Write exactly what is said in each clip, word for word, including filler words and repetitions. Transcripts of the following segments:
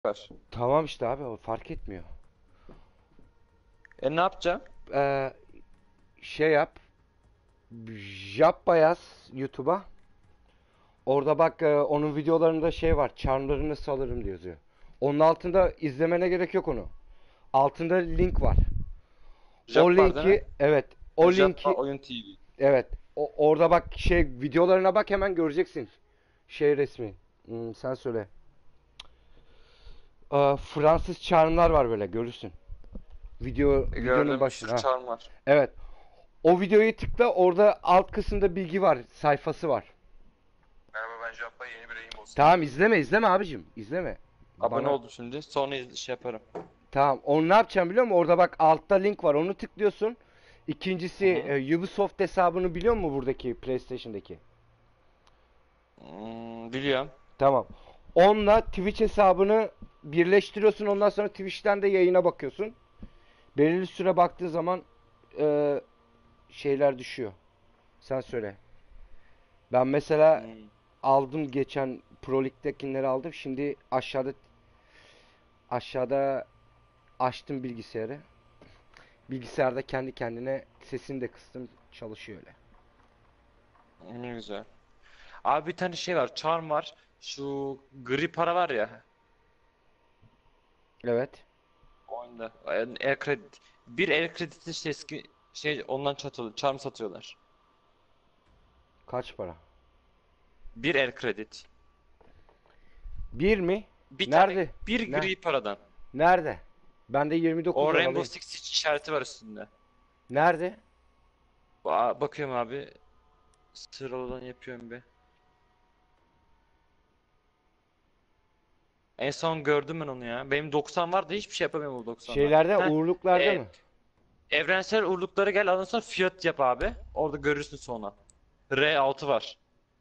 Var. Tamam işte abi, o fark etmiyor. E ne yapacağım? Ee, şey yap. Jappa yaz YouTube'a. Orada bak, e, onun videolarında şey var. Charmlarını salırım diye yazıyor. Onun altında izlemene gerek yok onu. Altında link var. O Jap var değil mi? linki, evet. Ha, O Jappa linki, Oyun T V. evet. O, orada bak, şey videolarına bak, hemen göreceksin. Şey resmi. Hmm, sen söyle. Aa, Fransız charmlar var, böyle görürsün. Video E, videonun gördüm bir sürü başına. Ha. charm var. Evet. O videoyu tıkla, orada alt kısımda bilgi var, sayfası var. Merhaba, ben Jappa'ya yeni bir rehim olsun Tamam, istiyorum. izleme izleme abicim, izleme. Abone Bana oldum şimdi. Sonra iz- şey yaparım. tamam, onu ne yapacağım biliyor musun? Orada bak, altta link var, onu tıklıyorsun. Hı İkincisi, hı. e, Ubisoft hesabını biliyor musun, buradaki PlayStation'daki? Hmm, biliyorum. Tamam. Onunla Twitch hesabını birleştiriyorsun, ondan sonra Twitch'ten de yayına bakıyorsun. Belirli süre baktığın zaman e, şeyler düşüyor. Sen söyle. Ben mesela Hmm. aldım, geçen Pro League'dekileri aldım. Şimdi aşağıda aşağıda açtım bilgisayarı. Bilgisayarda kendi kendine sesini de kıstım, çalışıyor öyle. Ne güzel. Abi bir tane şey var. Charm var. Şu gri para var ya. Evet. Oyunda. Yani el kredi. Bir el kredisi şey, eski şey ondan çatıyorlar. Charm satıyorlar. Kaç para? Bir el kredi. Bir mi? Bir tane Nerede? bir Ne? gri paradan. Nerede? Bende yirmi dokuz O var, Rainbow alayım. Six işareti var üstünde. Nerede? Ba- bakıyorum abi. Sıradan yapıyorum bir. En son gördüm ben onu ya. Benim doksan var da hiçbir şey yapamıyorum o doksanla. Şeylerde, Ha, uğurluklarda e, mı? evrensel uğurluklara gel, ondan sonra fiyat yap abi. Orada görürsün sonra. R altı var.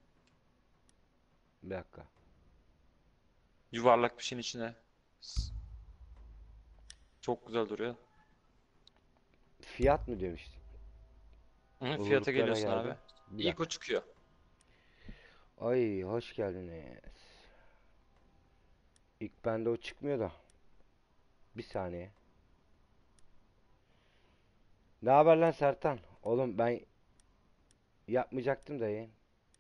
Bir dakika. Yuvarlak bir şeyin içine. S- Çok güzel duruyor. Fiyat mı demiştin? Hı, fiyata Uğurluklara geliyorsun abi. geldim. Bir İlk o dakika. çıkıyor. Ay, hoş geldiniz. İlk bende o çıkmıyor da. Bir saniye. Ne haber lan Sertan? Oğlum ben yapmayacaktım da yayın.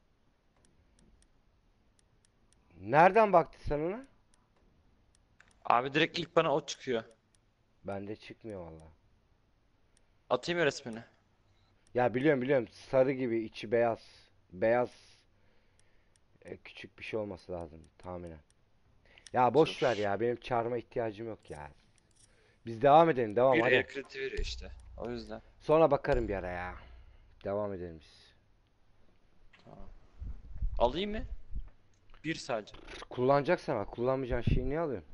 Nereden baktın sen ona? Abi direkt ilk bana o çıkıyor. Bende çıkmıyor valla. Atayım ya resmini. Ya biliyorum biliyorum, sarı gibi, içi beyaz. Beyaz, e, küçük bir şey olması lazım tahminen. Ya boş ver Dur. ya, benim çağırma ihtiyacım yok ya. Biz devam edelim, devam Bir el hadi. kredi veriyor işte. O yüzden. Sonra bakarım bir ara ya. Devam edelim biz. Tamam. Alayım mı? Bir sadece. Kullanacaksan al, kullanmayacağın şeyi niye alıyorsun?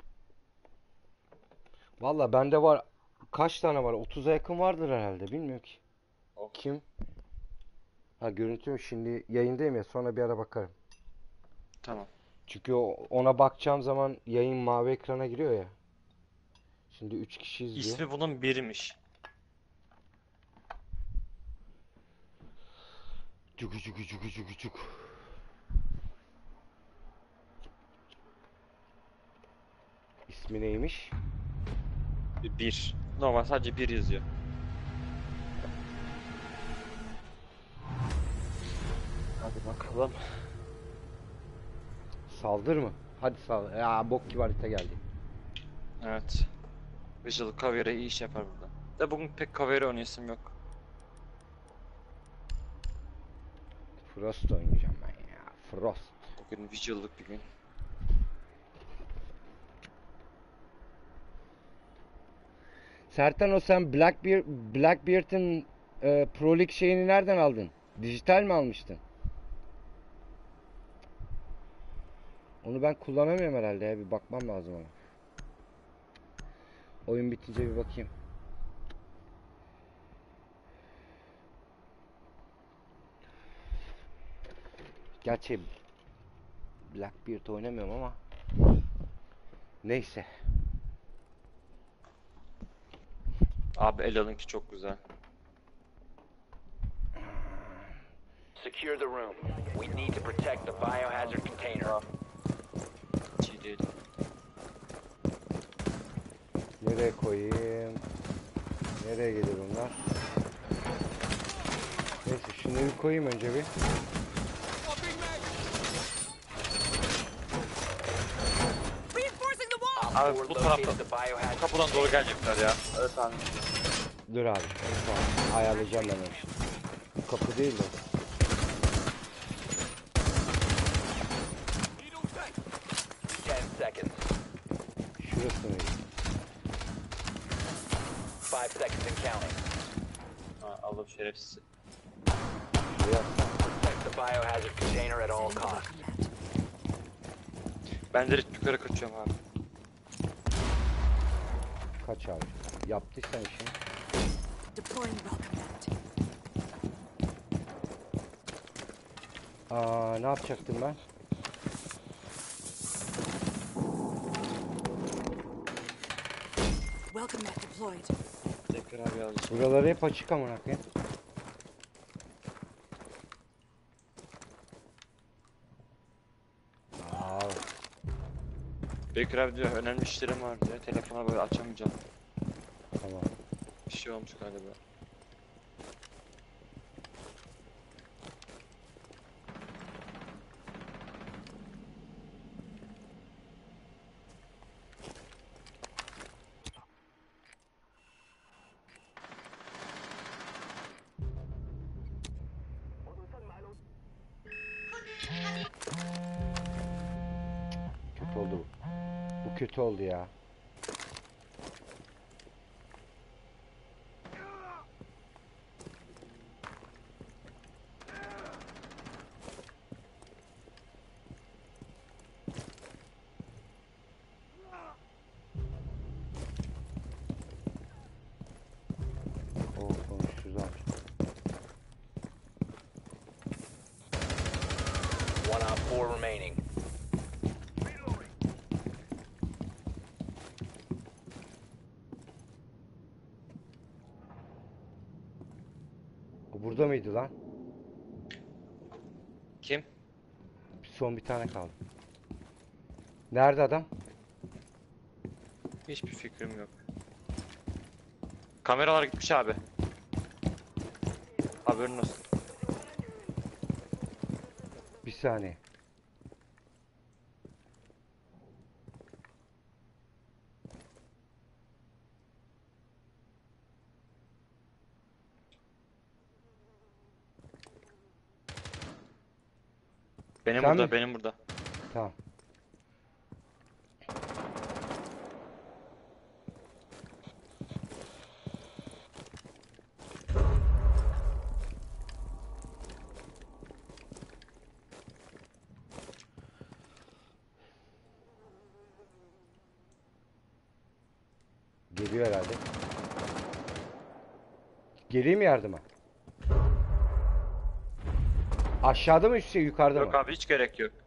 Valla bende var, kaç tane var? otuza yakın vardır herhalde, bilmiyorum ki. Oh. Kim? Ha, görüntü mü? Şimdi yayındayım ya, sonra bir ara bakarım. Tamam. Çünkü o- ona bakacağım zaman yayın mavi ekrana giriyor ya. Şimdi üç kişi izliyor. İsmi bunun birimiş. Cugu cugu cugu cugu cugu. İsmi neymiş? Bir. Normal sadece bir yazıyor. Hadi bakalım. Saldır mı? Hadi saldır. Ya bok gibi harita geldi. Evet. Visual Caveira iyi iş yapar burada. De bugün pek Caveira oynayasım yok. Frost oynayacağım ben ya. Frost. Bugün Visual'lık bir gün. Sertan, o sen Blackbeard, Blackbeard'ın e, Pro League şeyini nereden aldın? Dijital mi almıştın? Onu ben kullanamıyorum herhalde ya. Bir bakmam lazım ona. Oyun bitince bir bakayım. Gerçi Blackbeard oynamıyorum ama neyse. Abi Ela'nınki çok güzel. Secure the room. We need to protect the biohazard container. Hiç iyi değil. Nereye koyayım? Nereye gelir bunlar? Neyse şunları bir koyayım önce bir. Abi bu tarafta, bu kapıdan doğru gelecekler ya. Evet abi. Dur abi. Tamam. Ayarlayacağım ben onu şimdi. Bu kapı değil de. Ten seconds. Şurası mıydı? Five seconds and counting. Ha, Allah şerefsiz. Şuraya. Protect the biohazard container at all costs. Ben direkt yukarı kaçıyorum abi. Kaç abi? Yaptıysan işini. Deploying welcome mat. Aa, ne yapacaktım ben? Welcome mat deployed. Tekrar abi yazacağım. Buraları hep açık amına koyayım. Aa, Bekir abi diyor önemli işlerim var diyor. Telefona böyle açamayacağım. tamam. Bir şey olmuş galiba. Kötü oldu bu. Bu kötü oldu ya. Oh, konuşacağız. One op four remaining. O burada mıydı lan? Kim? Son bir tane kaldı. Nerede adam? Hiçbir fikrim yok. Kameralar gitmiş abi. Haberin olsun. Bir saniye. Benim Sen burada, mi? benim burada. Tamam. Geliyor herhalde. Geleyim mi yardıma? Aşağıda mı üstte yukarıda Yok mı? abi hiç gerek yok.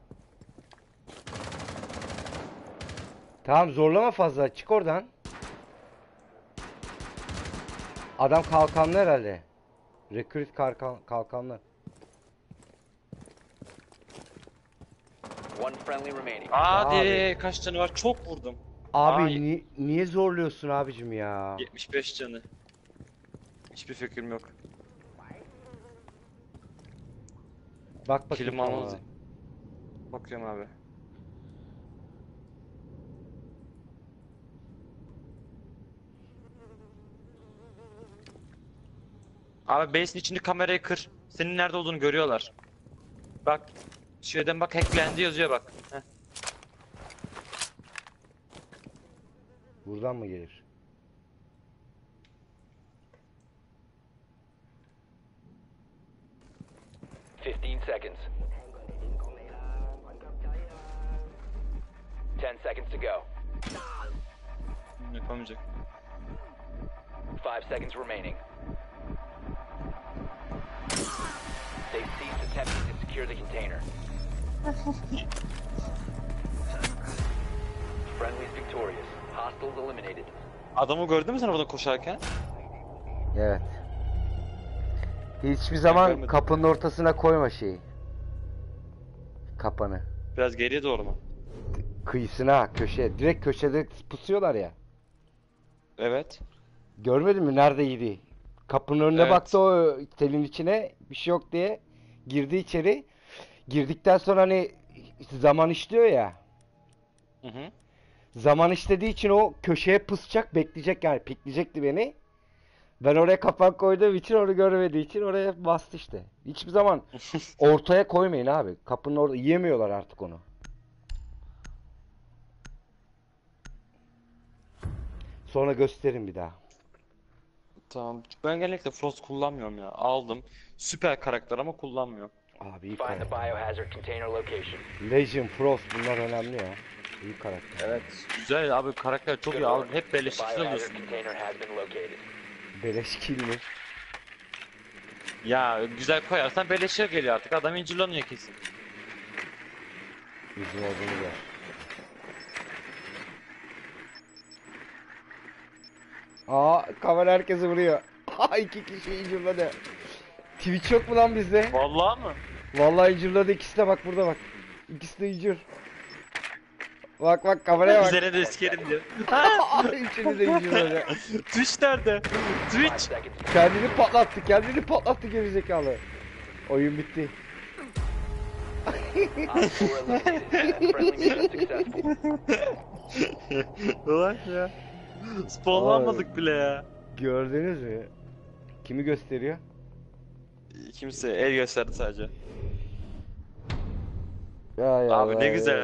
Tamam zorlama fazla çık oradan. Adam kalkanlı herhalde. Recruit kalkan, kalkanlı. One friendly remaining. Hadi Abi. kaç canı var? Çok vurdum. Abi Aa, ni- niye zorluyorsun abicim ya? yetmiş beş canı. Hiçbir fikrim yok. Bak bakayım. Kilim tamam. almalıyız. Bakıyorum abi. Abi base'in içinde kamerayı kır. Senin nerede olduğunu görüyorlar. Bak. Şeyden bak hacklendi yazıyor bak. Heh. Buradan mı gelir? Fifteen seconds. Ten seconds to go. Yapamayacak. Five seconds remaining. They've ceased attempting to secure the container. Friendly's victorious. Hostiles eliminated. Adamı gördün mü sen orada koşarken? Evet. Hiçbir zaman görmedim. kapının ortasına koyma şeyi. Kapanı. Biraz geriye doğru mu? Kıyısına, köşeye. Direkt köşede pusuyorlar ya. Evet. Görmedin mi nerede yedi? Kapının önüne Evet. baktı o telin içine bir şey yok diye. Girdi içeri. Girdikten sonra hani zaman işliyor ya. Hı hı. Zaman işlediği için o köşeye pısacak, bekleyecek yani pikleyecekti beni. Ben oraya kapak koyduğum için onu görmediği için oraya bastı işte. Hiçbir zaman ortaya koymayın abi. Kapının orada yiyemiyorlar artık onu. Sonra gösteririm bir daha. Tamam. Ben genellikle Frost kullanmıyorum ya. Aldım. Süper karakter ama kullanmıyorum. Abi iyi Find the karakter. biohazard container location. Legend, Frost bunlar önemli ya. İyi karakter. Evet. Güzel abi, karakter çok Good iyi. Al, work. hep The beleşikli biohazard alıyorsun. container has been located. Beleş kill mi? Ya güzel koyarsan beleşe geliyor artık. Adam incirlanıyor kesin. Bizim olduğunu gör. Aa kamera herkesi vuruyor. Aa iki kişi incirladı. Twitch yok mu lan bizde? Vallahi mı? Vallahi incirladı ikisi de bak burada bak. İkisi de incir. Bak bak kameraya bak. Üzerine de sikerim diyor. Üçünü de incirladı. Twitch nerede? Five Twitch. seconds. Kendini patlattı, kendini patlattı gerizekalı. Oyun bitti. Op four eliminated. Friendly mission successful. Ulan ya. Spawnlanmadık bile ya. Gördünüz mü? Kimi gösteriyor? Kimse el gösterdi sadece. Ya ya Abi ne ya. güzel.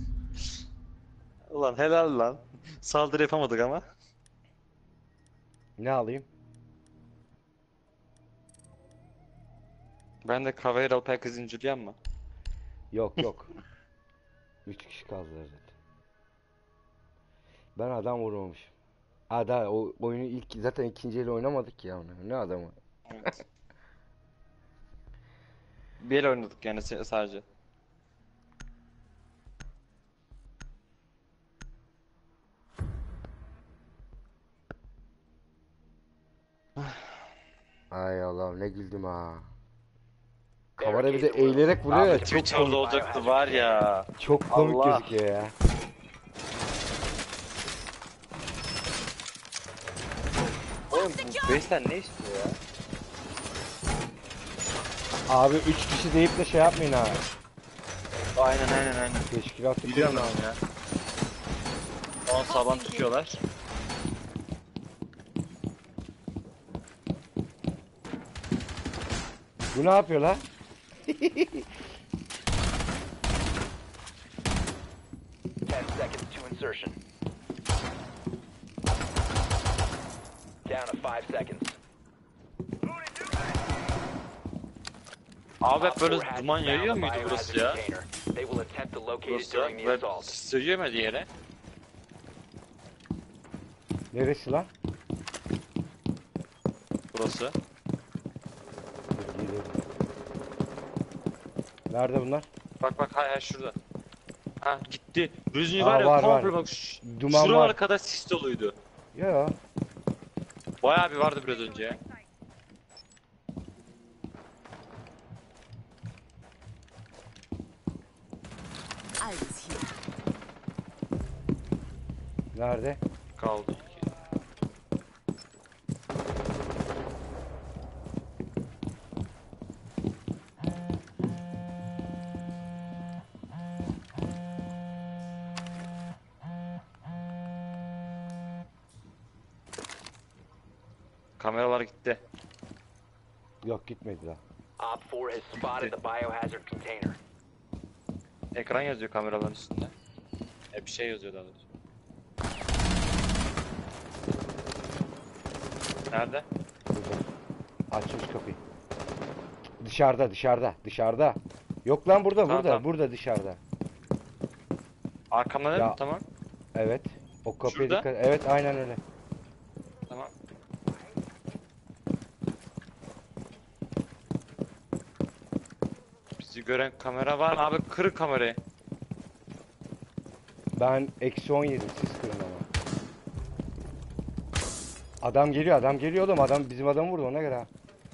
Ulan helal lan. Saldırı yapamadık ama. Ne alayım? Ben de Caveira Pack'ı zincirleyeyim mi? Yok yok. Üç kişi kaldılar zaten. Ben adam vurmamışım. Ha daha o oyunu ilk zaten ikinci el oynamadık ya onu. Ne adamı? Evet. Bir el oynadık yani s- sadece. Ay Allah'ım ne güldüm ha. Kamera bir de eğilerek vuruyor Abi ya çok Twitch orada komik. olacaktı var ya. Çok komik Allah. gözüküyor ya. Oğlum bu base'ten ne istiyor ya? Abi üç kişi deyip de şey yapmayın ha. Aynen aynen aynen. Teşkilatı Biliyorum kurun ha. ben ya. On saban tutuyorlar. Bu ne yapıyor lan? Ten seconds to insertion. Down to five seconds. Abi hep Op böyle four has duman found yayıyor the muydu biohazard burası ya? container. They will attempt to locate it Burası ya. during the Ve assault. sığıyor mu yere? Neresi lan? Burası. Dur, geliyorum. Nerede bunlar? Bak bak hay hay şurada. Ha gitti. Rüzgün Aa, var ya var, komple var. bak şu, Duman şuralar var. kadar sis doluydu. Ya. Bayağı bir vardı biraz önce ya. I was here. Nerede? Kaldı. Kameralar gitti. Yok gitmedi daha. Op four has spotted the biohazard container. Ekran yazıyor kameraların üstünde. E bir şey yazıyor daha doğrusu. Nerede? Burada. Açmış kapıyı. Dışarıda dışarıda dışarıda. Yok lan burada Tamam, burada tamam. burada dışarıda. Arkamda değil Ya. mi? Tamam. Evet. O kapıya Şurada? dikkat. Evet aynen öyle. Tamam. Bizi gören kamera var mı? Abi kırın kamerayı. Ben eksi on yedi siz kırın ama. Adam geliyor adam geliyor oğlum adam bizim adamı vurdu ona göre ha.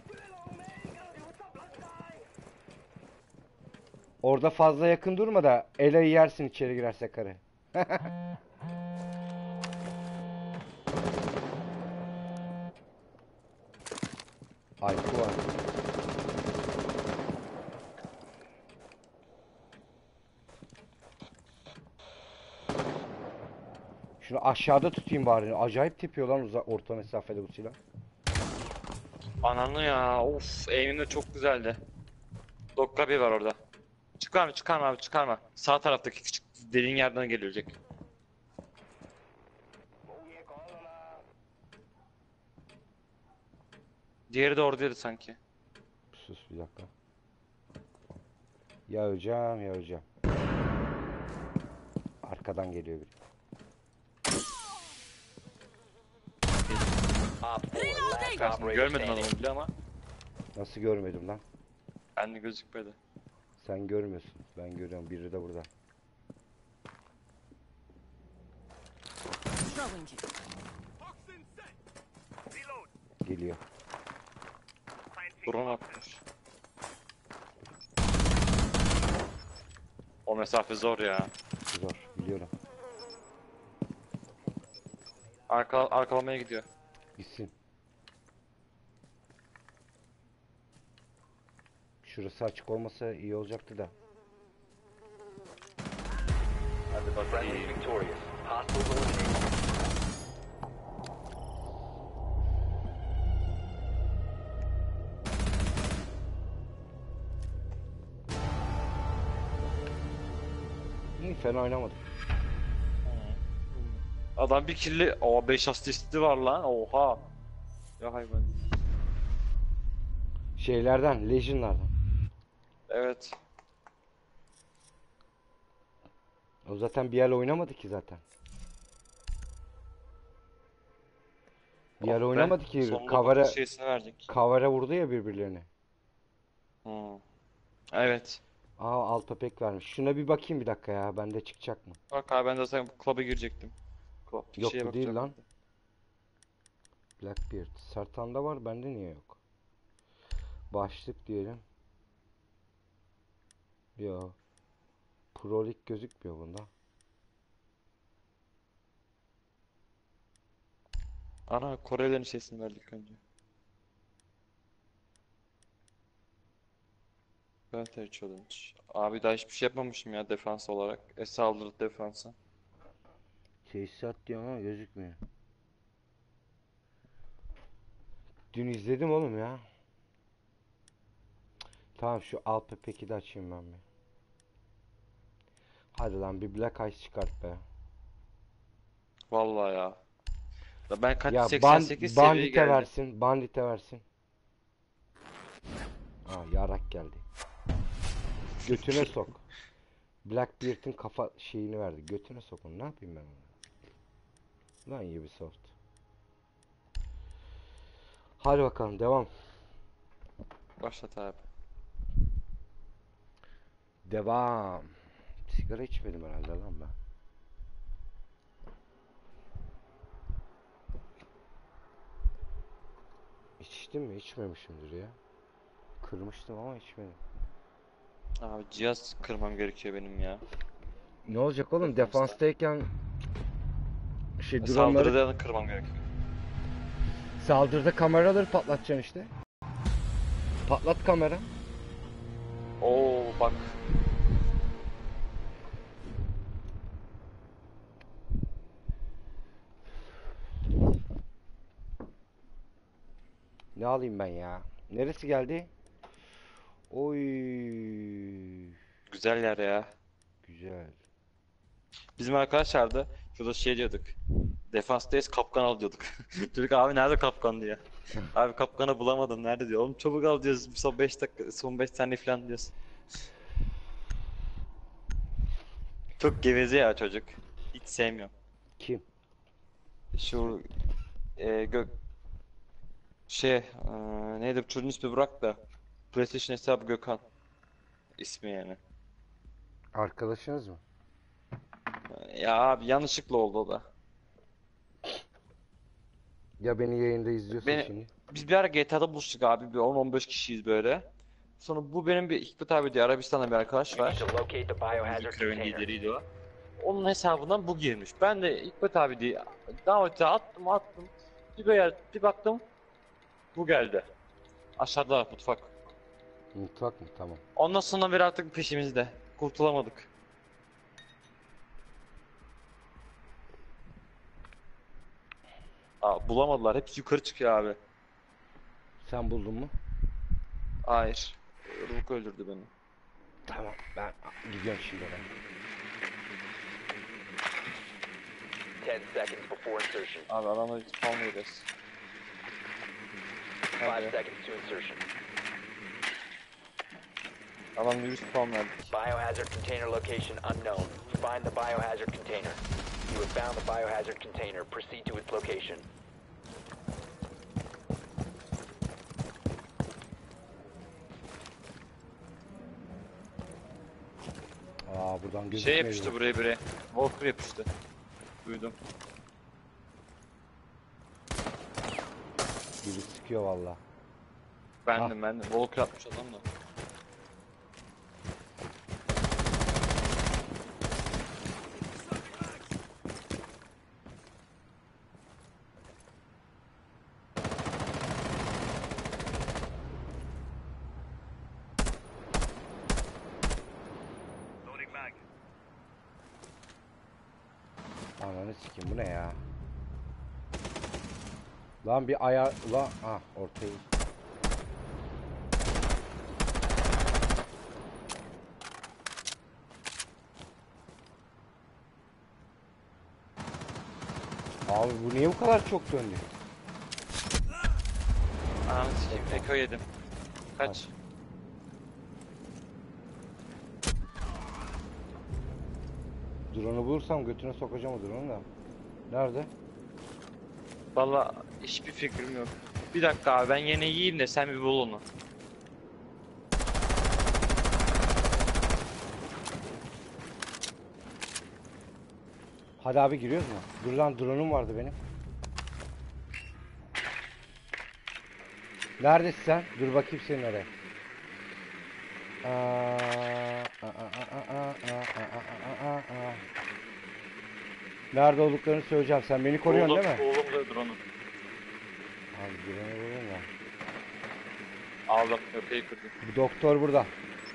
Orada fazla yakın durma da ele yersin içeri girerse karı. Ayku var. Şunu aşağıda tutayım bari. Acayip tepiyor lan uzak orta mesafede bu silah. Ananı ya. Of, aim'im de çok güzeldi. Dokka bir var orada. Çıkarma çıkarma abi çıkarma. Sağ taraftaki küçük derin yerden gelecek. Diğeri de oradaydı sanki. Sus bir dakika. Ya hocam ya hocam. Arkadan geliyor biri. Op four, last Ben operator görmedim standing. adamı bile ama Nasıl görmedim lan? bende gözükmedi. Sen görmüyorsun. Ben görüyorum. Biri de burada. Throwing you. Geliyor. Drone atmış. O mesafe zor ya. Zor. Biliyorum. Arka, arkalamaya gidiyor. Gitsin. Şurası açık olmasa iyi olacaktı da. Friendly victorious. Hostiles eliminated. İyi, fena oynamadık. Adam bir killi, o beş asisti var lan. Oha. Ya hayvan. Şeylerden, Legion'lardan. Evet. O zaten bir yer oynamadı ki zaten. Bir yer Oh be, oynamadı ki. sonunda Kavara, bakış şeysini verdik. kavara vurdu ya birbirlerine. Hmm. Evet. Aa alta pek vermiş. Şuna bir bakayım bir dakika ya. Bende çıkacak mı? Bak abi ben de zaten club'a girecektim. Club bir Yok, şeye bu değil bakacağım. lan. Blackbeard. Sertan'da var. Bende niye yok? Başlık diyelim. Yo. Pro Lig gözükmüyor bunda. Ana Korelilerin şeysini verdik önce. Better challenge. Abi daha hiçbir şey yapmamışım ya defans olarak. E saldırı defansa. Tesisat diyor ama gözükmüyor. Dün izledim oğlum ya. Tamam şu Alpe peki de açayım ben bir. Hadi lan bir Black Ice çıkart be. Vallahi ya. Ya ben kaç Ya seksen ban sekiz seviyeye bandite geldim. versin. Bandite versin. Aa yarak geldi. Götüne sok. Blackbeard'in kafa şeyini verdi. Götüne sok onu. Ne yapayım ben onu? Lan Ubisoft. Hadi bakalım devam. Başlat abi. Devam. Sigara içmedim herhalde lan ben. İçtim mi? İçmemişimdir ya. Kırmıştım ama içmedim. Abi cihaz kırmam gerekiyor benim ya. Ne olacak oğlum? Defansta. Defanstayken şey E, dronları Saldırıda da kırmam gerekiyor. saldırıda kameraları patlatacaksın işte. Patlat kamera. Oo bak. Ne alayım ben ya? Neresi geldi? Oy. Güzel yer ya. Güzel. Bizim arkadaşlardı. Şurada şey diyorduk. Defanstayız kapkan al diyorduk. Çocuk abi nerede kapkan diye. Abi kapkanı bulamadım nerede diyor. Oğlum çabuk al diyoruz. Son beş dakika son beş saniye falan diyoruz. Çok geveze ya çocuk. Hiç sevmiyorum. Kim? Şu e, gö şey e, neydi bu çocuğun ismi Burak da PlayStation hesabı Gökhan ismi yani. Arkadaşınız mı? Ya abi yanlışlıkla oldu o da. Ya beni yayında izliyorsun Beni, şimdi. biz bir ara G T A'da buluştuk abi. Bir on on beş kişiyiz böyle. Sonra bu benim bir Hikmet abi diye Arabistan'da bir arkadaş You need var. to locate the biohazard Ukrayna container. lideriydi o. Onun hesabından bu girmiş. Ben de Hikmet abi diye davete attım attım. Bir, bir, bir baktım bu geldi. Aşağıda mutfak. Mutfak mı? Tamam. Ondan sonra bir artık peşimizde. Kurtulamadık. Aa, bulamadılar. Hepsi yukarı çıkıyor abi. Sen buldun mu? Hayır. Ruvuk öldürdü beni. Tamam. Ben gidiyorum şimdi oraya. ten seconds before insertion. Abi adamla spawn veriyoruz. five Hadi. seconds to insertion. Adam virüs spawn verdik. Biohazard container location unknown. Find the biohazard container. You have found the biohazard container. Proceed to its location. Aa buradan Şey gözükmüyor. yapıştı buraya bire. Walker yapıştı. Duydum. Biri sıkıyor valla. Bendim bendim. Walker atmış adam da. Ananı sikeyim bu ne ya? Lan bir ayar... Lan... Ah ortayı... Abi bu niye bu kadar çok döndü? Anam sikeyim. Eko yedim. Kaç. Drone'u bulursam götüne sokacağım o drone'u da. Nerede? Valla hiçbir fikrim yok. Bir dakika abi ben yine yiyeyim de sen bir bul onu. Hadi abi giriyoruz mu? Dur lan drone'um vardı benim. Neredesin sen? Dur bakayım senin oraya. Aa, aa, aa, aa, aa, aa, aa, aa. Nerede olduklarını söyleyeceğim. Sen beni koruyorsun değil mi? Oğlum da drone'u. Abi drone'u vurun ya. Aldım. Öpeyi kırdım. Bu doktor burada.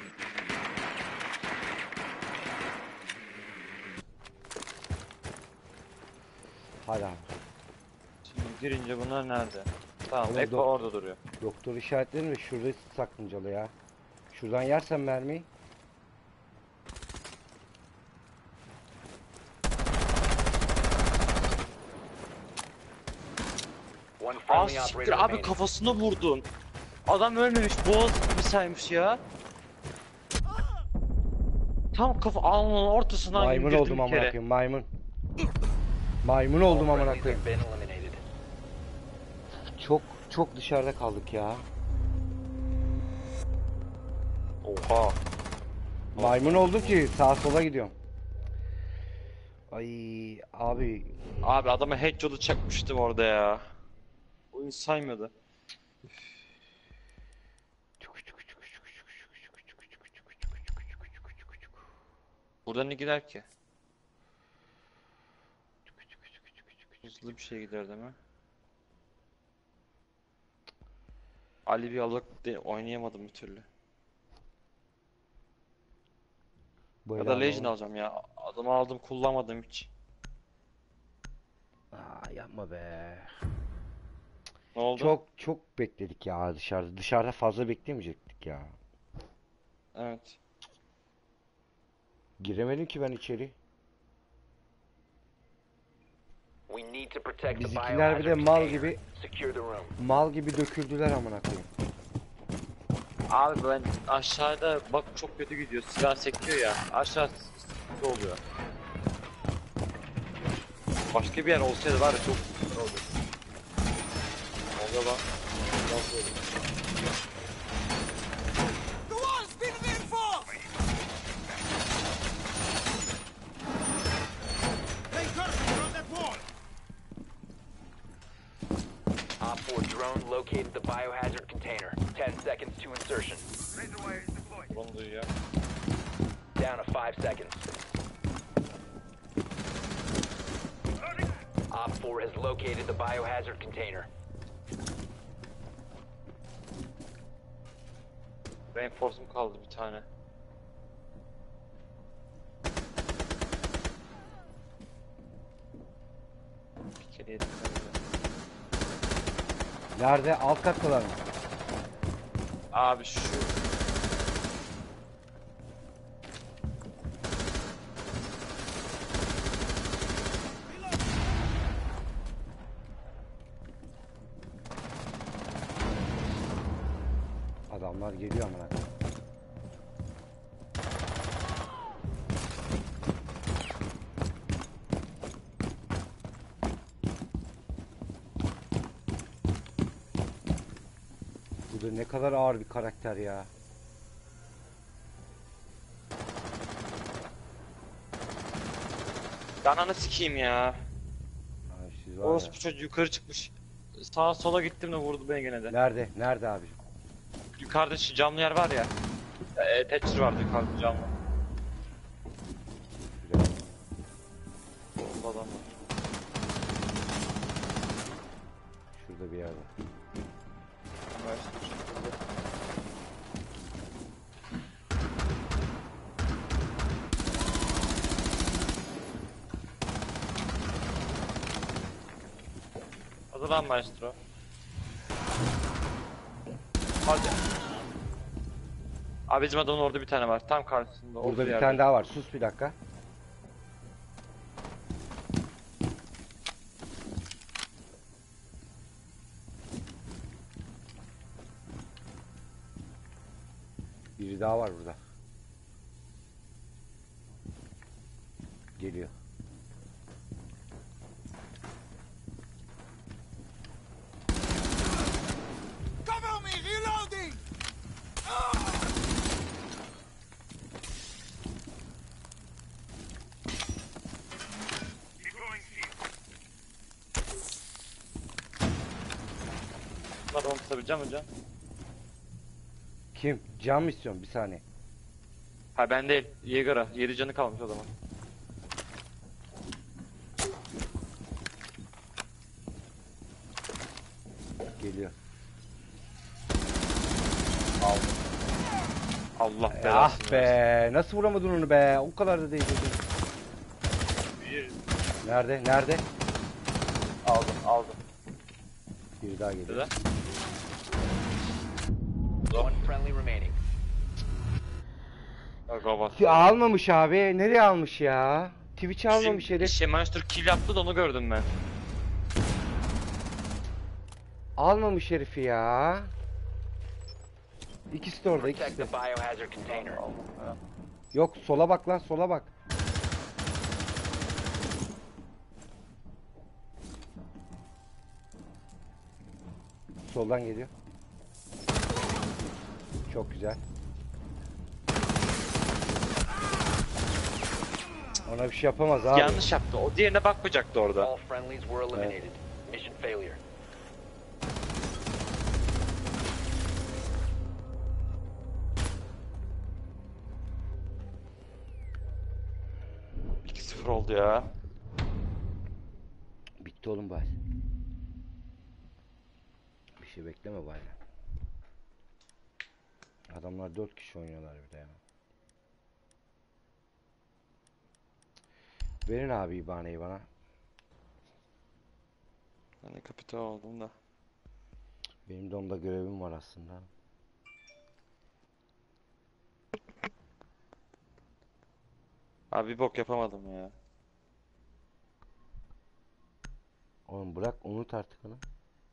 Hadi abi. Şimdi girince bunlar nerede? Tamam Oğlum, Eko dok- orada duruyor. Doktor işaretlerini de şurada sakıncalı ya. Şuradan yersen mermiyi. One Aa friendly siktir operator abi remaining. kafasını vurdun. Adam ölmemiş boğaz gibi saymış ya. Tam kafa alnının ortasından Maymun indirdim oldum bir amına kere. koyayım maymun. Maymun oldum amına Friendlies koyayım. have been eliminated. Çok çok dışarıda kaldık ya. Oha. Maymun oldum ki sağa sola gidiyorum. Ay abi Abi adama headshot'u çakmıştım orada ya. Oyun saymadı. Buradan ne gider ki? Hızlı bir şey gider değil mi? Ali bir alık de oynayamadım bir türlü. Ya da Legion alacağım ya. Adamı aldım kullanmadım hiç. Aa, yapma be. Ne oldu? Çok çok bekledik ya dışarıda. Dışarıda fazla beklemeyecektik ya. Evet. Giremedim ki ben içeri. We need to protect the Bizimkiler bir de biohazard mal container. gibi Secure the room. mal gibi döküldüler amına koyayım. Abi ben aşağıda bak çok kötü gidiyor. Silah sekiyor ya. Aşağı sıkıntı oluyor. Başka bir yer olsaydı var ya çok güzel olurdu. Oluyor lan. Nasıl oluyor? The wall's been reinforced! They curse on that wall! Op four drone located the biohazard container. ten seconds to insertion. Bunu duyuyor. Down to five seconds. Op four has located the biohazard container. Reinforce'um kaldı bir tane. Bir kere yedim. Nerede? Alt kattalar mı? Abi şu Adamlar geliyor amına. Bu da ne kadar ağır bir karakter ya. Dananı sikeyim ya. Ha, siz var ya. Orospu çocuğu yukarı çıkmış. Sağa sola gittim de vurdu beni gene de. Nerede? Nerede abi? Yukarıda şu camlı yer var ya. E, Thatcher vardı yukarıda camlı. Şuraya. Orada adam var. Şurada bir yerde. Ama işte bu şekilde. Hazırlan maestro. Hadi. Abi bizim adamın orada bir tane var. Tam karşısında. olduğu Burada bir yerde. tane daha var. Sus bir dakika. Biri daha var burada. Geliyor. Cover me! Reloading! Bunları onu tutabileceğim hocam. Kim? Can mı istiyorsun? Bir saniye. Ha ben değil. Yeager'a. yedi canı kalmış o zaman. Geliyor. Allah Ah belasını versin. be. Nasıl vuramadın onu be? O kadar da değil. Nerede? Nerede? Aldım aldım. Biri daha geliyor. Neden? One friendly remaining. Gavat. Ki almamış abi. Nereye almış ya? Twitch almamış herif. Şey Master kill yaptı da onu gördüm ben. Almamış herifi ya. İkisi de orada, ikisi Protect de. the biohazard container. Yok, sola bak lan, sola bak. Soldan geliyor. Çok güzel. Ona bir şey yapamaz abi. Yanlış yaptı. O diğerine bakmayacaktı orada. All friendlies were eliminated. Mission failure. iki sıfır oldu ya. Bitti oğlum bari. Bir şey bekleme bari. Adamlar dört kişi oynuyorlar bir de ya. Verin abi ibaneyi bana. Ben de kapital oldum da. Benim de onda görevim var aslında. Abi bir bok yapamadım ya. Oğlum bırak, unut artık onu.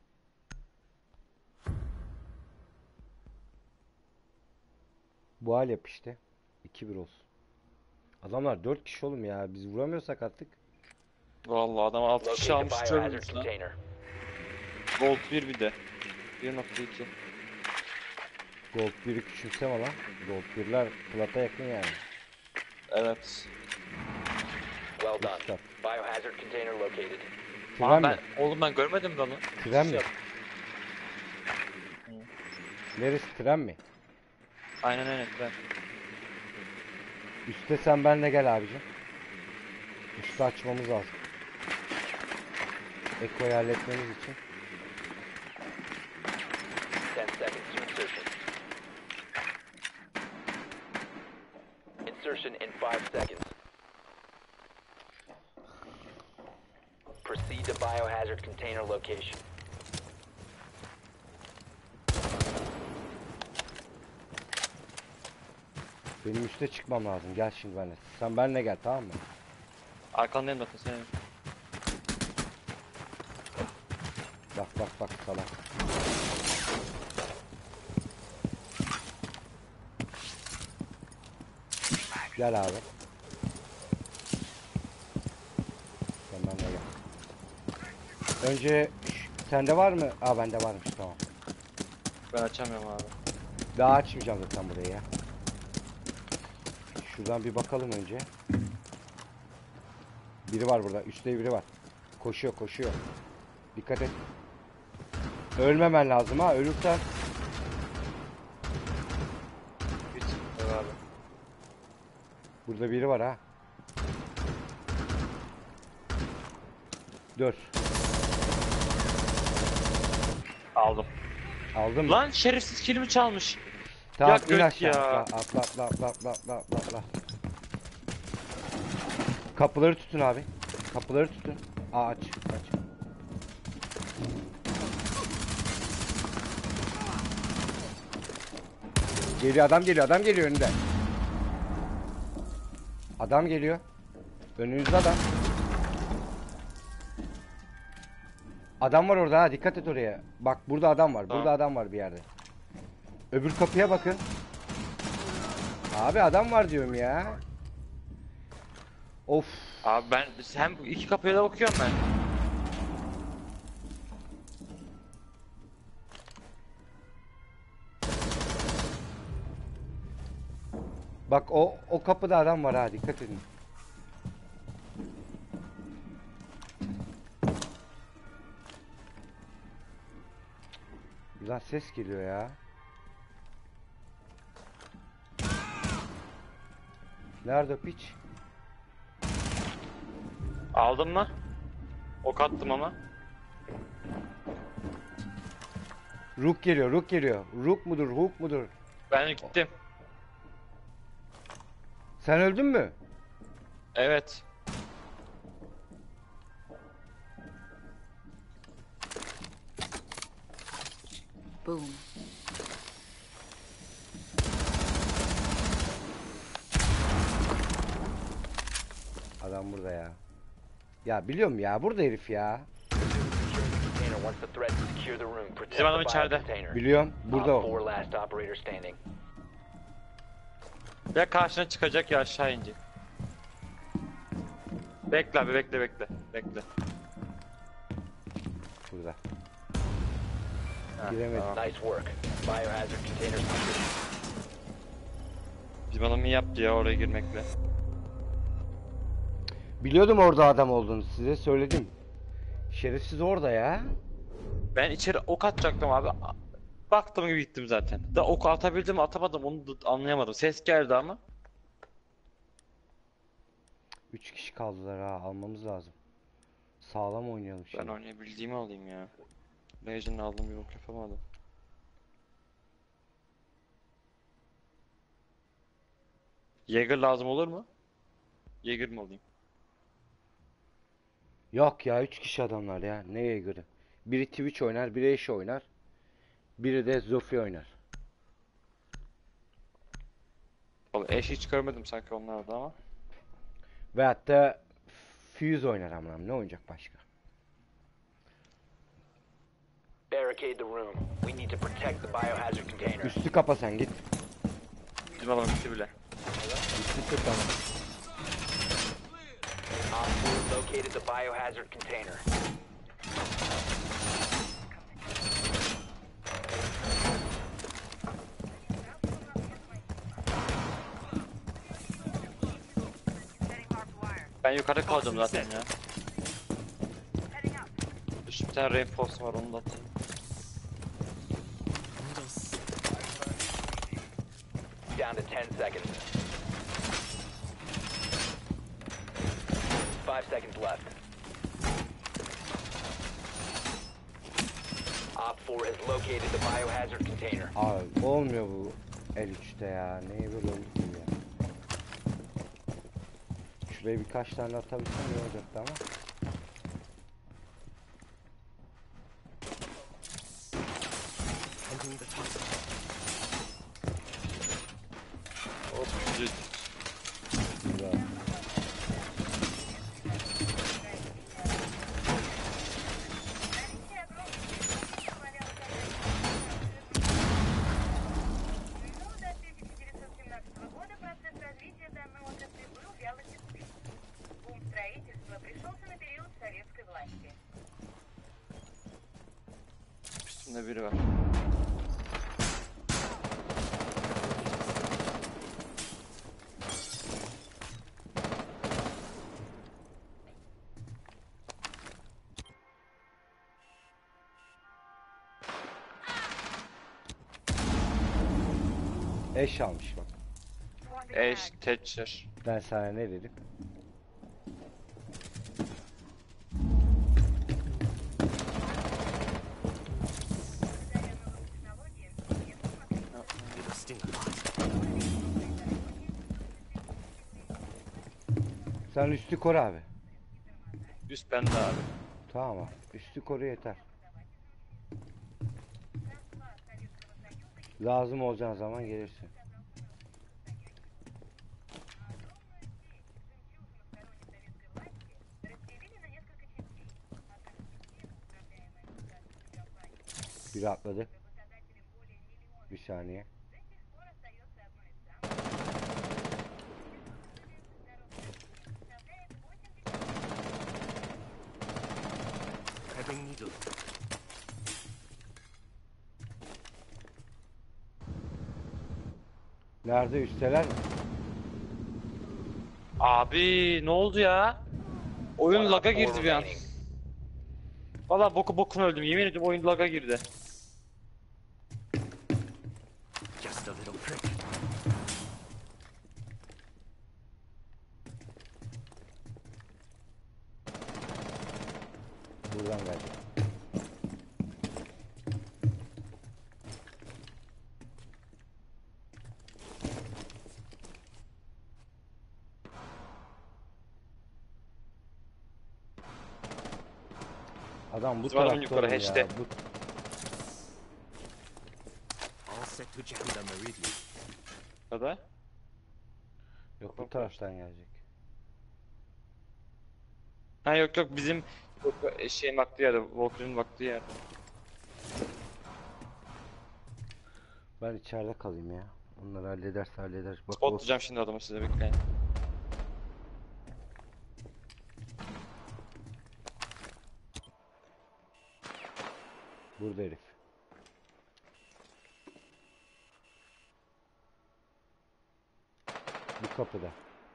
Bu hal yap işte. iki bir olsun. Adamlar dört kişi oğlum ya. Biz vuramıyorsak artık. Vallahi adam altı kişi Locate the almış biohazard görmüş lan. container. Gold bir bir de. bir nokta iki. Gold biri küçümseme lan. Gold birler plata yakın yani. Evet. Well done. Stop. Biohazard container located. Tren Aa, mi? ben, oğlum ben görmedim de onu. Tren mi? Şey- Neresi, tren mi? Aynen aynen tren. Üste sen benle gel abicim. Üstü açmamız lazım. Eko'yu halletmemiz için. Ten seconds to insertion. insertion in five seconds. Proceed to biohazard container location. Benim üste çıkmam lazım. Gel şimdi benimle. Sen benimle gel, tamam mı? Arkandayım zaten senin. Bak bak bak salak. Gel abi. Sen benimle gel. Önce ş- sende var mı? Aa bende varmış, tamam. Ben açamıyorum abi. Daha açmayacağım zaten burayı ya. Şuradan bir bakalım önce. Biri var burada. Üstte biri var. Koşuyor koşuyor. Dikkat et. Ölmemen lazım ha. Ölürsen. Hiç. Evet abi. Burada biri var ha. Dur. Aldım. Aldın mı? Lan şerefsiz kilimi çalmış. Tamam, ya in göt aşağı. ya. Atla atla atla atla atla atla atla atla. Kapıları tutun abi. Kapıları tutun. Aa, aç aç. Geliyor adam, geliyor adam, geliyor önünde. Adam geliyor. Önünüzde adam. Adam var orada ha, dikkat et oraya. Bak burada adam var. Tamam. Burada adam var bir yerde. Öbür kapıya bakın. Abi adam var diyorum ya. Of. Abi ben hem iki kapıya da bakıyorum ben. Bak o o kapıda adam var ha, dikkat edin. Lan ses geliyor ya. Nerede piç? Aldın mı? Ok attım ama. Rook geliyor, Rook geliyor. Rook mudur, Hook mudur? Ben gittim. Sen öldün mü? Evet. Boom. Adam burada ya. Ya biliyorum ya, burada herif ya. Container once the threat to secure the room. Protect Bizim adam the içeride. biocontainer. Biliyorum, burada Op four o. last operator standing. Ya karşına çıkacak ya aşağı inecek. Bekle abi, bekle bekle. Bekle. Burada. Ha, Giremedim. tamam. Nice work. Biohazard container secured. Bizim adam iyi yaptı ya oraya girmekle. Biliyordum orada adam olduğunu, size söyledim. Şerefsiz orada ya. Ben içeri ok atacaktım abi. Baktım gibi gittim zaten. Da ok atabildim mi atamadım onu da anlayamadım. Ses geldi ama. Üç kişi kaldılar ha, almamız lazım. Sağlam oynayalım Ben şimdi. oynayabildiğimi alayım ya. Legion'ı aldım bir ok yapamadım. Jäger lazım olur mu? Jäger mi alayım? Yok ya, üç kişi adamlar ya, neye göre? Biri Twitch oynar, biri Ashe oynar. Biri de Zofia oynar. Vallahi eşi hiç görmedim sanki onlarda ama. Ve hatta Fuse oynar amına, ne oynayacak başka? Barricade the room. We need to protect the biohazard container. Üstü kapa sen, git. Bizim adam bitti bile. Üstü kapa. Op four located the biohazard container. Ben yukarıda kalacağım zaten ya. Şu bir tane reinforce var onu da atayım. Down to ten seconds. Five seconds left. Op four has located the biohazard container. Abi olmuyor bu el üçte ya. Neye böyle olduk ya? Şuraya birkaç tane atabilsem iyi olacaktı ama. Hop, güzel. Güzel. Üstünde biri var. Eş almış bak. Ash, Thatcher. Ben sana ne dedim? Sen üstü koru abi. Üst bende abi. Tamam abi. Üstü koru yeter. Lazım olacağın zaman gelirsin. Bir atladı. Bir saniye. Nerede, üsteler mi? Abi ne oldu ya? Oyun One laga op four girdi bir an. remaining. Valla boku bokuna öldüm. Yemin ediyorum oyun laga girdi. Just a little prick. Buradan gelecek. Adam bu Bizim adamın tarafta yukarı, oğlum hatch'te. ya. Bu... All set to jam the meridian. Ya da Yok, bu taraftan gelecek. ha yok yok bizim yok, şeyin baktığı yerde, Walker'ın baktığı yerde. Ben içeride kalayım ya. Onları hallederse halleder. Bak o Spotlayacağım şimdi adamı, size bekleyin. burada herif. Bu kapıda.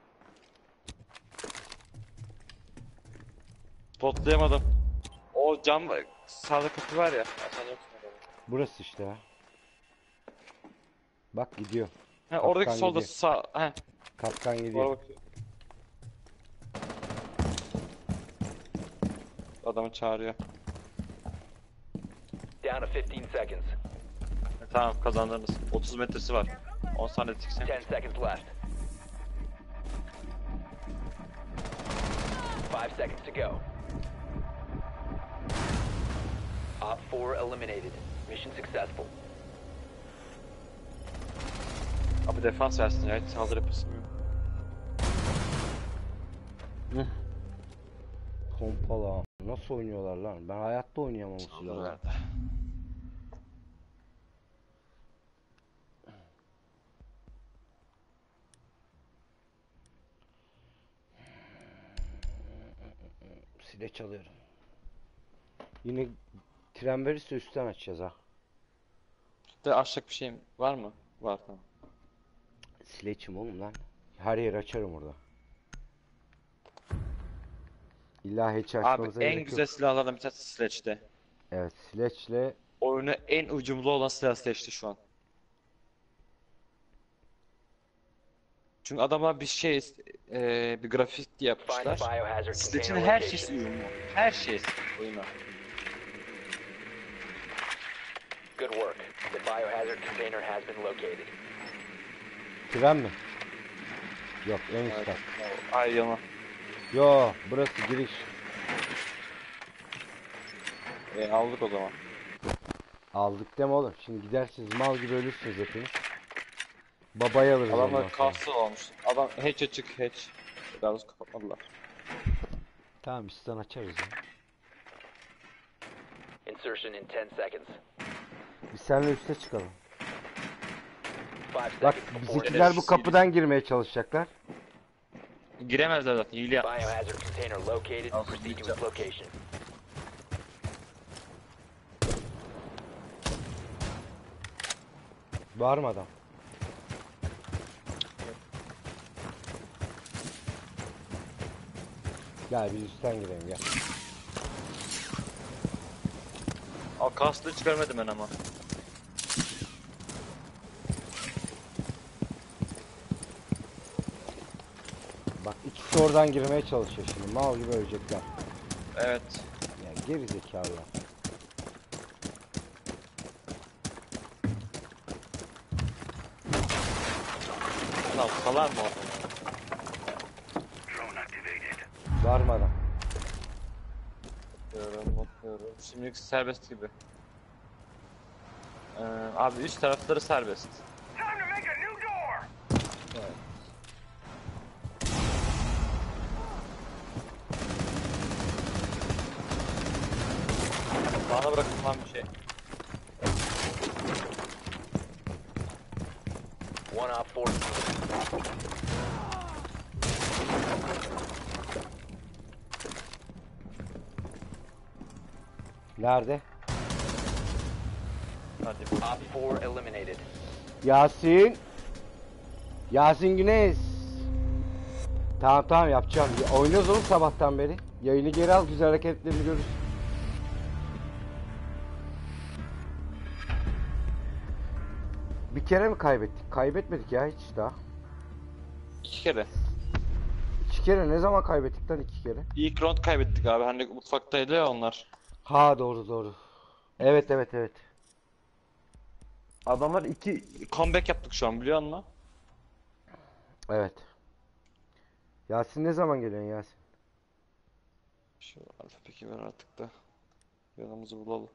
Spotlayamadım. O cam sağda kapı var ya. Ha, sen yoksun adamı. Burası işte ha. Bak gidiyor. Ha, oradaki Kapkan solda gidiyor. sağ. He. Kapkan Doğru gidiyor. bakıyor. Adamı çağırıyor. Down to fifteen seconds. Ha, tamam kazandınız. otuz metresi var. on saniye çıksan. ten seconds left. five seconds to go. Op four eliminated. Mission successful. Abi defans versin ya, hiç saldırı yapasım yok. Pompalı ha. Nasıl oynuyorlar lan? Ben hayatta oynayamam o silahı. verdi. Sile çalıyorum. Yine tren verirse üstten açacağız ha. De açacak bir şeyim var mı? Var tamam. Sileçim oğlum lan. Her yeri açarım orada. İlla hiç açmanıza Abi en gerek güzel yok. silahlardan bir tanesi Sledge'de. Evet, sileçle Oyunu en ucumlu olan silah Sledge'de şu an. Çünkü adamlar bir şey, e, bir grafik Find the yapmışlar. biohazard Sledge'in container her location. şeysi uyumlu. Her şeysi oyuna. Good work. The biohazard container has been located. tren mi? Yok, en üst Evet. kat. Ay yana. Yo, burası giriş. E, aldık o zaman. Aldık deme oğlum. Şimdi gidersiniz mal gibi ölürsünüz hepiniz. Babayı alırız ondan Adamlar sonra. kastı olmuş. Adam hatch açık hatch. Daha doğrusu kapatmadılar. Tamam üstten açarız ya. Insertion in ten seconds. Biz seninle üste çıkalım. Five Bak seconds before bizimkiler bu kapıdan girmeye çalışacaklar. Giremezler zaten hile yapmış. biohazard container located. Al, Proceed to its gideceğim. location. Var mı adam? Gel biz üstten girelim gel. Aa kastı hiç görmedim ben ama. Bak ikisi oradan girmeye çalışıyor şimdi. Mal gibi ölecekler. Evet. Ya geri zekalılar. Lan salar mı o? Var mı adam? Bakıyorum bakıyorum. Şimdilik serbest gibi. Ee, abi üst tarafları serbest. Evet. Bana bırakın lan bir şey. One op four. Nerede? Hadi. Op four eliminated. Yasin. Yasin Güneş. Tamam tamam yapacağım. Ya, oynuyoruz oğlum sabahtan beri. Yayını geri al, güzel hareketlerini görürüz. Bir kere mi kaybettik? Kaybetmedik ya hiç daha. İki kere. İki kere ne zaman kaybettik lan iki kere? İlk round kaybettik abi. Hani mutfaktaydı ya onlar. Ha doğru doğru. Evet evet evet. Adamlar iki comeback yaptık şu an biliyor musun? Evet. Yasin ne zaman geliyorsun Yasin? Şu alfa peki ver artık da yanımızı bulalım.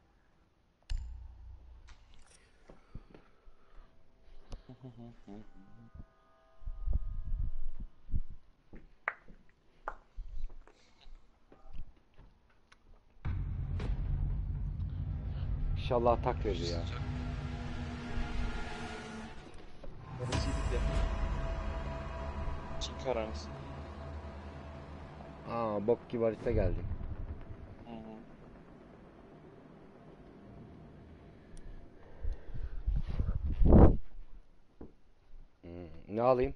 İnşallah atak verir ya. Neresiydi de? Çıkar anasını. Aa bok gibi harita geldi. Hı hı. Hmm, ne alayım?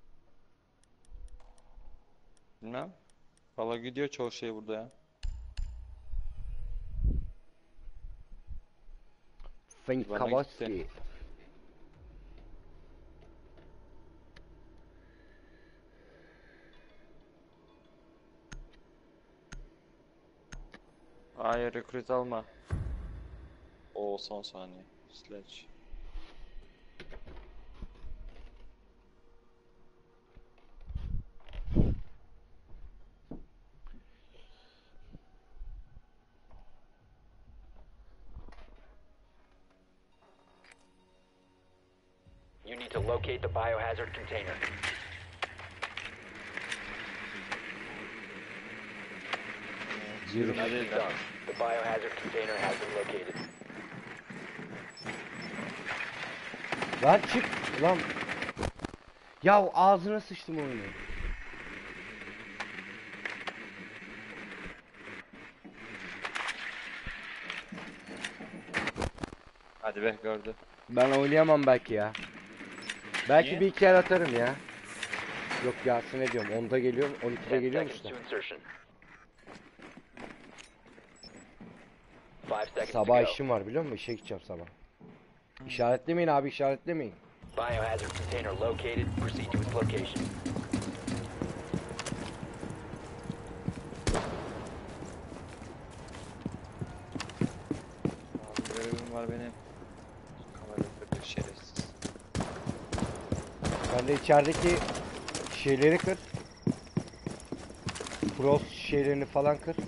Bilmem. Valla gidiyor çoğu şey burada ya. Fink Bana Kavaski. gitti. Hayır recruit alma. O son saniye. Sledge. You need to locate the biohazard container. Yürü. Mission done. The biohazard container has been located. Lan çık lan. Ya ağzına sıçtım oyunu. Hadi be gördü. Ben oynayamam belki ya. Belki Niye? bir iki yer atarım ya. Yok Yasin ne diyorum onda geliyor on ikide Ten geliyormuş seconds da. to insertion. Five seconds to Sabah go. işim var biliyor musun? İşe gideceğim sabah. İşaretlemeyin abi işaretlemeyin. Biohazard container located. Proceed to its location. Abi görevim var benim. Kamera kırdık şerefsiz. Ben de içerideki şeyleri kır. Frost şeylerini falan kır.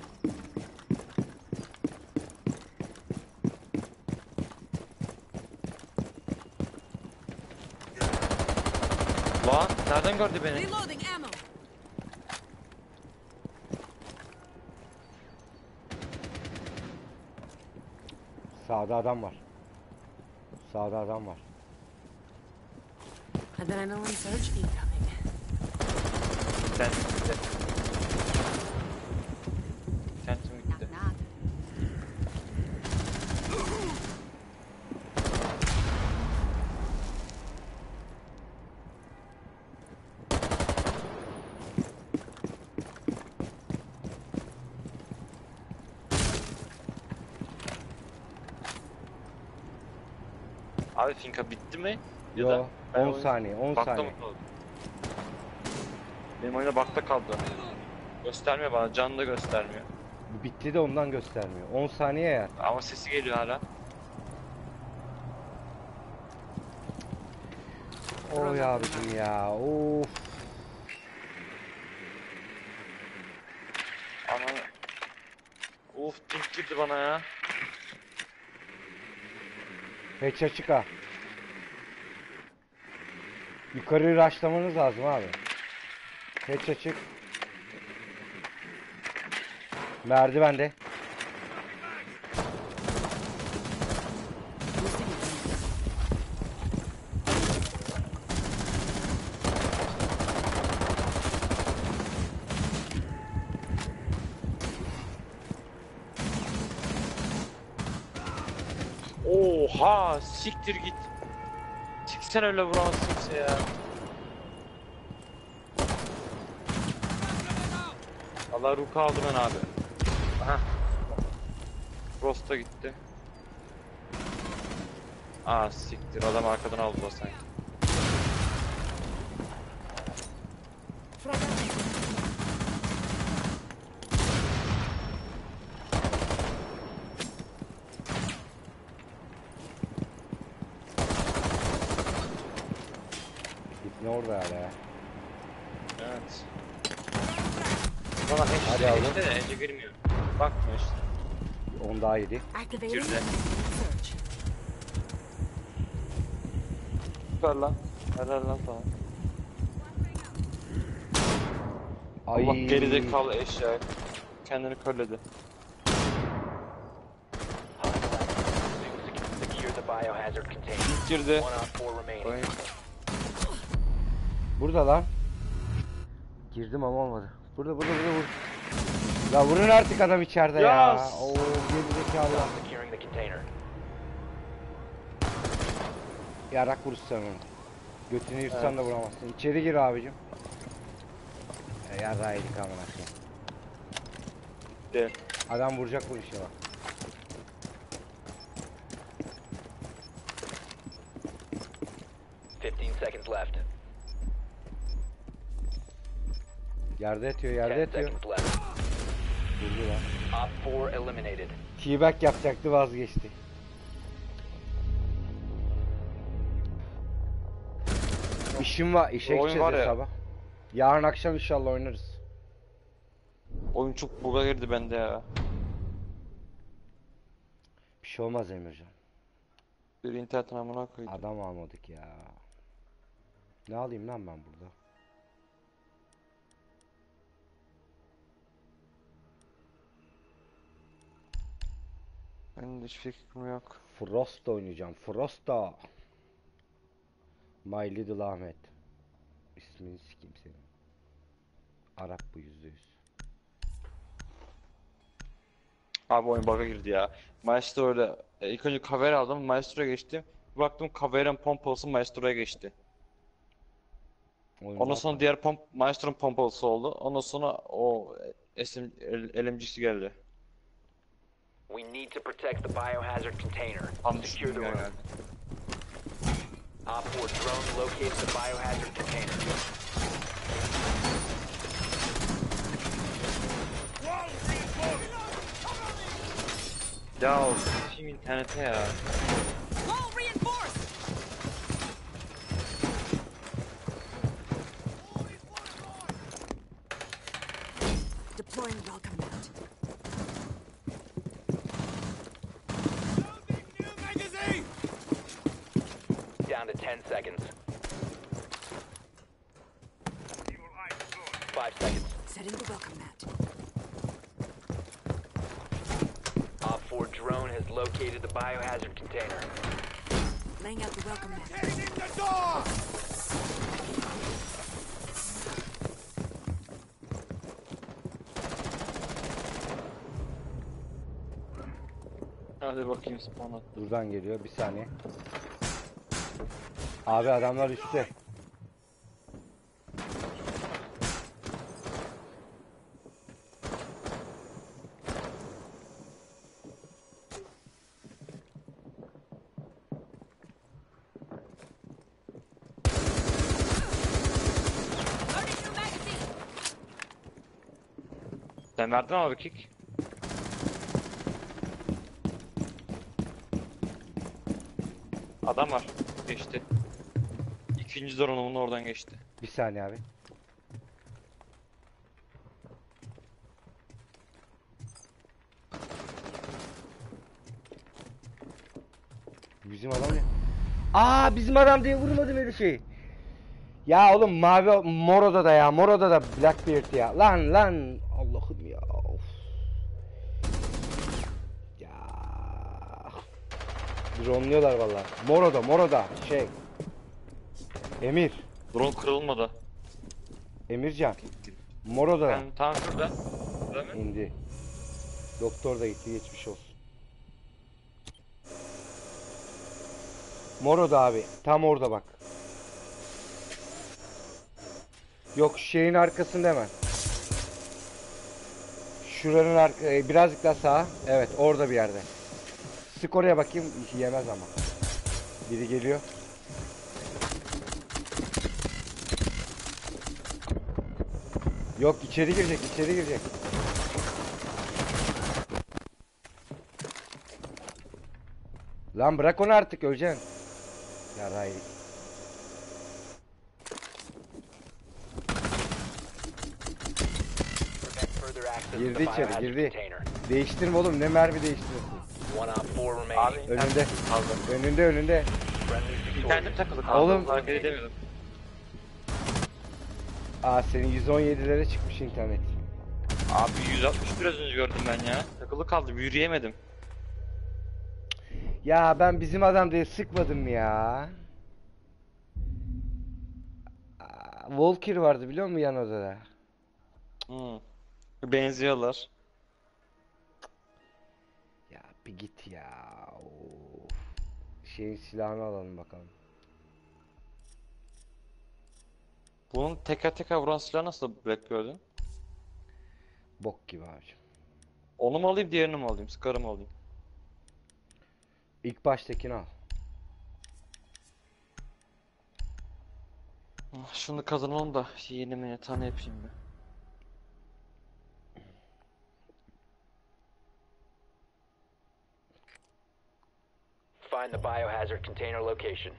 Lan nereden gördü beni? Reloading ammo. Sağda adam var. Sağda adam var. Adrenaline surge incoming. Sen gitti. Kentim Knock gitti. knock. Abi Finka bitti mi? Ya Yo, da ben on oyun- saniye, on Bakta saniye. mı kaldı? Benim oyunda bakta kaldı. Göstermiyor bana, canlı da göstermiyor. Bitti de ondan göstermiyor. on saniye ya. Ama sesi geliyor hala. Oy abicim ya. Of. Ana. Uf, pink girdi bana ya. Hatch açık ha. Yukarıyı rushlamanız lazım abi. Hatch açık. Merdivende. Oha, siktir git. Siksen öyle vuramazsın kimse ya. Allah ruh kaldı ben abi. Aha. Frost'a gitti. Aa siktir, adam arkadan aldı o sanki. Ne orada hala ya? Evet. Bana Hadi eşte yavrum. eşte de ece girmiyor. Bakmıyor işte. on daha yedi. Activating Girdi. search. Süper lan. Helal lan sana. Ay. Allah gerizekalı eşya. Kendini körledi. Secure the biohazard container. Girdi. One on four remaining. Oyun. Burada lan. Girdim ama olmadı. Burada burada burada vur. La vurun artık adam içeride ya. Ya. Oo gerizekalı. Stop securing the container. Yarak vurursan onu. Götünü yırtsan da vuramazsın. İçeri gir abicim. E, yarrağı yedik amına koyayım. De. Adam vuracak bu işe bak. Fifteen seconds left. Yerde yatıyor, yerde Ten yatıyor. seconds left. Vurdu lan. Op four eliminated. T-back yapacaktı, vazgeçti. İşim var, işe Oyun gideceğiz var ya ya. sabah. Yarın akşam inşallah oynarız. Oyun çok buga girdi bende ya. Bir şey olmaz Emircan. Bir internet amına koydu. Adam almadık ya. Ne alayım lan ben burada? Benim de hiçbir fikrim yok. Frost oynayacağım. Frosta. My Little Ahmet. İsmini sikeyim senin. Arap bu yüzde yüz. Abi oyun bug'a girdi ya. Maestro öyle. E, ilk önce Kavera aldım. Maestro'ya geçtim. Bir baktım Kavera'nın pompalısı Maestro'ya geçti. Oyun Ondan bak- sonra diğer pomp Maestro'nun pompalısı oldu. Ondan sonra o S M L M G'si geldi. We need to protect the biohazard container. Tam Secure the düştüm room. yani. Op four drone located the biohazard container. Ya şimdi internete ya. Wall reinforced. ten seconds. Five seconds. Setting the welcome mat. Op four drone has located the biohazard container. Laying out the welcome mat. Getting in the door! Hadi bakayım spawn at. Buradan geliyor. Bir saniye. Abi adamlar üstte. Loading new magazine. Sen verdin mi abi kick? Adam var. Geçti. İkinci drone'umun oradan geçti. Bir saniye abi. Bizim adam ya. Aa bizim adam diye vurmadım herifi. Ya oğlum mavi mor odada ya mor odada Blackbeard ya. Lan lan Allah'ım ya. Of. Ya. Dronluyorlar vallahi. Mor oda mor oda şey. Emir. Drone kırılmadı. Emircan. Mor odada. Ben tam şurada. Şurada mı? İndi. Doktor da gitti geçmiş olsun. Moro da abi. Tam orada bak. Yok şeyin arkasında hemen. Şuranın arka e, birazcık daha sağa. Evet orada bir yerde. Sık oraya bakayım. Yemez ama. Biri geliyor. Yok içeri girecek içeri girecek. Lan bırak onu artık öleceksin. Ya hayır. Prevent further access to Girdi the içeri biohazard girdi. container. Değiştirme oğlum ne mermi değiştiriyorsun. One op four Abi remaining. Önünde. kaldı. Önünde önünde. Friendly victorious. İnternetim takılı kaldı. Oğlum. Hareket edemiyordum. Aa senin yüz on yedilere çıkmış internet. Abi yüz altmış biraz önce gördüm ben ya. Takılı kaldım, yürüyemedim. Ya ben bizim adam diye sıkmadım ya. Aa, Walker vardı biliyor musun yan odada? Hmm. Benziyorlar. Ya bir git ya. Of. Şeyin silahını alalım bakalım. Bunun teker teker vuran silahı nasıl Black gördün? Bok gibi abicim. Onu mu alayım, diğerini mi alayım? Scar'ı mı alayım? İlk baştakini al. Ah, şunu kazanalım da yeni mi tane yapayım ben. Find the biohazard container location.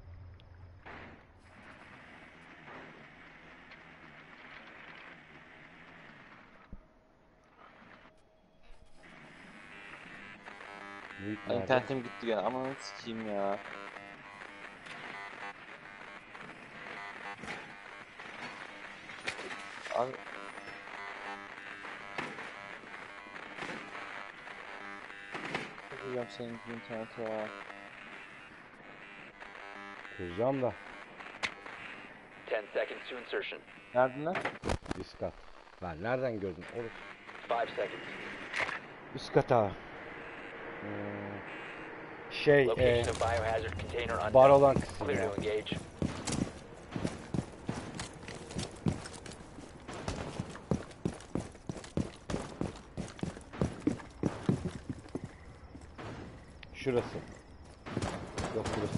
Büyük Ay, nerede? İnternetim gitti ya, aman sikeyim ya. Abi Kıracağım senin bu interneti ya. Kıracağım da. Ten seconds to insertion. Nereden lan? Üst kat. Lan nereden gördün? Oğlum. Five seconds. Üst kata. Hmm. Şey, Location e, of biohazard container unknown. bar olan kısım Clear ya. to engage. Şurası. Yok burası.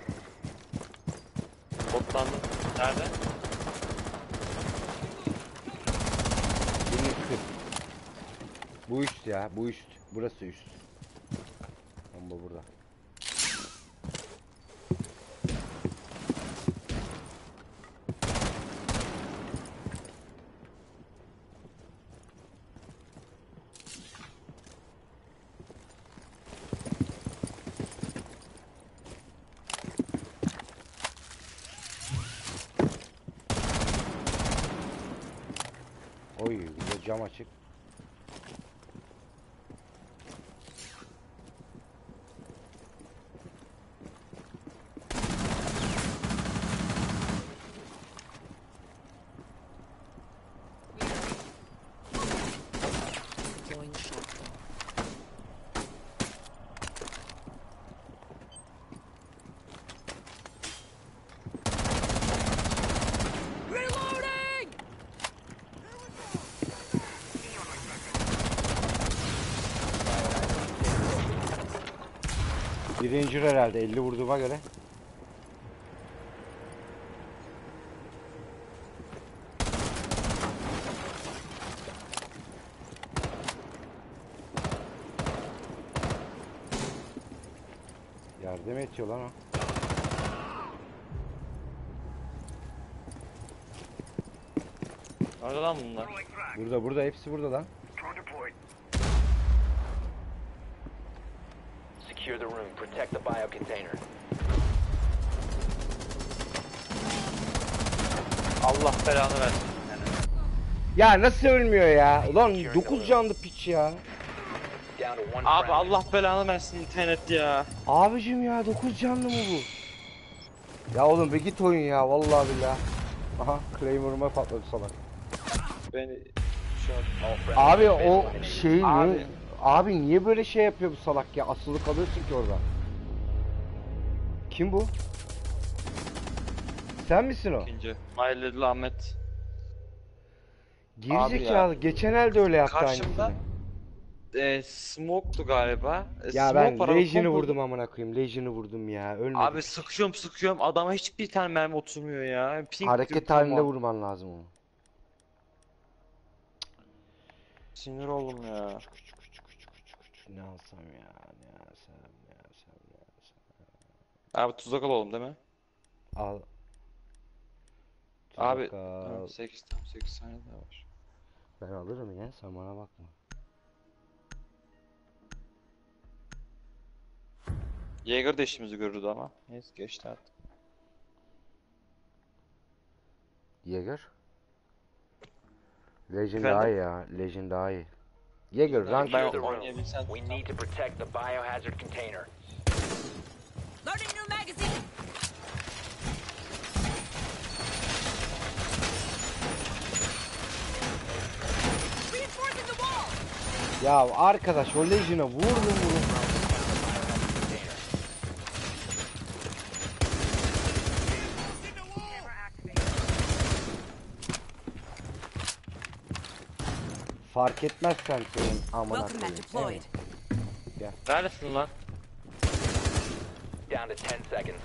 Botlandım. Nerede? Bunun üstü. Bu üst ya, bu üst. Burası üst. Bomba burada. Cam açık. Deploying shotgun. Reloading! Birinci herhalde elli vurduğuma göre. Yardım ediyor lan o. Nerede lan bunlar? Burada burada hepsi burada lan. Secure the room. Protect the bio container. Allah belanı versin. Ya nasıl ölmüyor ya? Ulan dokuz canlı piç ya. Down to one Abi friendly. Allah belanı versin internet ya. Abicim ya dokuz canlı mı bu? Ya oğlum bir git oyun ya vallahi billahi. Aha Claymore'uma patladı salak. Beni şu an... All friendly Abi have been o eliminated. şeyi Abi. niye... Abi niye böyle şey yapıyor bu salak ya? Asılı kalıyorsun ki orada. Kim bu? Sen misin o? İkinci. My Little Ahmet. Gerizekalı. Geçen elde öyle yaptı Karşımda aynısını. e, Smoke'tu galiba. E, Ya Smoke ben var, Legion'ı kombo- vurdum amına koyayım. Legion'ı vurdum ya. Ölmedi. Abi sıkıyorum sıkıyorum adama hiçbir tane mermi oturmuyor ya. Pink Hareket diyor, halinde tamam. vurman lazım onu. Sinir oldum ya. Ne alsam ya? Ne alsam? Ne alsam? Ne alsam? Abi tuzak olalım değil mi? Al. Abi Tuzak al. sekiz tam sekiz saniye daha var. Ben alırım ya. Sen bana bakma. Jäger de işimizi görürdü ama. Neyse geçti artık. Jäger. Legend Efendim? daha iyi ya. Legend daha iyi. Jäger rank. Ben Secure the room. oynayabilsem. We need to protect the biohazard container. Loading new magazine! Reinforcing the wall! Ya arkadaş o Legion'a vurdum vurdum. Container. Fark etmezsen senin amına Welcome mat koyayım. deployed. Neredesin lan? Down to ten seconds.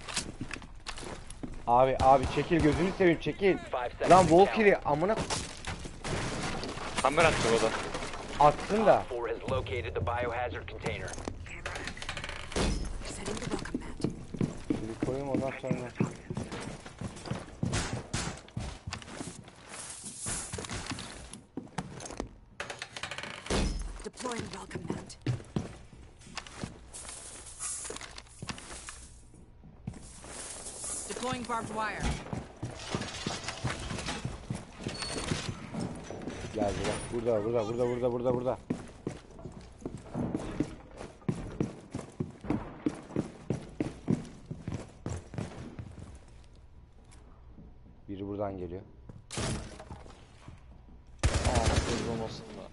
Abi abi çekil gözünü seveyim çekil. Five seconds. Lan to count. Valkyrie amına Kamera atıyor o da. atsın da. Four has located the biohazard container. Setting the welcome mat. Şimdi koyayım ondan sonra. Deploying welcome mat. Deploying barbed wire. Geldi bak burada burada burada burada burada burada. Biri buradan geliyor. Aa kız olmasın da.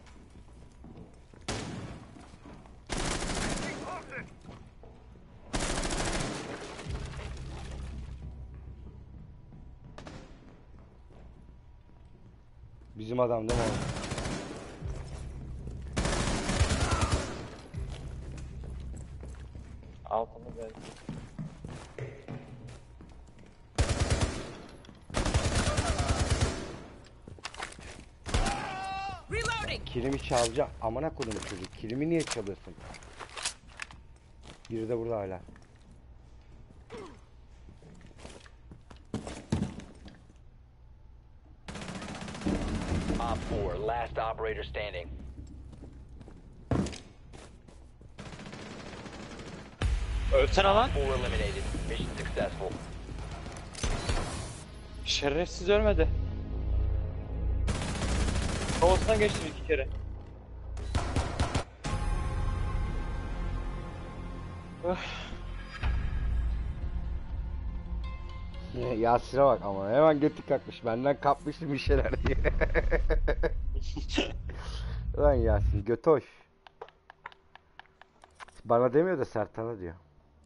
Bizim adam değil mi? Altını belki. Reloading! Kilimi çalacak. Amına kodum çocuk. Kilimi niye çalıyorsun? Biri de burada hala. Op four, last operator standing. Ölsene lan. Four eliminated. Mission successful. Şerefsiz ölmedi. Olsun altından geçtim iki kere. Yasir'e bak ama hemen götü kalkmış. Benden kapmıştım bir şeyler diye. Lan Yasin götoş. Bana demiyor da Sertan'a diyor.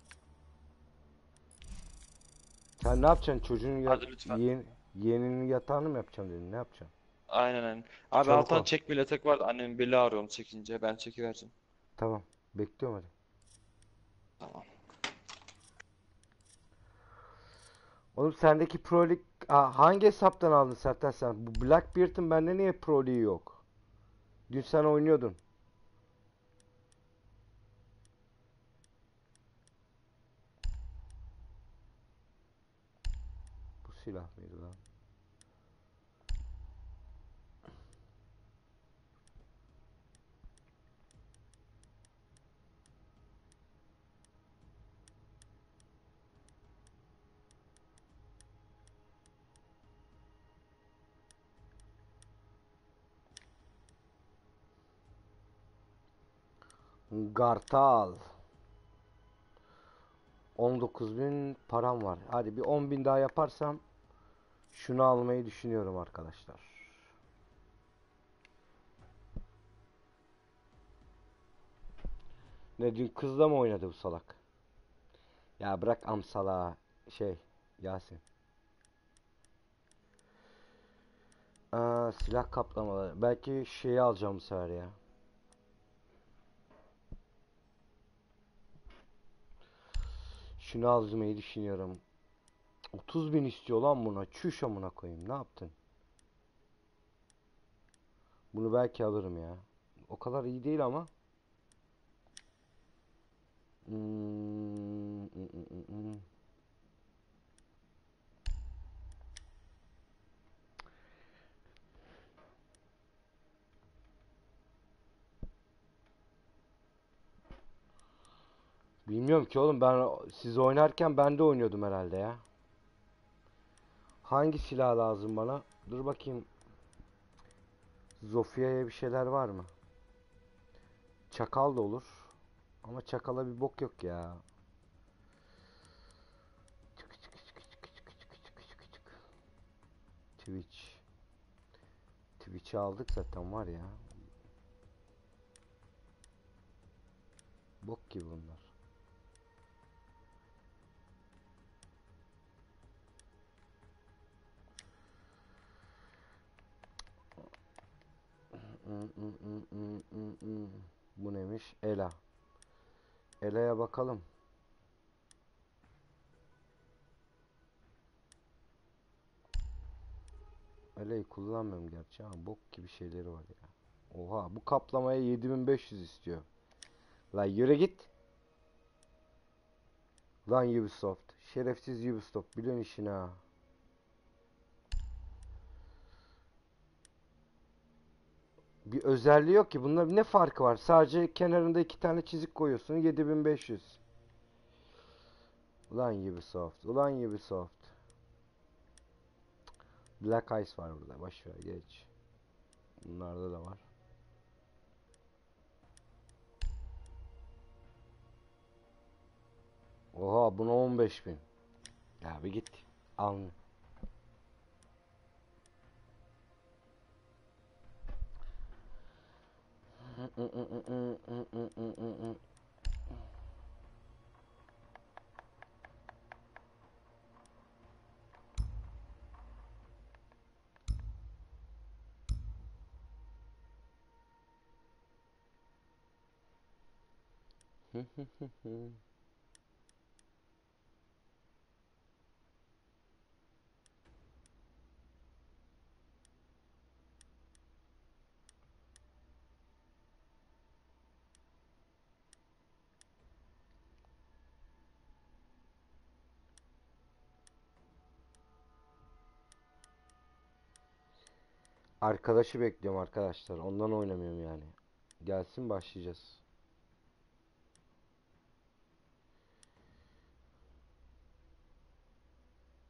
Sen ne yapacaksın çocuğun ya Hadi lütfen. yeğen, yeğeninin yatağını mı yapacaksın dedin ne yapacaksın? Aynen aynen. Abi Çabuk alttan ol. çekmeli yatak vardı. Annemin beli ağrıyor onu çekince. Ben çekivereceğim. Tamam bekliyorum hadi. Tamam. Oğlum sendeki Pro Lig Aa, hangi hesaptan aldın Sertan sen? Bu Blackbeard'ın bende niye Pro League yok? Dün sen oynuyordun. Bu silah mıydı lan? Gartal. on dokuz bin param var. Hadi bir on bin daha yaparsam şunu almayı düşünüyorum arkadaşlar. Ne dün kızla mı oynadı bu salak? Ya bırak amsala şey Yasin. Aa, silah kaplamaları. Belki şeyi alacağım bu sefer ya. Şunu almayı düşünüyorum. otuz bin istiyor lan buna. Çüş amına koyayım. Ne yaptın? Bunu belki alırım ya. O kadar iyi değil ama. Hmm, hmm, hmm, hmm. Bilmiyorum ki oğlum ben siz oynarken ben de oynuyordum herhalde ya. Hangi silah lazım bana? Dur bakayım. Zofia'ya bir şeyler var mı? Çakal da olur. Ama çakala bir bok yok ya. Twitch. Twitch'i aldık zaten var ya. Bok gibi bunlar. Bu neymiş? Ela. Ela'ya bakalım. Ela'yı kullanmıyorum gerçi ama bok gibi şeyleri var ya. Oha bu kaplamaya yedi bin beş yüz istiyor. Lan yürü git. Lan Ubisoft. Şerefsiz Ubisoft. Biliyorsun işini ha. Bir özelliği yok ki. Bunlar ne farkı var? Sadece kenarında iki tane çizik koyuyorsun. yedi bin beş yüz. Ulan Ubisoft. Ulan Ubisoft. Black Ice var burada. Boş ver geç. Bunlarda da var. Oha buna on beş bin. Ya bir git. Al. Arkadaşı bekliyorum arkadaşlar. Ondan oynamıyorum yani. Gelsin başlayacağız.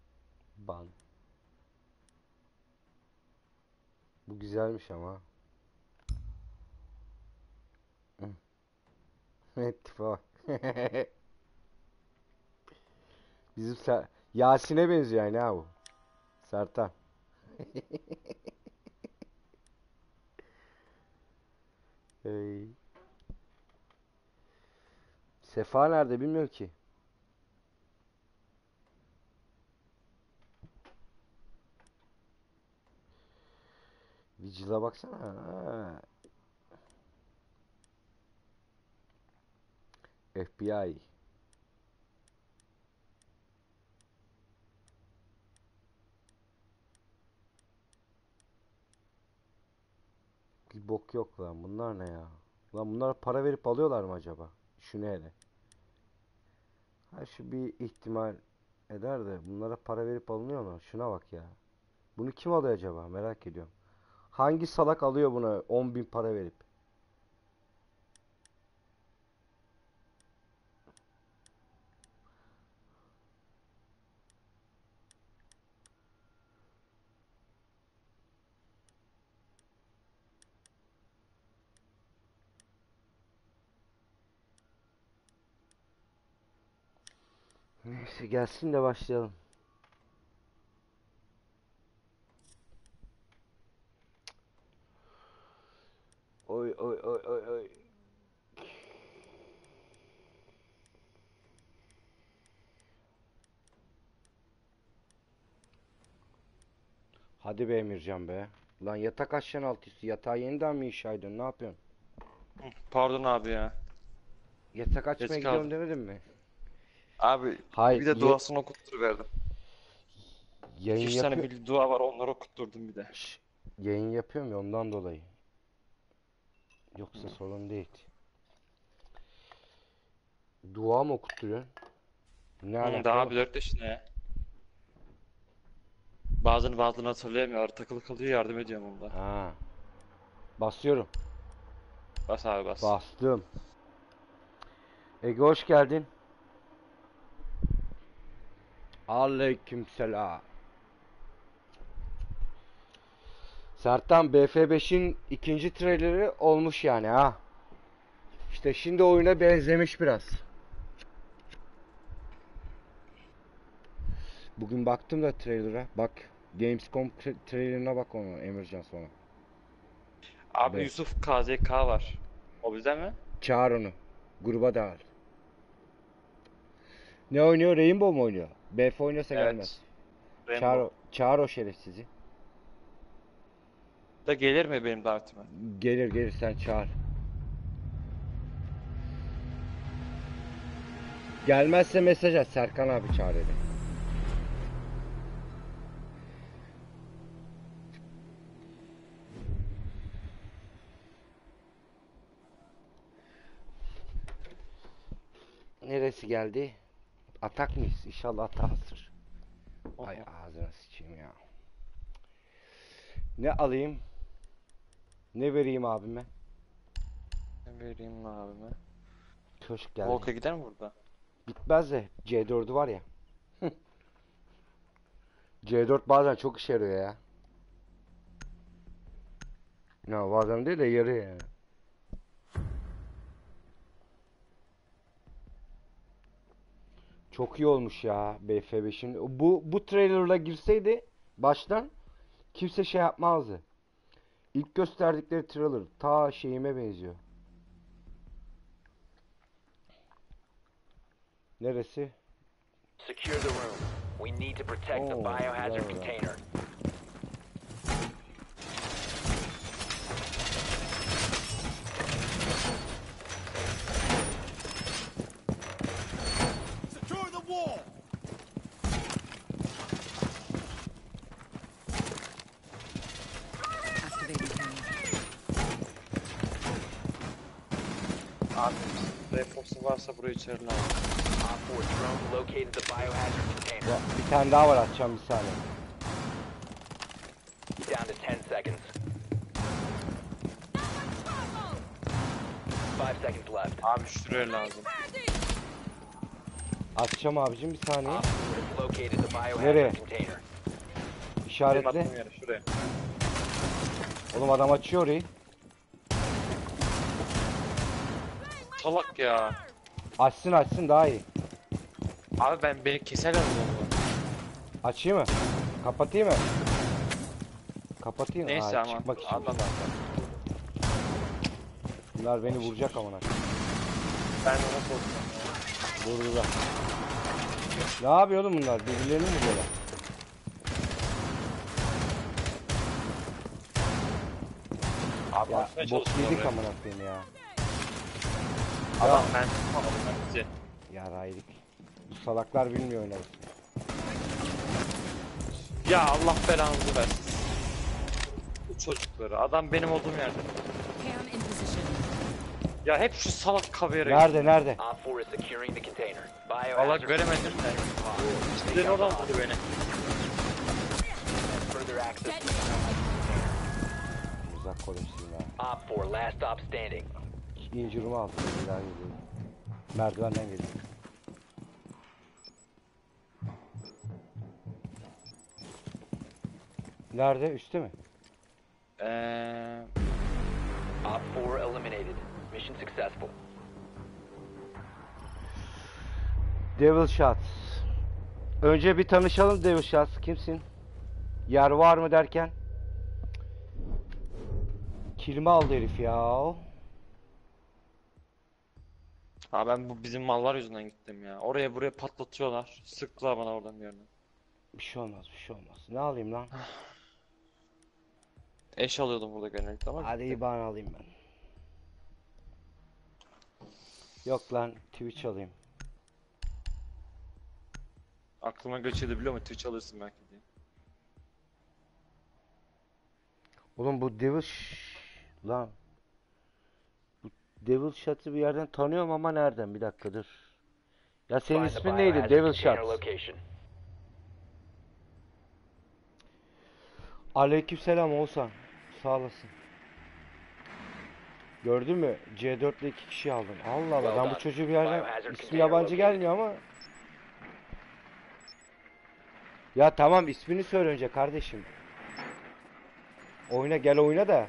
Ban. Bu güzelmiş ama. İttifak. Bizim Ser- Yasin'e benziyor yani ha bu. Sertan. Ey. Sefa nerede bilmiyorum ki. Vigil'a baksana. Ha. F B I. Bir bok yok lan. Bunlar ne ya? Lan bunlar para verip alıyorlar mı acaba? Şu ne hele? Ha şu bir ihtimal eder de bunlara para verip alınıyor mu? Şuna bak ya. Bunu kim alıyor acaba? Merak ediyorum. Hangi salak alıyor buna on bin para verip? Neyse gelsin de başlayalım. Oy oy oy oy oy. Hadi be Emircan be. Lan yatak aşağı alt üstü. Yatağı yeniden mi inşa ediyorsun? Ne yapıyorsun? Pardon abi ya. Yatak açmaya Geç gidiyorum kaldım. demedin mi? Abi Hayır. bir de Ye- duasını okutturuverdim. iki yayın üç tane yapıyor. bir dua var, onları okutturdum bir de. Şş, yayın yapıyorum ya ondan dolayı. Yoksa sorun değil. Dua mı okutturuyorsun? Ne Hı, alaka daha oğlum? bir dört yaşında ya. Bazılarını bazılarını hatırlayamıyor. Arada takılı kalıyor, yardım ediyorum onda. Ha. Basıyorum. Bas abi bas. Bastım. Ege hoş geldin. Aleykümselam. Sertan B F beşin ikinci traileri olmuş yani ha. İşte şimdi oyuna benzemiş biraz. Bugün baktım da trailer'a. Bak Gamescom tra- trailerına bak onu Emircan sonra. Abi Be. Yusuf K Z K var. O bizden mi? Çağır onu. Gruba dağıl. Ne oynuyor? Rainbow mu oynuyor? B F oynuyorsa gelmez. Evet. Çağır, Rainbow. o- çağır o şerefsizi. Da gelir mi benim davetime? Gelir gelir sen çağır. Gelmezse mesaj at Serkan abi çağır dedi. Neresi geldi? Atak mıyız? İnşallah atasır. Ay ağzına sıçayım ya. Ne alayım? Ne vereyim abime? Ne vereyim abime? Köşk geldi. Volk'a gider mi burada? Gitmez de C dördü var ya. C dört bazen çok işe yarıyor ya. Ya bazen değil de yarıyor yani. Çok iyi olmuş ya B F beşin. Bu bu trailer'la girseydi baştan kimse şey yapmazdı. İlk gösterdikleri trailer ta şeyime benziyor. Neresi? Secure the room. We need to protect the Oh, biohazard güzel. container. Secure the wall! Activating camera. Abi Reforce'u varsa burayı içeri lazım. Op four drone located the biohazard container. Ya, bir tane daha var atacağım bir saniye. Down to ten seconds. Five seconds left. Abi şuraya lazım. Atacağım abicim bir saniye. Op four has located the biohazard Nereye? container. Benim İşaretle. attığım yere şuraya. Oğlum adam açıyor orayı. salak ya. Açsın açsın daha iyi. Abi ben beni keserler onu. Açayım mı? Kapatayım mı? Kapatayım. Neyse Aa, ama çıkmak için. adam Bunlar beni vuracak amına. ben ona korkuyorum. Vurdular. Ne yapıyor oğlum bunlar? Birbirlerini mi vuruyorlar? Abi Ya atmaya bok çalışıyorum yedik oraya. amına koyayım ya. Adam ben tutamadım ben bizi. Yaraydık. Bu salaklar bilmiyor oynamayı. Ya Allah belanızı versin. Bu çocukları. Adam benim olduğum yerde. Cam in position. Ya hep şu salak kavera. Nerede nerede? Op four is securing the container. Allah Biohazard göremedim de. Sizden oradan vurdu beni. further access. Get Uzak konuşayım ya. Op four, last stop standing. İncirimi aldım. Bir daha geliyorum. Merdivenden geliyor. Nerede? Üstte mi? Eee... Op four eliminated. Mission successful. Devil Shots. Önce bir tanışalım Devil Shots. Kimsin? Yer var mı derken? Kilimi aldı herif ya. Ha ben bu bizim mallar yüzünden gittim ya. Oraya buraya patlatıyorlar. Sıktılar bana oradan bir yerden. Bir şey olmaz, bir şey olmaz. Ne alayım lan? Eş alıyordum burada genellikle ama Hadi gittim. IBAN alayım ben. Yok lan, Twitch alayım. Aklıma geçiyordu biliyor musun? Twitch alırsın belki diye. Oğlum bu Devil Sh- lan. Bu Devil Shot'ı bir yerden tanıyorum ama nereden? Bir dakika dur. Ya senin Find the ismin neydi? biohazard Devil container Shot. location. Aleykümselam Oğuzhan. Sağ olasın. Gördün mü? C dört ile iki kişi aldım. Allah Allah. Ben bu çocuğu bir yerden ismi yabancı gelmiyor ama. Ya tamam ismini söyle önce kardeşim. Oyna gel oyna da.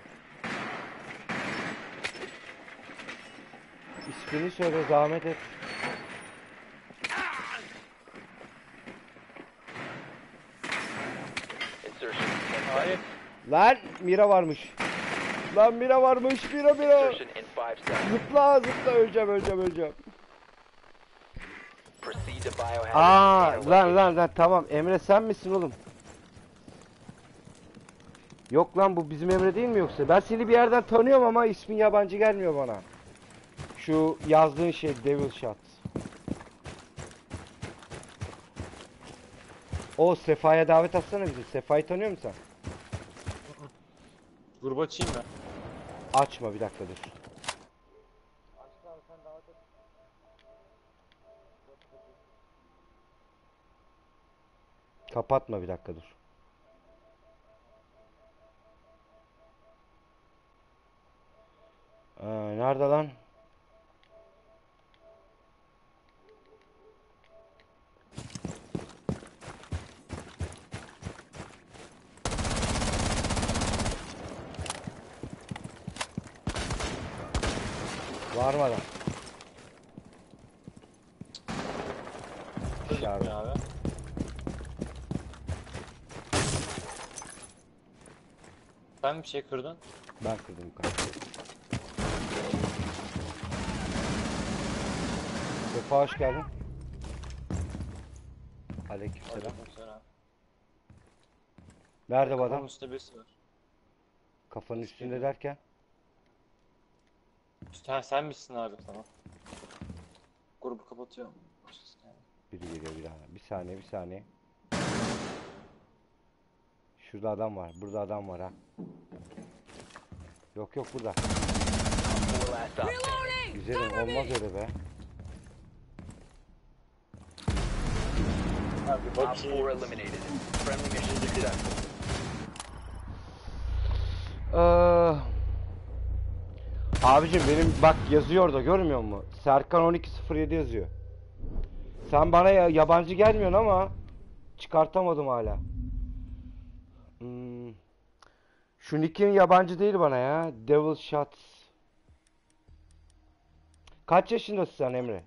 İsmini söyle zahmet et. Insertion. Hayır. Lan Mira varmış. Lan Mira varmış. Mira Mira. Insertion in five seconds. Zıpla zıpla öleceğim öleceğim öleceğim. Proceed to biohazard Aa container lan location. lan lan tamam Emre sen misin oğlum? Yok lan bu bizim Emre değil mi yoksa? Ben seni bir yerden tanıyorum ama ismin yabancı gelmiyor bana. Şu yazdığın şey Devil Shot. O Sefa'ya davet atsana bizi. Sefa'yı tanıyor musun sen? Grubu açayım mı? Açma bir dakika dur. Kapatma bir dakika dur. Ee, nerede lan? Var mı adam? Dışarı. Ya abi. Sen bir şey kırdın. Ben kırdım kanka. Sefa hoş geldin. Aleykümselam. Aleykümselam. Nerede bu Kafamın adam? üstünde birisi var. Kafanın üstünde derken? Ha, sen misin abi tamam. Grubu kapatıyorum. Biri geliyor bir daha. Bir saniye bir saniye. Şurada adam var. Burada adam var ha. Yok yok burada. Four last stop standing. Reloading! Güzelim Cover olmaz me! öyle be. Abi Op four eliminated. Friendly mission successful. Ee, abicim benim bak yazıyor da görmüyor musun? Serkan on iki sıfır yedi yazıyor. Sen bana ya, yabancı gelmiyorsun ama çıkartamadım hala. Hmm. Şu nick'in yabancı değil bana ya. Devil Shots. Kaç yaşındasın sen Emre?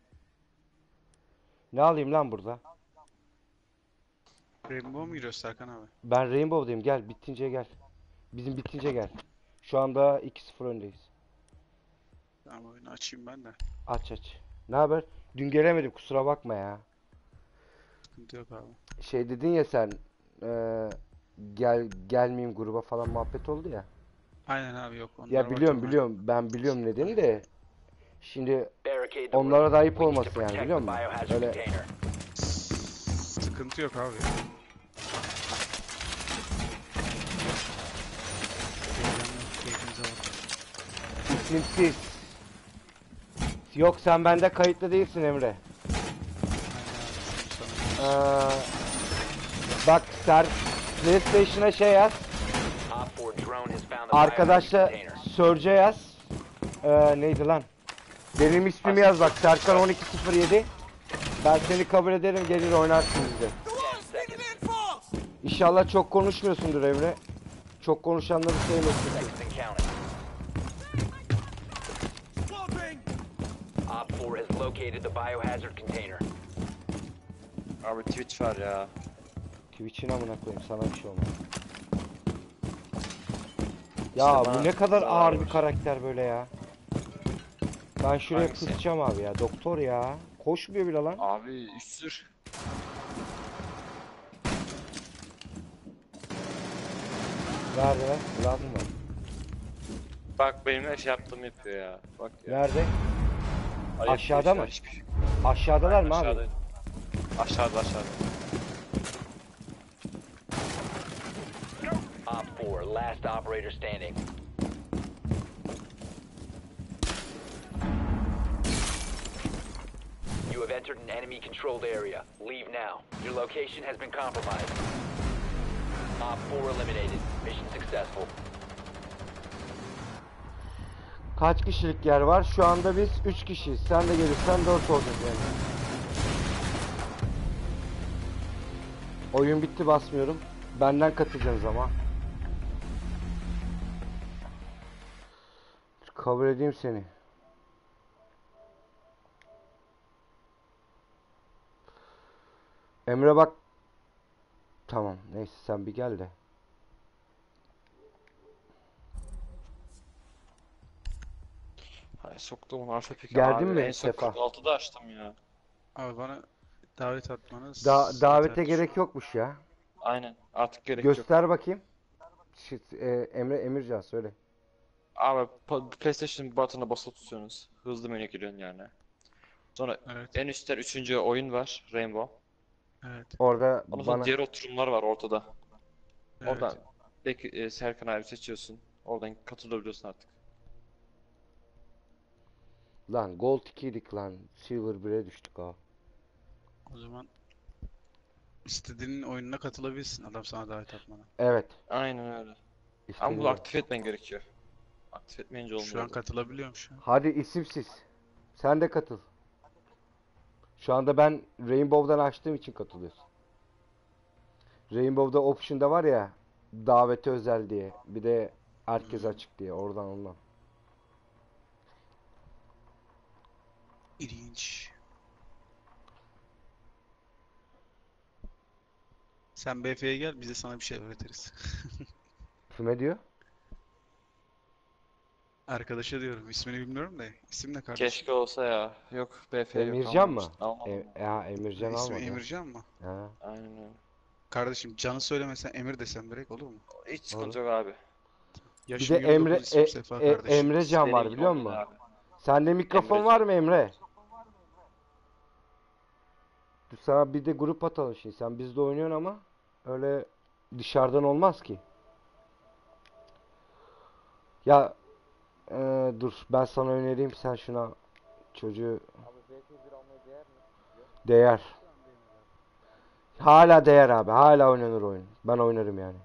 Ne alayım lan burada? Rainbow mu giriyor Serkan abi? Ben Rainbow'dayım, gel bitince gel. Bizim bitince gel. Şu anda iki sıfır öndeyiz. Tamam oyunu açayım ben de. Aç aç. Ne haber? Dün gelemedim, kusura bakma ya. Sıkıntı yok abi. Şey dedin ya sen, eee, gel gelmeyeyim gruba falan muhabbet oldu ya. Aynen abi yok. Onlara Ya biliyorum bakıyorum ben. biliyorum, ben biliyorum nedeni de. Şimdi Barricade the onlara room. da ayıp We need to olmasın yani, protect biliyor the musun? biohazard Öyle container. Sıkıntı yok abi. Heyecanlı, keyfinize bakın. isimsiz. Yok, sen bende kayıtlı değilsin Emre. Aynen abi. Ee, bak sen PlayStation'a şey yaz. Op four drone has found the biohazard Arkadaşla container. Surge'e yaz. Ee, neydi lan? Benim ismimi yaz bak, Serkan on iki sıfır yedi. Ben seni kabul ederim, gelir oynarsın bizde. The wall's taking reinforced! İnşallah çok konuşmuyorsundur Emre. Çok konuşanları sevmesin. Seconds and counting. Swapping! Op four has located the biohazard container. Abi Twitch var ya. Twitch'in amına koyayım, sana bir şey olmaz. Ya bana bu ne kadar zarar ağır var. bir karakter böyle ya. Ben şuraya Hangisi? pusacağım abi ya. Doktor ya. Koşmuyor bile lan. Abi üstür. Nerede lan? Lazım mı? Bak benimle şey yaptığımı yapıyor ya. Bak ya. Nerede? Ayıp Aşağıda bir mı? şey, hiçbir şey. Aşağıdalar mı abi? Aşağıda. Aşağıda aşağıda. Op four, last operator standing. You have entered an enemy-controlled area. Leave now. Your location has been compromised. Op four eliminated. Mission successful. Kaç kişilik yer var? Şu anda biz üç kişiyiz. Sen de gelirsen dört olacağız yani. Oyun bitti, basmıyorum. Benden katılacaksınız ama. Kabul edeyim seni. Emre bak. Tamam, neyse sen bir gel de. Hay soktuğum harfe peki Geldin abi. mi En son Sefa? kırk altıda açtım ya. Abi bana davet atmanız Da davete yeterli. gerek yokmuş ya. Aynen. Artık gerek yok. Göster bakayım. Shit, e, Emre Emircan söyle. Abi pa- PlayStation button'a basılı tutuyorsunuz. Hızlı menü giriyorsun yani. Sonra Evet. en üstte üçüncü oyun var. Rainbow. Evet. Orada Ondan sonra bana diğer oturumlar var ortada. Evet. Oradan belki e, Serkan abi seçiyorsun. Oradan katılabiliyorsun artık. lan Gold ikiydik lan. Silver bire düştük ha. O zaman istediğin oyununa katılabilirsin adam sana davet atmana. Evet. Aynen öyle. Ama istediğim bunu o. aktif etmen gerekiyor. Aktif etmeyince olmuyor. Şu an katılabiliyorum şu an. Hadi isimsiz. Sen de katıl. Şu anda ben Rainbow'dan açtığım için katılıyorsun. Rainbow'da option'da var ya, davete özel diye. Bir de herkes açık diye. Oradan ondan. İlginç. Sen B F'ye gel biz de sana bir şey öğretiriz. Kime diyor? Arkadaşa diyorum ismini bilmiyorum da isim ne kardeşim? Keşke olsa ya. Yok B F yok. Emircan mı? almamıştım, almadım. E, ya Emircan İsmi almadı. Emircan mı? Ha. Aynen öyle. Kardeşim Can'ı söylemesen Emir desem direkt olur mu? Hiç sıkıntı yok abi. Bir Yaşım de Emre yirmi dokuz, isim e, Sefa e, kardeşim. Emrecan var Senin biliyor gibi musun? olmalı abi. Sende mikrofon Emrecan. var mı Emre? Dur, sana bir de grup atalım şimdi. Sen bizde oynuyorsun ama öyle dışarıdan olmaz ki. Ya e, dur ben sana önereyim, sen şuna çocuğu değer. Hala değer abi. Hala oynanır oyun. Ben oynarım yani.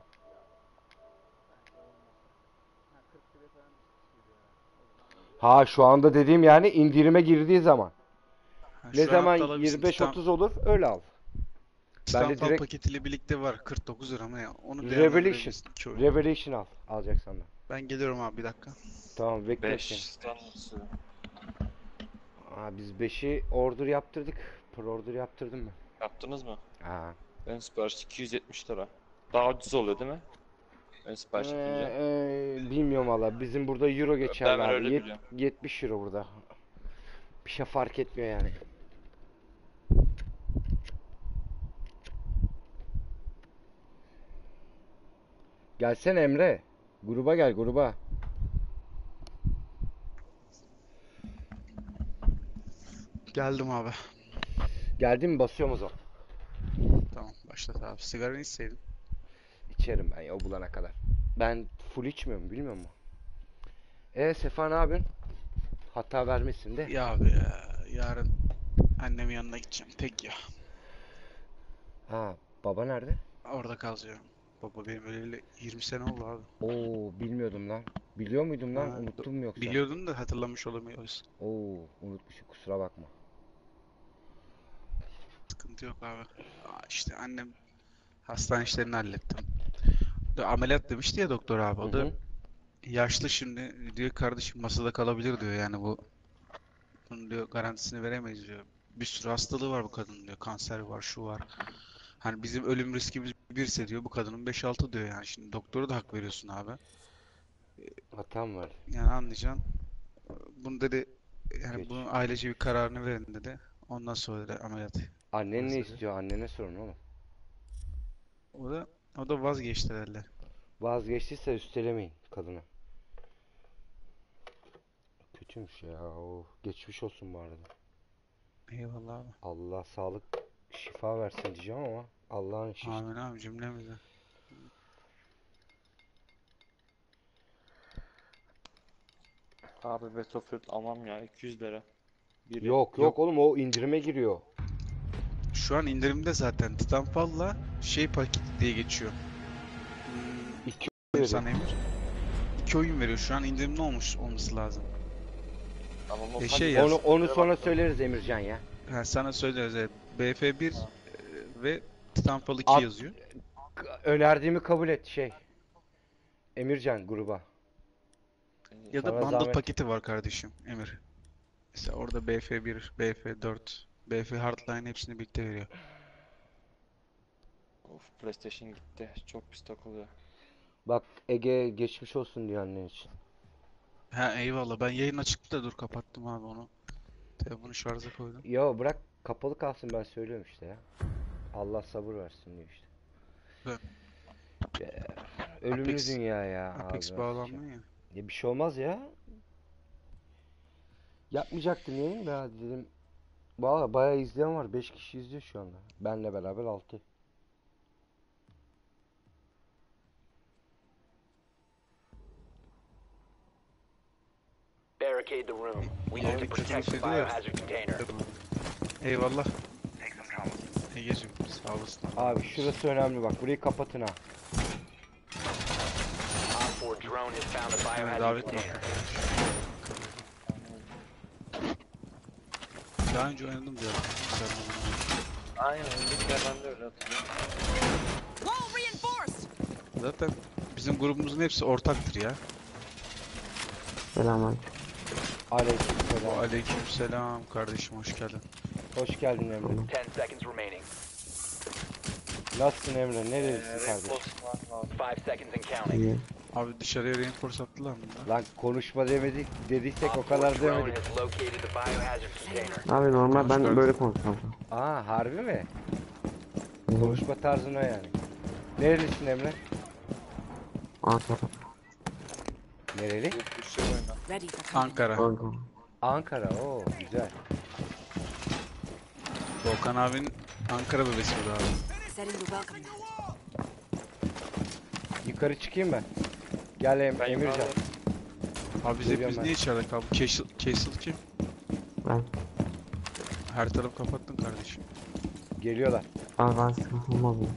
Ha şu anda dediğim yani indirime girdiği zaman. Ha, Ne şu an zaman hatta alabilirsin. yirmi beş Titan- otuz olur öyle al. Ben de Titanfall direkt paketiyle birlikte var kırk dokuz lira mı ya? Onu Revelation. değerlendirebilirsin iki oyun. Revelation al. Alacaksan da. Ben geliyorum abi bir dakika. Tamam bekle. beş seni. standartsı. Aa, biz beşi order yaptırdık. Pro order yaptırdım mı? Yaptınız mı? Aa. Ön sipariş iki yüz yetmiş lira. Daha ucuz oluyor değil mi? Ön sipariş Ee, yapınca. e, bilmiyorum valla. Bizim burada euro geçerli Ben abi. öyle Yet- biliyorum. yetmiş euro burada. Bir şey fark etmiyor yani. Gelsene Emre. Gruba gel gruba. Geldim abi. Geldin mi basıyorum o zaman. Tamam başlat abi. Sigara içseydin. İçerim ben ya o bulana kadar. Ben full içmiyorum bilmiyor musun? E Sefa ne yapıyorsun? Hata vermesin de. Ya abi ya. Yarın annemin yanına gideceğim. Tek ya. Ha, baba nerede? Orada kalacağım. Baba benim öleli yirmi sene oldu abi. Oo, bilmiyordum lan. Biliyor muydum lan? Ha, Unuttum mu yoksa? biliyordun da hatırlamış olamıyoruz. Oo, unutmuşum kusura bakma. Sıkıntı yok abi. Aa, işte annem hastane işlerini hallettim. De ameliyat demişti ya doktor abi. Hı O da hı. yaşlı şimdi diyor kardeşim masada kalabilir diyor. Yani bu bunun diyor garantisini veremeyiz diyor. Bir sürü hastalığı var bu kadının diyor. Kanser var, şu var. Hani bizim ölüm riskimiz birse diyor bu kadının beş altı diyor yani. Şimdi doktora da hak veriyorsun abi. Hatam var. Yani anlayacaksın. Bunu dedi yani Geç. bunun ailece bir kararını verin dedi. Ondan sonra dedi ameliyat Annen ne yaparız dedi. istiyor? Annene sorun oğlum. O da o da vazgeçti herhalde. Vazgeçtiyse üstelemeyin kadına. Kötüymüş ya. Oh, geçmiş olsun bu arada. Eyvallah abi. Allah sağlık şifa versin diyeceğim ama Allah'ın işi işte. Amin abi cümlemize. Abi Battlefield almam ya iki yüz lira. Biri. Yok yok oğlum o indirime giriyor. Şu an indirimde zaten Titanfall'la şey paket diye geçiyor. Hmm, İki oyun veriyor. sana Emir. İki oyun veriyor. Şu an indirimli olmuş olması lazım. Tamam o E, kadar- şey yaz. Onu onu Bak- sonra söyleriz Emircan ya. Ha, sana söyleriz. Evet. B F bir e, ve Titanfall iki At- yazıyor. K- Önerdiğimi kabul et şey. Emircan gruba. Ya da Sana bundle zahmet. paketi var kardeşim Emir. Mesela orada B F bir, B F dört, B F Hardline hepsini birlikte veriyor. Of PlayStation gitti. Çok pis takılıyor. Bak Ege geçmiş olsun diyor annen için. Ha eyvallah ben yayın açıktı da dur kapattım abi onu. Telefonu şarja koydum. Yo bırak kapalı kalsın ben söylüyorum işte ya. Allah sabır versin diyor işte. Evet. Ya, ölümlü Apex- dünya ya. Apex ağzına bağlandı sıçayım. ya. Ya bir şey olmaz ya. Yapmayacaktım yayın da dedim. Valla bayağı izleyen var. beş kişi izliyor şu anda. Benle beraber altı. Barricade the room. We need to protect the biohazard container. Eyvallah. Egeciğim sağ olasın. Abi şurası önemli bak. Burayı kapatın ha. Op four drone has found the Evet, biohazard davet var. container. Daha önce oynadım diyorum. Aynen önceki ben de öyle hatırlıyorum. Wall reinforced! Zaten bizim grubumuzun hepsi ortaktır ya. Aleykümselam. Aleykümselam kardeşim hoş geldin. Hoş geldin Emre. Ten seconds remaining. Nasılsın Emre? Ee, Neredesin kardeşim? reinforcement lazım. Five seconds and counting. Abi dışarıya reinforce attılar mı bunlar? Lan konuşma demedik dediysek o Op four kadar drone demedik. has located the biohazard container. Abi normal ben Hoş böyle konuşacağım. Aa harbi mi? Konuşma tarzına yani. Nerelisin Emre? Ankara. Nereli? Yurt dışı oyna. Ready for combat. Ankara. Ankara. Ankara. Oo güzel. Volkan abinin Ankara bebesi bu da abi. Setting the welcome mat. Yukarı çıkayım ben. Gel em Ben Emircan. yukarıda- Abi biz Geliyorum hepimiz ben. niye içeride kaldık? Castle, Castle kim? Ben. Her tarafı kapattın kardeşim. Geliyorlar. Abi ben sıkıntı olmaz mı?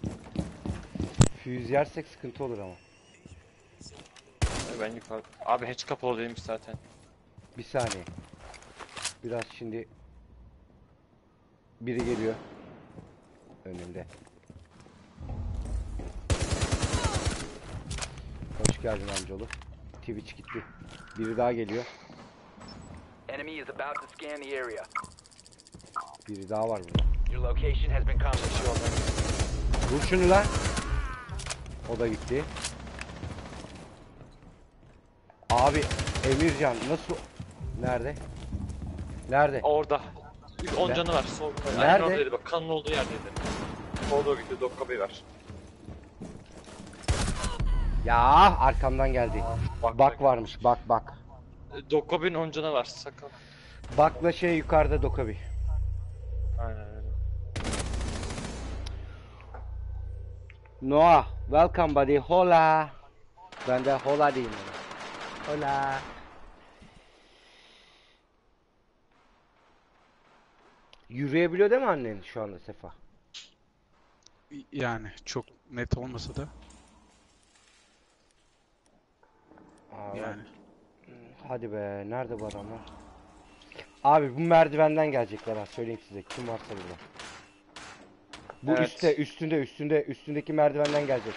Füze yersek sıkıntı olur ama. Ben yukarı. Abi hiç kapalı değilmiş zaten. Bir saniye. Biraz şimdi biri geliyor. Önümde. Hoş geldin amcaoğlu. Twitch gitti. Biri daha geliyor. enemy is about to scan the area. Biri daha var burada. Your location has been compromised. Vur şunu lan. O da gitti. Abi Emircan nasıl? Nerede? Nerede? Orada. on Ne- canı var. Sol. Nerede? Aynen oradaydı bak. Kanın olduğu yerdeydi. Solda gitti. Dokkabayı var. Ya arkamdan geldi. Bak varmış bak bak. Dokkabayın on canı var. Sakın. Bakla şey yukarıda Dokabi. Aynen öyle. Noah, welcome buddy. Hola. Ben de hola diyeyim. Hola. Yürüyebiliyor değil mi annen şu anda Sefa? Yani çok net olmasa da Aa, yani. hadi be, nerede bu adamlar? Abi bu merdivenden gelecekler ha, söyleyeyim size, kim varsa burada. Bu Evet. üstte, üstünde, üstünde, üstündeki merdivenden gelecek.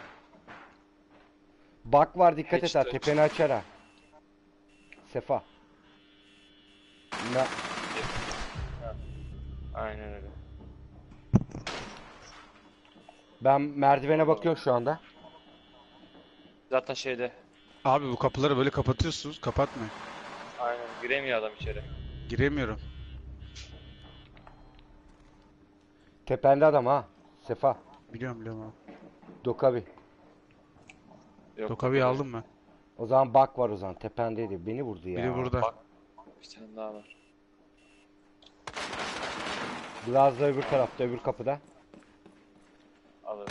Bak var, dikkat et ha, Hatch, tepeni açar ha. Sefa. Ne? Aynen öyle. Ben merdivene bakıyorum şu anda. Zaten şeyde. Abi bu kapıları böyle kapatıyorsunuz. Kapatmayın. Aynen. Giremiyor adam içeri. Giremiyorum. Tepende adam ha. Sefa. Biliyorum biliyorum abi. Dokabi. Yok. Dokabi'yi aldım ben. O zaman bak var o zaman, tependeydi. Beni vurdu ya. Biri burada. Bak. Bir tane daha var. Biraz da öbür tarafta, öbür kapıda. Alırız.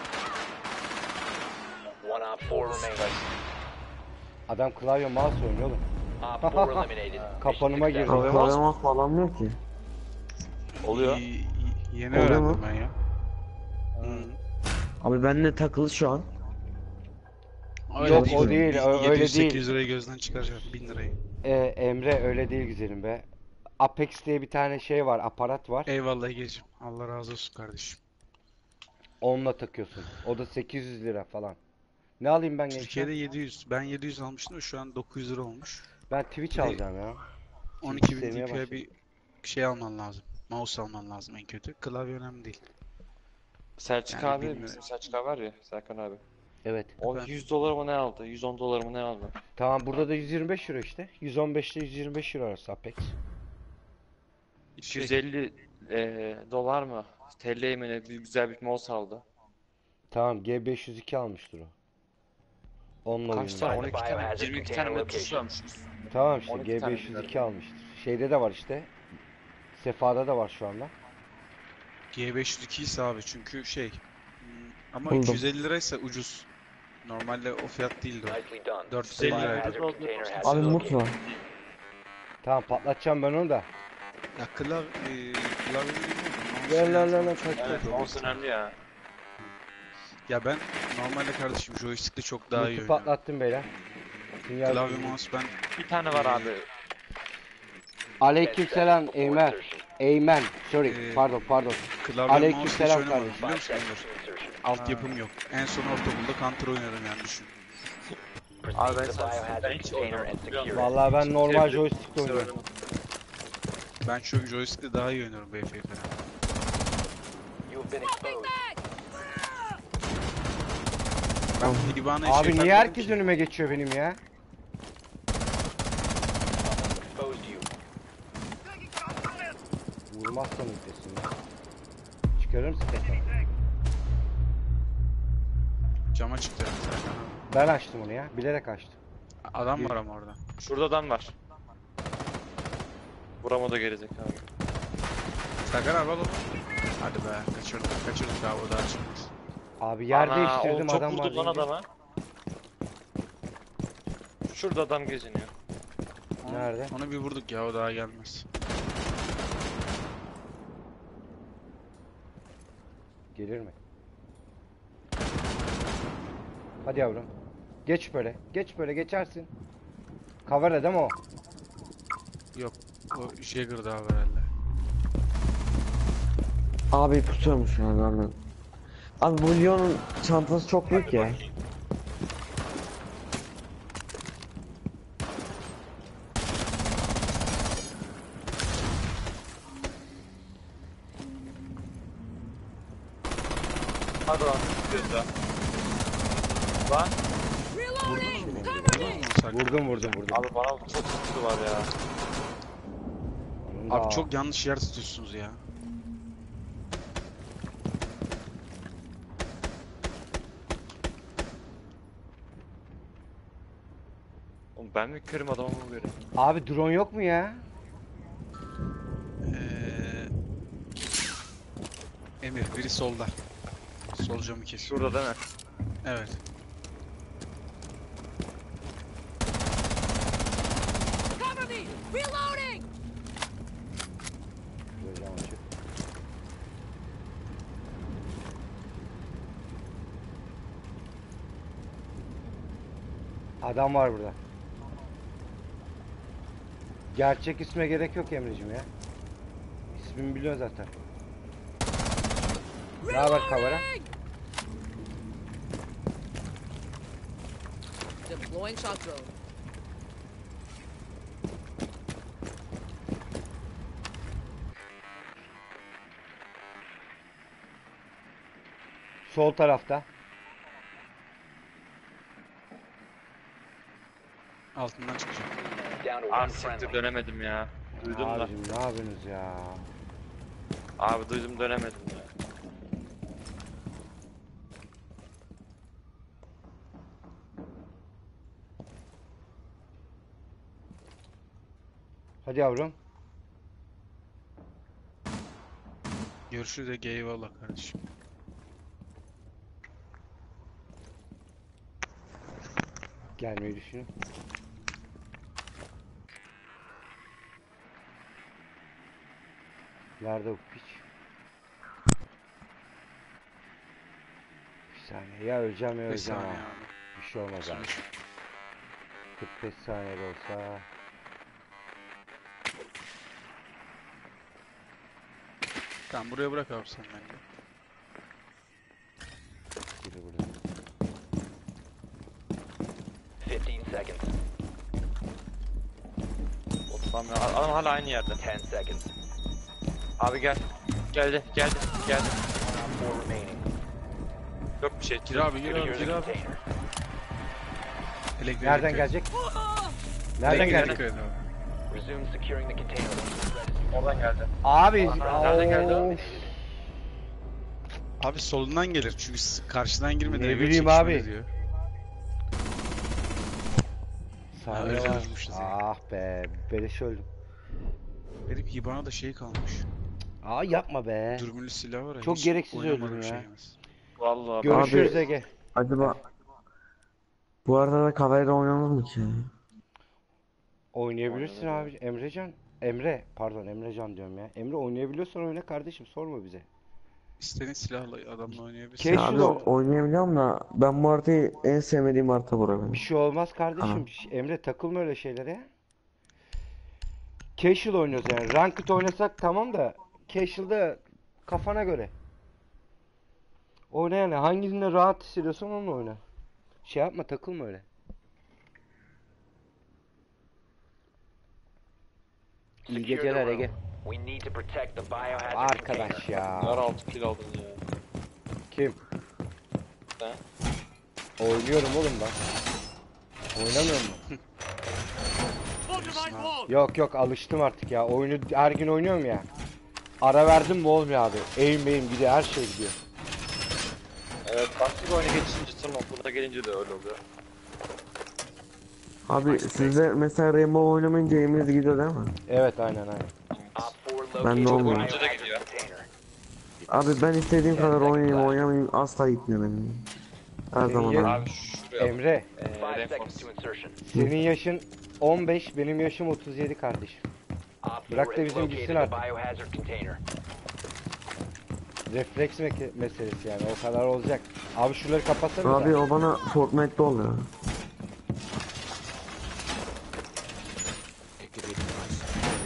One op four remaining. Adam klavye mouse oynuyor oğlum. Op four eliminated. Kapanıma Mission girdi. successful. Kavramak bağlanmıyor ki. Oluyor. Y- y- yeni Oluyor öğrendim mu? ben ya. Hı. Abi benimle takılı şu an. Öyle Yok, değil. o değil, Bir o- öyle yedi yüz sekiz yüz değil. lirayı gözden çıkaracağım. bin lirayı. Ee, Emre öyle değil güzelim be. Apex diye bir tane şey var, aparat var. Eyvallah Egeciğim. Allah razı olsun kardeşim. Onunla takıyorsun. O da sekiz yüz lira falan. Ne alayım ben gençler? Türkiye'de yedi yüz. Ben yedi yüz almıştım da şu an dokuz yüz lira olmuş. Ben Twitch de- alacağım ya. on iki bin sevmeye D P I başladım. bir şey alman lazım. Mouse alman lazım en kötü. Klavye önemli değil. Selçuk Yani abi. bilmiyorum. Selçuk abi var ya. Serkan abi. Evet. O Ben- yüz dolar mı ne aldı? yüz on dolar mı ne aldı? Tamam, burada da yüz yirmi beş euro işte. yüz on beş ile yüz yirmi beş euro arası Apex. Şey, yüz elli eee, dolar mı? T L mi ne? Bir güzel bir mouse aldı. Tamam, G beş yüz iki almıştır o. Onunla Kaç oyun tane? var. on iki tane. yirmi iki tane mi tuşu varmış? Tamam işte on iki G tane beş yüz iki almıştır. Şeyde de var işte. Sefa'da da var şu anda. G beş yüz iki ise abi çünkü şey hmm, ama Buldum. iki yüz elli liraysa ucuz. Normalde o fiyat değildi o. Nicely done. dört yüz elli elli lira. liraydı. Biohazard container has Abi been mut located. var. Tamam, patlatacağım ben onu da. Ya klav, e, klavye bilmiyorum. Gel lan lan lan, Mouse kaç Evet, kaç. mouse önemli ya. Ya ben normalde kardeşim joystick'le çok daha iyi Mutu oynuyorum. patlattım beyler. Sinyal Klavye veriyorum. mouse ben Bir tane var abi. Aleykümselam Before Eymen. insertion. Eymen. Sorry. Ee, Pardon pardon. klavye Aleyküm mouse hiç selam oynamadım kardeşim. biliyor Five musun seconds Ömer? to insertion. Altyapım yok. En son ortaokulda Counter oynadım yani düşün. Proceed Abi to ben the sen- biohazard ben hiç container oynamadım, and biliyor secure it. musun? Vallahi ben normal Sevdim. joystick'le oynuyorum. Severim. Ben şu joystick'le daha iyi oynuyorum B F F'den. You have been exposed. Ben Hibana Abi şey niye takmadım herkes ki. önüme geçiyor benim ya? Exposed you. Vurmazsan ötesin ya. Çıkarır mısın tekrar? Cama çıktı yani Serkan abi. Ben açtım onu ya. Bilerek açtım. Adam var ama orada. Şurada adam var. Vuramadı gerizekalı. Serkan abi al onu. Hadi be kaçırdık kaçırdık abi o daha çıkmaz. Abi yer Ana, değiştirdim, oğlum çok adam var vurdum lan deyince. adama. Şurada adam geziniyor. Nerede? Onu bir vurduk ya o daha gelmez. Gelir mi? Hadi yavrum. Geç böyle. Geç böyle, geçersin. Kavara değil mi o? Yok o şey kırdı abi herhalde. Abi pusuyormuş yani anladım. Abi bu Leon'un çantası çok büyük ya. Hadi lan tutuyoruz ya. Lan Reloading! Cover me! Vurdum vurdum vurdum. abi bana çok tutu var ya. Onun da- Abi çok yanlış yer tutuyorsunuz ya. Oğlum ben mi körüm adamı mı görüyorum? Abi drone yok mu ya? Ee, Emir biri solda. Sol camı kesiyor. Şurada değil mi? Evet. Cover me! Reloading! Şöyle cam açık. Adam var burada. Gerçek isme gerek yok Emre'cim ya. İsmimi biliyor zaten. Ne haber kamera? Reloading! Deploying shock drone. Sol tarafta. Altından çıkacak. Down to one Ah siktir friendly. dönemedim ya. Duydum da. Abicim ne yapıyorsunuz ya? Abi duydum dönemedim ya. Hadi yavrum. Görüşürüz Ege, eyvallah kardeşim. Gelmeyi düşünün. Nerede bu piç? Bir saniye ya öleceğim ya Bir öleceğim saniye ha. abi. Bir şey olmaz abi. kırk beş saniyede olsa. Tamam buraya bırak abi sen bence. Biri burada. fifteen seconds. Tamam ya adam hala aynı yerde. ten seconds. Abi gel. Geldi geldi geldi. Four remaining. Yok bir şey. Gir abi gir abi Secure the gir abi. container. Elektrik Nereden elektrik. gelecek? Nereden Elektrik gelecek? dikkat edin abi. Resume securing the container. Oradan geldi. Abi. Nereden geldi o? of. Abi solundan gelir çünkü s- karşıdan girmeden Ne eve bileyim çekişmeli abi. diyor. Saniye öyle var. durmuşuz yani. Ah be. Beleş öldüm. Benim hibana da şey kalmış. Aa yapma be. Dürbünlü silah var ya. Çok hiç gereksiz oynamadığım öldüm ya. şeyimiz. Vallahi Gör- Görüşürüz Abi- Ege. Acaba bu arada da kamerayla oynanır mı ki? Oynayabilirsin Oynanır abi. Emrecan. Emre. Pardon Emrecan diyorum ya. Emre oynayabiliyorsan oyna kardeşim. Sorma bize. İstediğin silahla adamla oynayabilirsin. Keş- Ya abi Casual- oynayabiliyorum da ben bu haritayı en sevmediğim harita bu arada. Bir şey olmaz kardeşim. Aha. Ş- Emre takılma öyle şeylere. Casual oynuyoruz yani. Ranked oynasak tamam da Casual'da kafana göre. Oyna yani. Hangisinde rahat hissediyorsan onunla oyna. Şey yapma takılma öyle. İyi Secure the geceler room. Ege. We need to protect the biohazard container. Arkadaş ya. Yar altı kill aldın ya. Kim? Ben. Oynuyorum oğlum ben. Oynamıyor mu? Diyorsun abi. Yok yok alıştım artık ya. Oyunu her gün oynuyorum ya. Ara verdim mi olmuyor abi. Aim aim gidiyor her şey gidiyor. Evet farklı bir oyuna geçince tamam burada gelince de öyle oluyor. Abi sizde mesela Rainbow oynamayınca aiminiz gidiyor değil mi? Evet aynen aynen. Op four Ben de located the olmuyor. Oyuncu da biohazard gidiyor. container. Abi ben istediğim kadar oynayayım oynamayayım asla gitmiyor benim. Her Senin zaman yer- öyle. Abi şuraya bak. Emre Ee, Five seconds reinforce. to insertion. senin yaşın on beş benim yaşım otuz yedi kardeşim. Op Bırak four da has bizim located gitsin the artık. biohazard container. Refleks meke- meselesi yani o kadar olacak. Abi şunları kapatsana. Abi o bana Fortnite'da oluyor. It could be nice.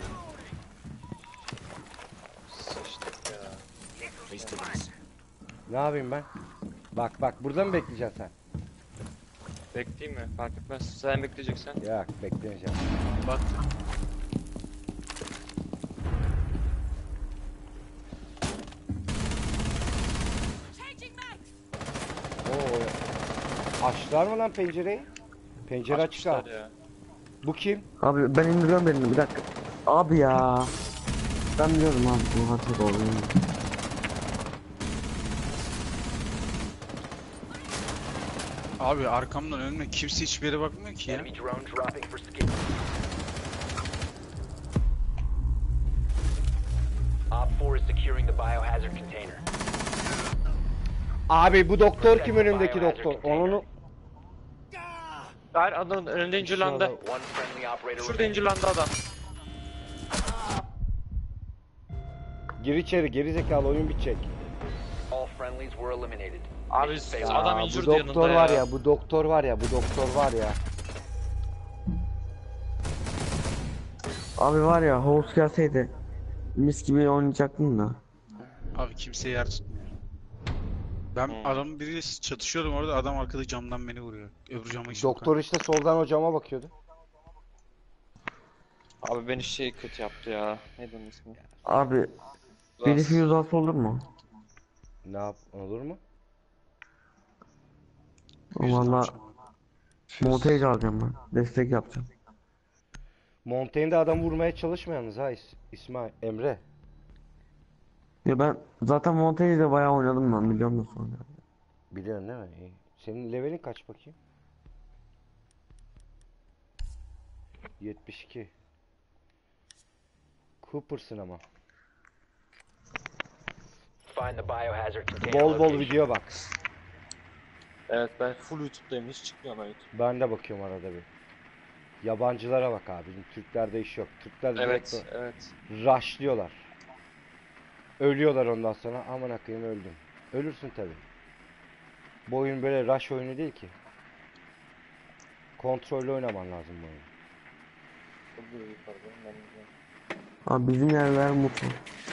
Sıçtık ya. Wasted this. Ne yapayım ben? Bak bak burada mı bekleyeceksin sen? Bekleyeyim mi? Fark etmez. Sen bekleyeceksen. Yok beklemeyeceğim. Bak Changing mags! Açtılar mı lan pencereyi? Pencere açık ha. Açmışlar ya. Bu kim? Abi ben indiriyorum birini bir dakika. Abi ya. Ben biliyorum abi bu hatak oldu. Abi arkamdan önüme kimse hiçbir yere bakmıyor ki ya. Enemy drone dropping for skip. Op four is securing the biohazard container. Abi bu doktor kim önümdeki doktor? Onu Hayır, adamın önünde incirlandı. One friendly operator Şurada remaining. incirlandı adam. gir içeri, geri zekalı oyun bitecek. All friendlies were eliminated. Abi Mission failed. adam Aa, incirdi bu yanında doktor ya. var ya, bu doktor var ya, bu doktor var ya. Abi var ya host gelseydi mis gibi oynayacaktın da. Abi kimse yer tutmuyor. Ben Hmm. adamın biriyle çatışıyordum orada, adam arkada camdan beni vuruyor. Öbür cama hiç Doktor işte soldan hocama bakıyordu. Abi beni şey kötü yaptı ya. Neydi onun ismi? Abi birisi yüz altı olur mu? Ne yap, olur mu? Valla montaj alacağım ben. Destek yapacağım. Montaigne'de adam vurmaya çalışmayanız ha İs- İsmail, Emre. Ya ben zaten montajda bayağı oynadım ben biliyor musun? Biliyorsun değil mi? İyi. Senin levelin kaç bakayım? yetmiş iki. Cooper'sın ama. Find the biohazard container Bol bol location. video bak. Evet, ben full YouTube'dayım, hiç çıkmıyor ama YouTube. Ben de bakıyorum arada bir. Yabancılara bak abi. Bizim Türklerde iş yok. Türkler direkt Evet, evet. rushlıyorlar. Ölüyorlar ondan sonra. Aman akıyım öldüm. Ölürsün tabi. Bu oyun böyle rush oyunu değil ki. Kontrollü oynaman lazım bu oyunu. Abi bizim yerler mutlu.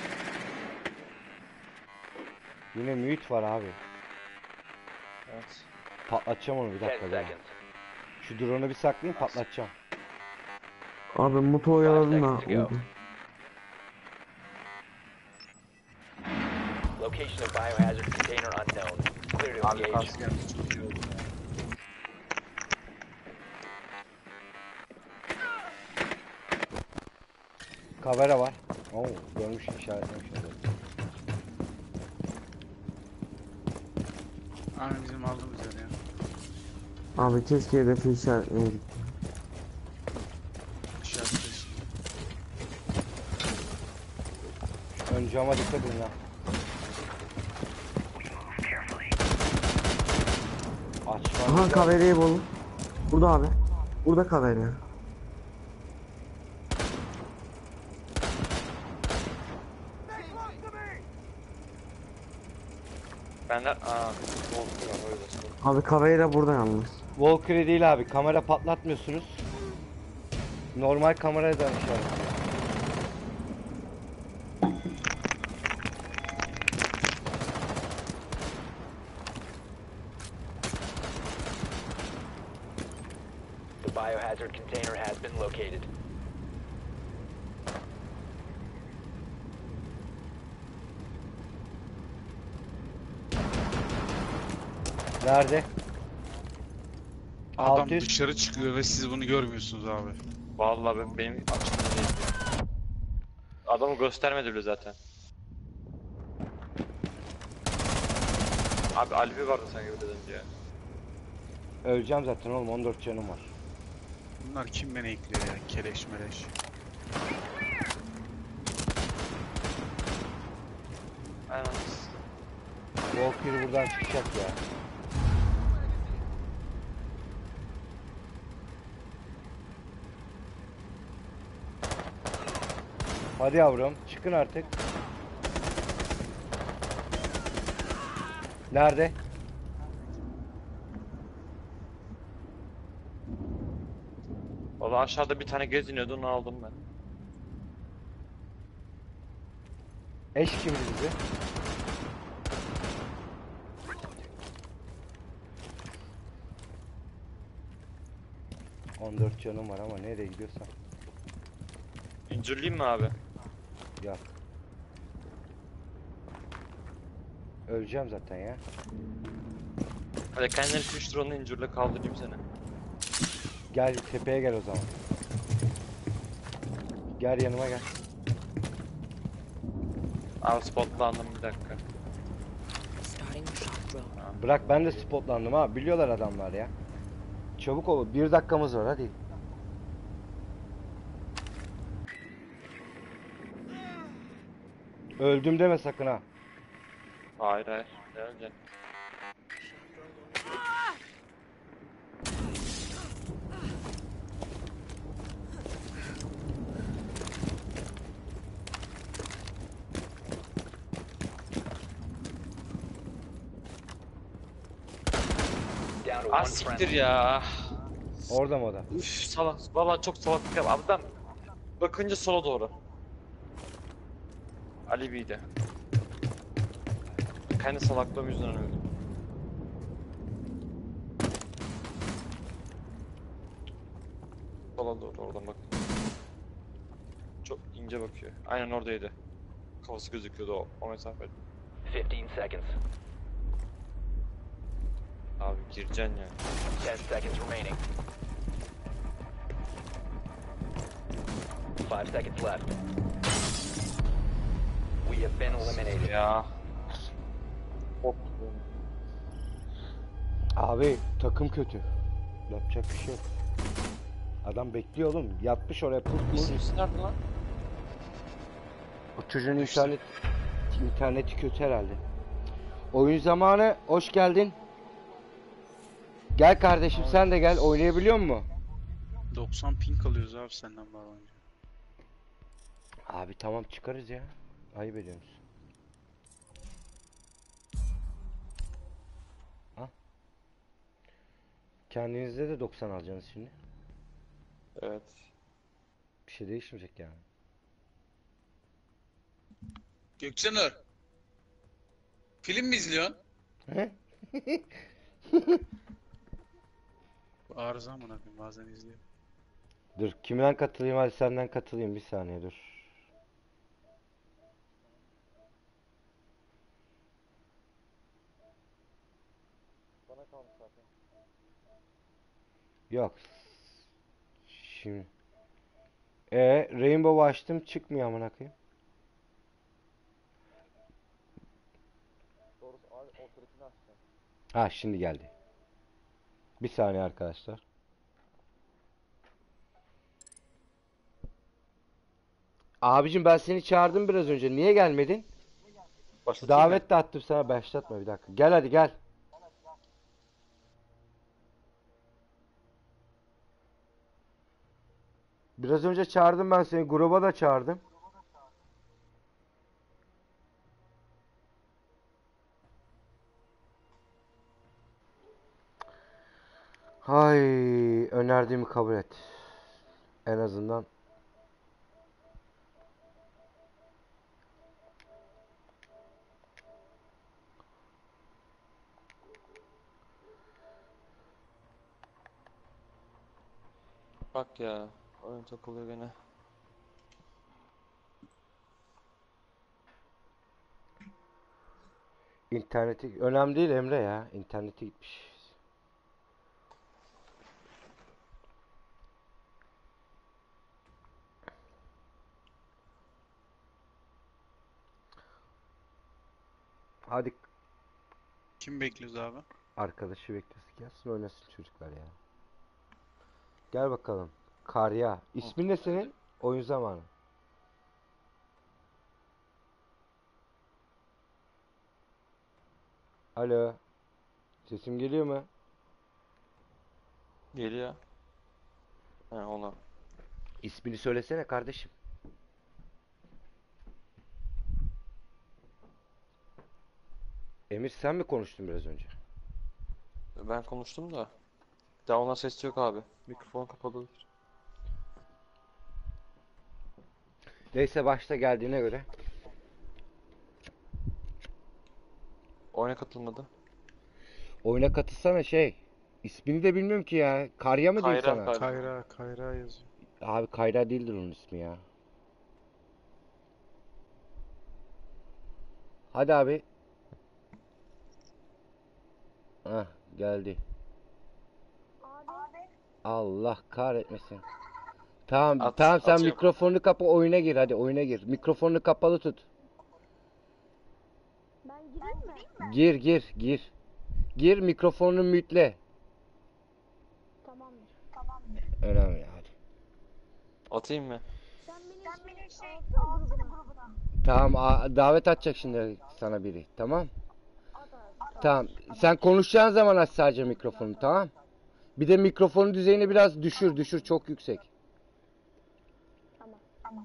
Yine mute var abi. Evet. Patlatacağım onu bir Ten dakika. Daha. seconds. Şu drone'u bir saklayayım, patlatacağım. Abi mutlu oyaladım da seconds to go. oldu. Location of biohazard container unknown. Clear to Abi engage. kas geldi, çok iyi oldu ya. Kamera var. Oo, görmüş işaretlemiş. Aynen bizim aldığımız yer ya. Abi keşke hedefi işaretleyeydik. İşaretleyiz. Ön cama dikkat edin ha. Açma. Aha kamerayı buldum. Burada abi. Burada kamera. Benden, aaa, oldu ya, öyle olsun. Abi kamera burada yalnız. Valkyrie değil abi. Kamera patlatmıyorsunuz. Normal kameraya da işaret. The biohazard container has been located. Nerede? Adam altı yüz. dışarı çıkıyor ve siz bunu görmüyorsunuz abi. Vallahi ben, benim açımda değil. Adamı göstermedi bile zaten. Abi Albi vardı sanki biraz önce ya. Öleceğim zaten oğlum, on dört canım var. Bunlar kim beni ekliyor ya? Keleş meleş. Aynen. Valkyrie buradan çıkacak ya. Hadi yavrum, çıkın artık. Nerede? Valla aşağıda bir tane geziniyordu, onu aldım ben. Eş kimdi bizi? on dört canım var ama nereye gidiyorsan. İncirleyeyim mi abi? Yok. Öleceğim zaten ya. Hadi kendini tutuştur onu incirle kaldırayım seni. Gel tepeye gel o zaman. Gel yanıma gel. Abi spotlandım bir dakika. Starting shock drone. Bırak ben de spotlandım ha. Biliyorlar adamlar ya. Çabuk ol. Bir dakikamız var hadi. Öldüm deme sakın ha. Hayır hayır. Gel gel. Down to Ah one siktir friendly. ya. Orada mı o da? Üf salak. Valla çok salaklık yap. Abi ben bakınca sola doğru. Ali B'de. Kendi salaklığım yüzünden öldüm. Sola doğru oradan bak. Çok ince bakıyor. Aynen oradaydı. Kafası gözüküyordu o, o mesafede. fifteen seconds. Abi gireceksin ya. ten seconds remaining. five seconds left. We have been eliminated. Ya. Hop. Abi takım kötü. Yapacak bir şey yok. Adam bekliyor oğlum. Yatmış oraya pusmuş. İsmisi nerede lan? O çocuğun internet interneti kötü herhalde. Oyun zamanı hoş geldin. Gel kardeşim sen de gel. Oynayabiliyor musun? doksan ping alıyoruz abi senden var önce. Abi tamam çıkarız ya. Ayıp ediyorsunuz. Ha? Kendinizde de doksan alacaksınız şimdi. Evet. Bir şey değişmeyecek yani. Gökçenur. Film mi izliyorsun? He? Arıza mı koyayım bazen izliyor. Dur kimden katılayım hadi senden katılayım bir saniye dur. Yok. Şimdi. E Rainbow açtım çıkmıyor amına koyayım. Ha şimdi geldi. Bir saniye arkadaşlar. Abicim ben seni çağırdım biraz önce. Niye gelmedin? Başlatayım mı? Davet de attım sana. Başlatma bir dakika. Gel hadi gel. Biraz önce çağırdım ben seni. Gruba da çağırdım. Hay, önerdiğimi kabul et. En azından. Bak ya. Oyun takılıyor gene. İnterneti önemli değil Emre ya. İnterneti gitmiş. Hadi Kim bekliyoruz abi? arkadaşı beklesin gelsin oynasın çocuklar ya. Gel bakalım. Karya. İsmin ne senin? Oyun zamanı. Alo. Sesim geliyor mu? Geliyor. He ona. İsmini söylesene kardeşim. Emir sen mi konuştun biraz önce? Ben konuştum da. Daha ona ses yok abi. Mikrofon kapalıdır. Neyse başta geldiğine göre. Oyuna katılmadı. Oyuna katılsana şey. İsmini de bilmiyorum ki ya. Karya mı diyeyim Kayra sana? galiba. Kayra, Kayra yazıyor. Abi Kayra değildir onun ismi ya. Hadi abi. Hah, Geldi. Allah kahretmesin. Tamam At, tamam sen atıyorum. mikrofonunu kapa oyuna gir hadi oyuna gir. Mikrofonunu kapalı tut. Ben gireyim mi? Gir gir gir. Gir mikrofonunu mütle. Tamamdır. Önemli hadi. Atayım mı? Sen beni şey alsana grubuna. Tamam a- davet atacak şimdi sana biri tamam. Tamam sen konuşacağın zaman aç sadece mikrofonu tamam. Bir de mikrofonun düzeyini biraz düşür düşür çok yüksek. Tamam.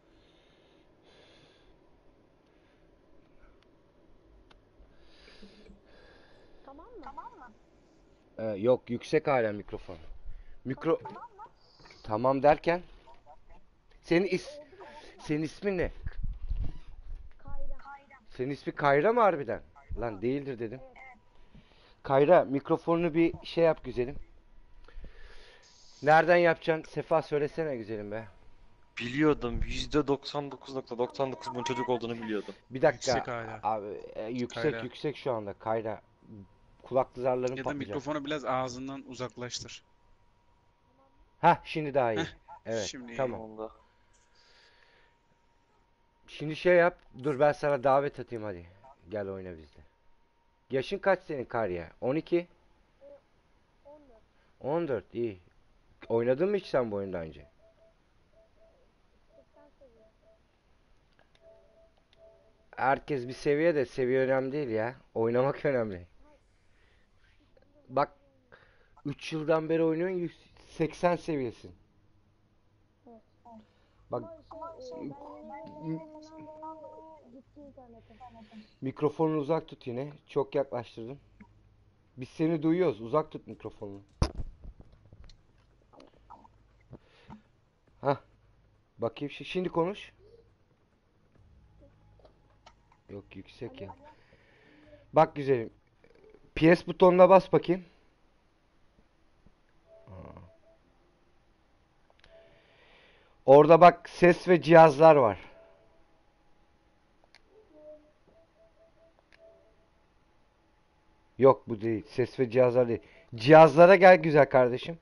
Tamam mı? Tamam mı? Ee, yok yüksek hala mikrofon. Mikro tamam derken senin is senin ismin ne? Kayra. Senin ismi Kayra mı harbiden? Lan değildir dedim. Kayra mikrofonunu bir şey yap güzelim. Nereden yapacaksın? Sefa söylesene güzelim be. Biliyordum. yüzde doksan dokuz nokta doksan dokuz bunun çocuk olduğunu biliyordum. Bir dakika. Yüksek hala. Abi e, yüksek Kayra. yüksek şu anda Kayra. Kulak zarların Ya da patlayacak. mikrofonu biraz ağzından uzaklaştır. Hah şimdi daha iyi. Heh, Evet şimdi iyi. tamam. Onda. Şimdi şey yap. Dur ben sana davet atayım hadi. Gel oyna bizde. Yaşın kaç senin Karya? on iki? on dört iyi. Oynadın mı hiç sen bu oyunu daha önce? Herkes bir seviye de seviye önemli değil ya. Oynamak önemli. Bak üç yıldan beri oynuyorsun yüz seksen seviyesin. Bak Gitti internete. mikrofonunu uzak tut yine. Çok yaklaştırdın. Biz seni duyuyoruz. Uzak tut mikrofonunu. Hah. Bakayım şi- şimdi konuş. Yok yüksek ya. Bak güzelim. P S butonuna bas bakayım. Aa. Orada bak ses ve cihazlar var. Yok bu değil. Ses ve cihazlar değil. Cihazlara gel güzel kardeşim.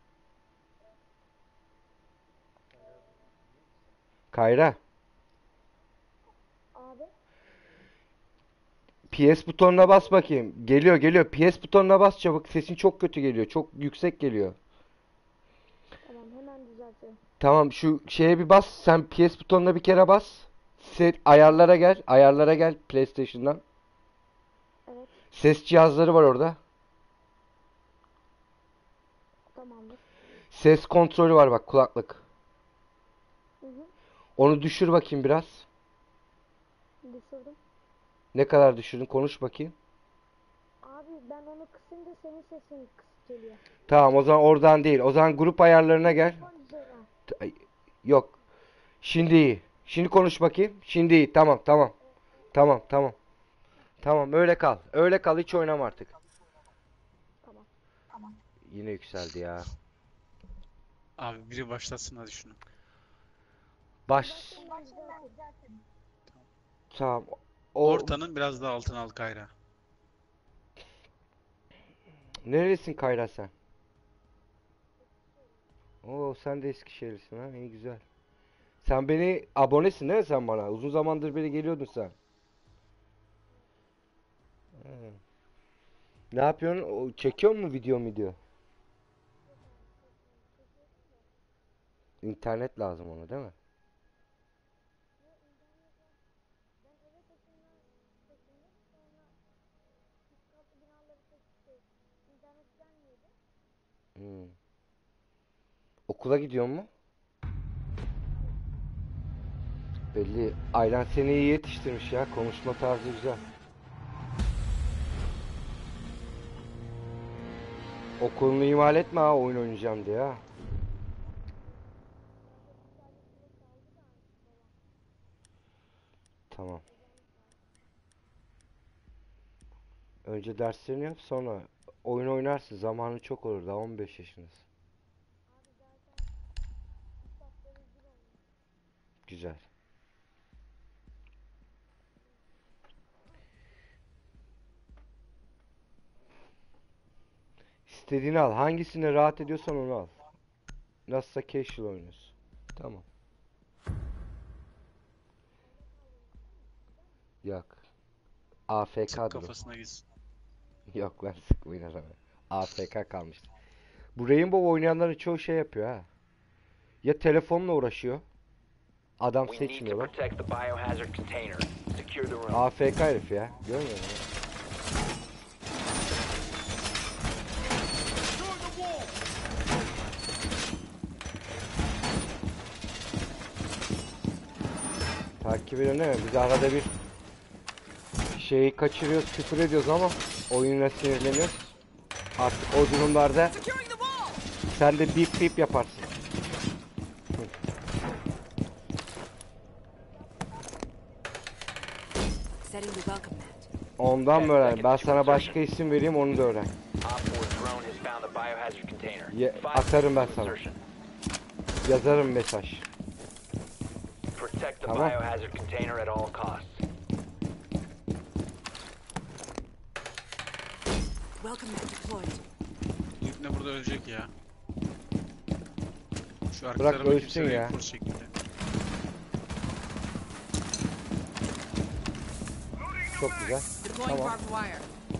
Kayra. Abi. P S butonuna bas bakayım. Geliyor geliyor. P S butonuna bas çabuk. Sesin çok kötü geliyor. Çok yüksek geliyor. Tamam hemen düzeltiyorum. Tamam şu şeye bir bas. Sen P S butonuna bir kere bas. Set, ayarlara gel. Ayarlara gel PlayStation'dan. Evet. Ses cihazları var orada. Tamamdır. Ses kontrolü var bak kulaklık. Hı hı. Onu düşür bakayım biraz. Düşürdüm. Ne kadar düşürdün? Konuş bakayım. Abi ben onu kısınca senin sesin kısık geliyor. Tamam o zaman oradan değil. O zaman grup ayarlarına gel. Mikrofon düzeyine. T- ay, Yok. Şimdi iyi. Şimdi konuş bakayım. Şimdi iyi. Tamam tamam. Tamam tamam. Tamam öyle kal. Öyle kal hiç oynama artık. Tamam. Yine yükseldi ya. Abi biri başlatsın hadi şunu. Baş. Tamam. O Ortanın biraz daha altına al Kayra. neresin Kayra sen? Oo sen de Eskişehirlisin ha. İyi güzel. Sen beni abonesin değil mi sen bana? Uzun zamandır beri geliyordun sen. Ha. Ne yapıyorsun? O, çekiyor mu video video? İnternet lazım ona değil mi? Hmm. Okula gidiyor mu? Belli. Ailen seni iyi yetiştirmiş ya. Konuşma tarzı güzel. Okulunu ihmal etme ha oyun oynayacağım diye ha. Tamam. Önce derslerini yap sonra oyun oynarsın. Zamanı çok olur daha on beş yaşındasın. Güzel. İstediğini al. Hangisini rahat ediyorsan onu al. Nasılsa casual oynuyorsun. Tamam. Yok. Sık A F K'dır o. kafasına gitsin. Yok lan sıkmayın adamı. A F K kalmıştı. Bu Rainbow oynayanların çoğu şey yapıyor ha. Ya telefonla uğraşıyor. Adam We need to seçmiyorlar. protect the biohazard container. Secure the room. A F K herif ya. Görmüyor musun? Join the wall. Takip ediyorsun değil mi? Biz arada bir şeyi kaçırıyoruz, küfür ediyoruz ama oyuna sinirleniyoruz. Artık o durumlarda Securing the wall. sen de bip bip yaparsın. Setting the welcome mat. Ondan mı öğren? Ben sana başka isim vereyim, onu da öğren. Op four drone has found the biohazard container. Ye- Five atarım ben seconds sana. insertion. Yazarım mesaj. Protect the Tamam. biohazard container at all costs. Welcome mat deployed. Bu ipne burada ölecek ya. Şu arka Bırak tarafa ölsün kimse ya. reinforce şeklinde. Çok güzel. Deploying Tamam. barbed wire.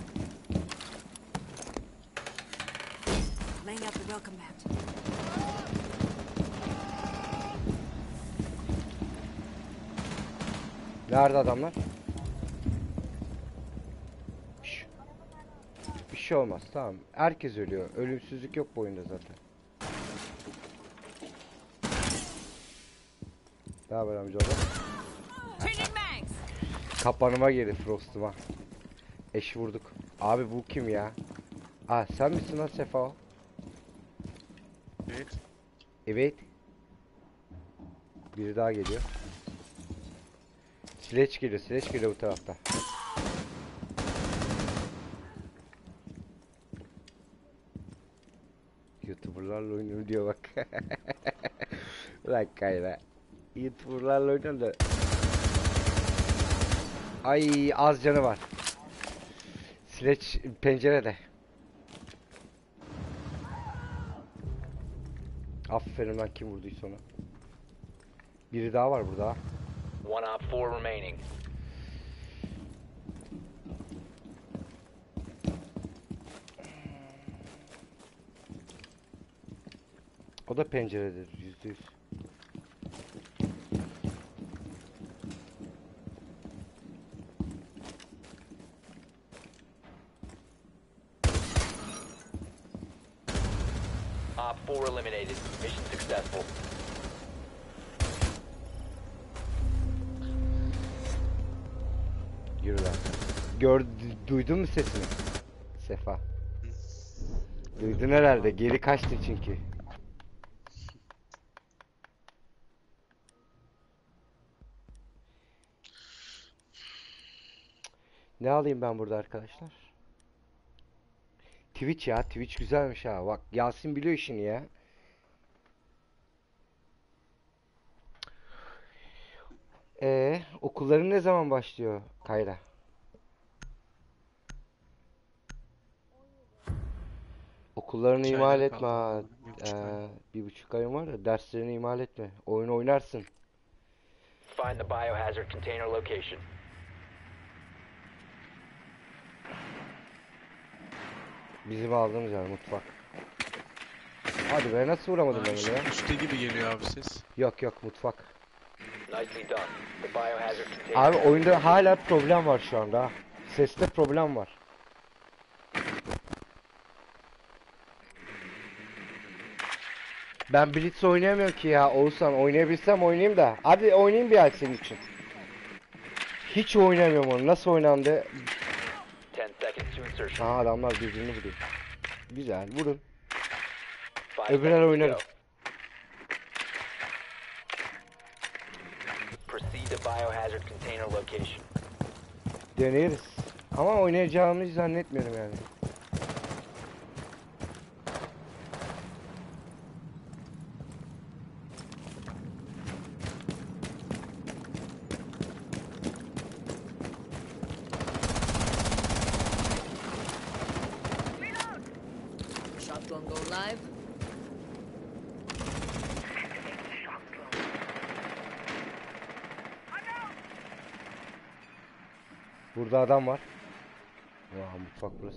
Laying out the welcome mat. Nerede adamlar? Şş. Bir şey olmaz, tamam. Herkes ölüyor. Ölümsüzlük yok bu oyunda zaten. Ne haber amcaoğlu? Changing mags. Kapanıma girdi Frost'uma. Eş vurduk. Abi bu kim ya? Aa sen misin lan Sefa o? Evet. Evet. Biri daha geliyor. Sledge geliyor, Sledge geliyor bu tarafta. YouTuber'larla oynuyor diyor bak. Ulan kayra. YouTuber'larla oynuyor da. Ay az canı var. Sledge pencerede. Aferin lan, kim vurduysa ona. Biri daha var burada. One op four remaining. O da penceredir yüzde yüz. Op four eliminated. Mission successful. Yürü lan. Gör, duydun mu sesini? Sefa. Duydun herhalde. Geri kaçtı çünkü. Ne alayım ben burada arkadaşlar? Twitch ya. Twitch güzelmiş ha. Bak Yasin biliyor işini ya. Ee, okulların ne zaman başlıyor Kayra? Okullarını İki ihmal ayları etme kaldı. ha. Bir buçuk ay. Ee, bir buçuk ayın var ya, derslerini ihmal etme. Oyun oynarsın. Find the biohazard container location. Bizim aldığımız yer mutfak. Hadi be, nasıl vuramadım Aa, ben onu ya? üst- üstte gibi geliyor abi ses. Yok yok, mutfak. Nicely done. The biohazard container. Abi oyunda hala problem var şu anda ha. Seste problem var. Ben Blitz oynayamıyorum ki ya Oğuzhan. Oynayabilsem oynayayım da. Hadi oynayayım bir ay senin için. Hiç oynayamıyorum onu. Nasıl oynandı? Ten seconds to insertion. Aha adamlar birbirini vuruyor. Güzel, vurun. Five Öbürler seconds to oynarım. go. Proceed to biohazard container location. Deneriz. Ama oynayacağımı hiç zannetmiyorum yani. Drone go live. Burada adam var. Ya mutfak burası.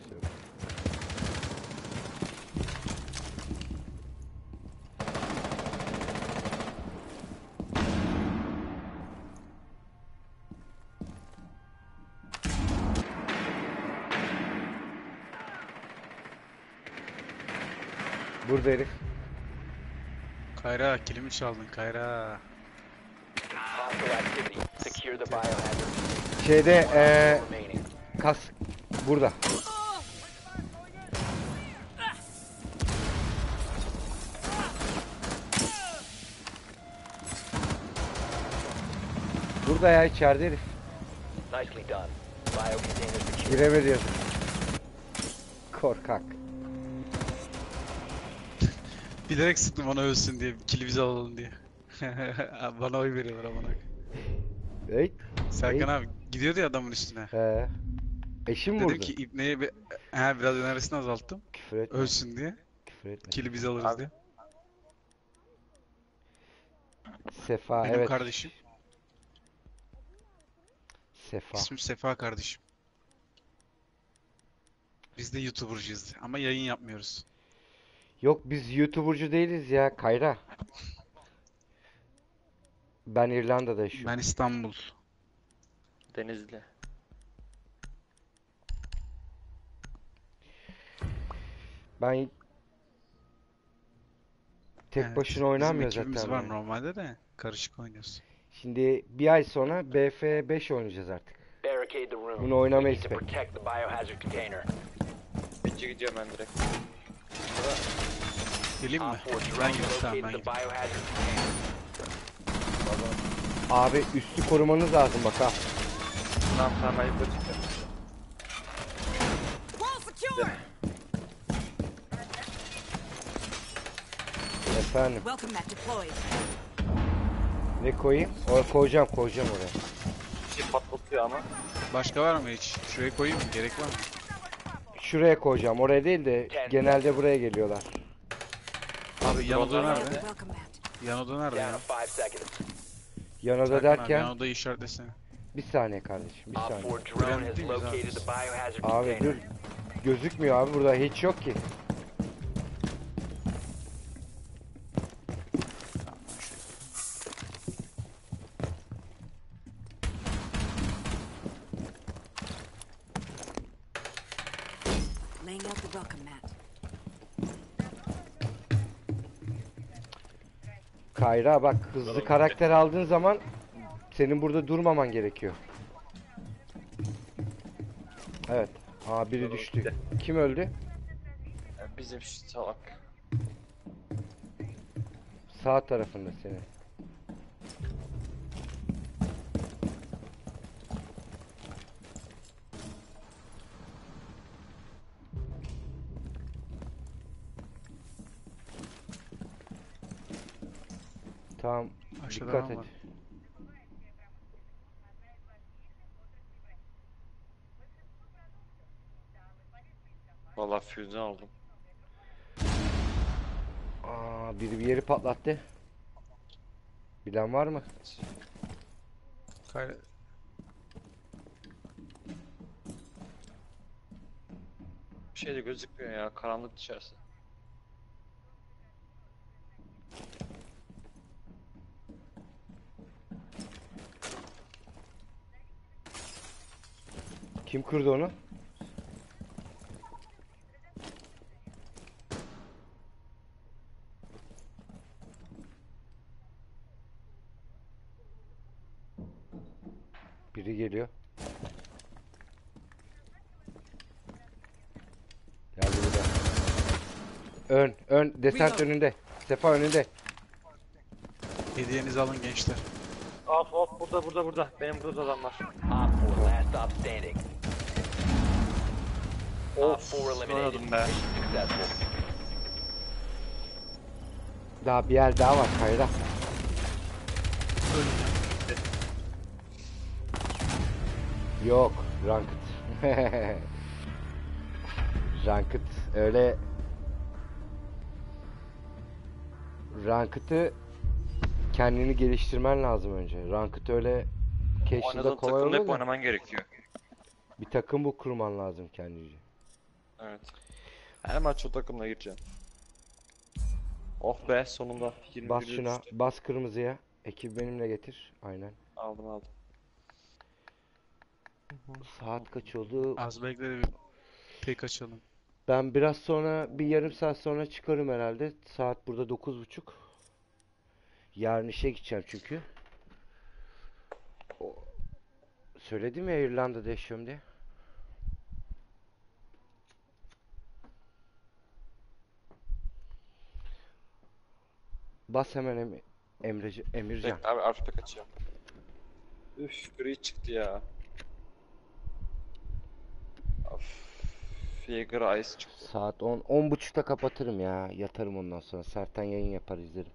Burada herif. Kayra kilimi çaldın Kayra. Hostile activity. Secure the biohazard. Şeyde eee Remaining. kas burada. Burada ya içeride herif. Nicely done. Biocontainer secure. Giremedi yazık. Korkak. Bilerek sıktım bana ölsün diye. Kili bize alalım diye. Bana oy veriyorlar amına. Hey. Serkan Hey. abi gidiyordu ya adamın üstüne. He. Eşim Dedim vurdu. ki İbne'ye bir he, biraz enerjisini azalttım. Küfür etme. Ölsün diye. Küfür etme. Kili biz alırız Abi. diye. Sefa Benim evet. kardeşim. Sefa. İsmim Sefa kardeşim. Biz de YouTuber'cıyız ama yayın yapmıyoruz. Yok biz YouTuber'cu değiliz ya Kayra. Ben İrlanda'da yaşıyorum. Ben İstanbul. Denizli. Ben tek Evet, başına bizim oynanmıyor ekibimiz zaten. var oyun. normalde de karışık oynuyoruz. Şimdi bir ay sonra B F beş oynayacağız artık. Barricade the room. Bunu oynamayız We need to pek. protect the biohazard container. Birinci gidiyorum ben direkt. Geleyim mi? Op four Ben drone gireyim tamam located ben the gireyim. biohazard container. Abi üstü korumanız lazım bak ha. Tamam tamam ben yukarı çıkıyorum. Wall secure! Efendim Welcome mat deployed. ne koyayım? O koyacağım koyacağım oraya. Bir şey patlatıyor ama. Başka var mı hiç? Şuraya koyayım mı? Gerek var mı? Şuraya koyacağım. Oraya değil de genelde buraya geliyorlar. Abi Yanoda Dronlar nerede? Welcome mat. Yanoda nerede Down ya? to five seconds. Yanada Serkan abi derken Yanoda'yı işaretlesene. bir saniye kardeşim bir Op saniye. four drone has Önemli değil mi zaten? located the biohazard Abi container. dur. Gözükmüyor abi burada hiç yok ki. Laying out the welcome mat. Kayra bak hızlı karakter aldığın zaman senin burada durmaman gerekiyor. Evet. Aa biri düştü. Kim öldü? Ya bizim şu salak. Sağ tarafında senin. Tamam. Aşağıda Dikkat adam et. var. Vallahi füze aldım. Aa biri bir yeri patlattı. Bilen var mı? Kayra... Bir şey de gözükmüyor ya. Karanlık dışarısı. Kim kırdı onu? Biri geliyor. Geldi burada. Ön, ön, desert önünde. Sefa önünde. Hediyenizi alın gençler. Of of burada burada burada. Benim burada adam var. Op four last stop standing. Op Of four eliminated. oynadım be. Mission successful. Daha bir yer daha var Kayra. Yok, ranked. Ranked öyle Ranked'ı kendini geliştirmen lazım önce. Ranked öyle casual'da Oynadığın kolay takımda oluyor hep da oynaman gerekiyor. bir takım bu kurman lazım kendince. Evet. Her maç o takımla gireceğim. Oh be, sonunda Bas yirmi bire şuna, düştü. bas kırmızıya. Ekibi benimle getir. Aynen. Aldım aldım. Saat kaç oldu? Az bekle de bir pek açalım. Ben biraz sonra, bir yarım saat sonra çıkarım herhalde. Saat burada dokuz buçuk. Yarın işe gideceğim çünkü. O- Söyledim ya İrlanda'da yaşıyorum diye. Bas hemen em Emreci Emircan. Bekle abi, artık kaçıyorum. Üf, gri çıktı ya. Of. Figure Ice çıktı. Saat on, on buçukta kapatırım ya. Yatarım ondan sonra. Sertten yayın yapar izlerim.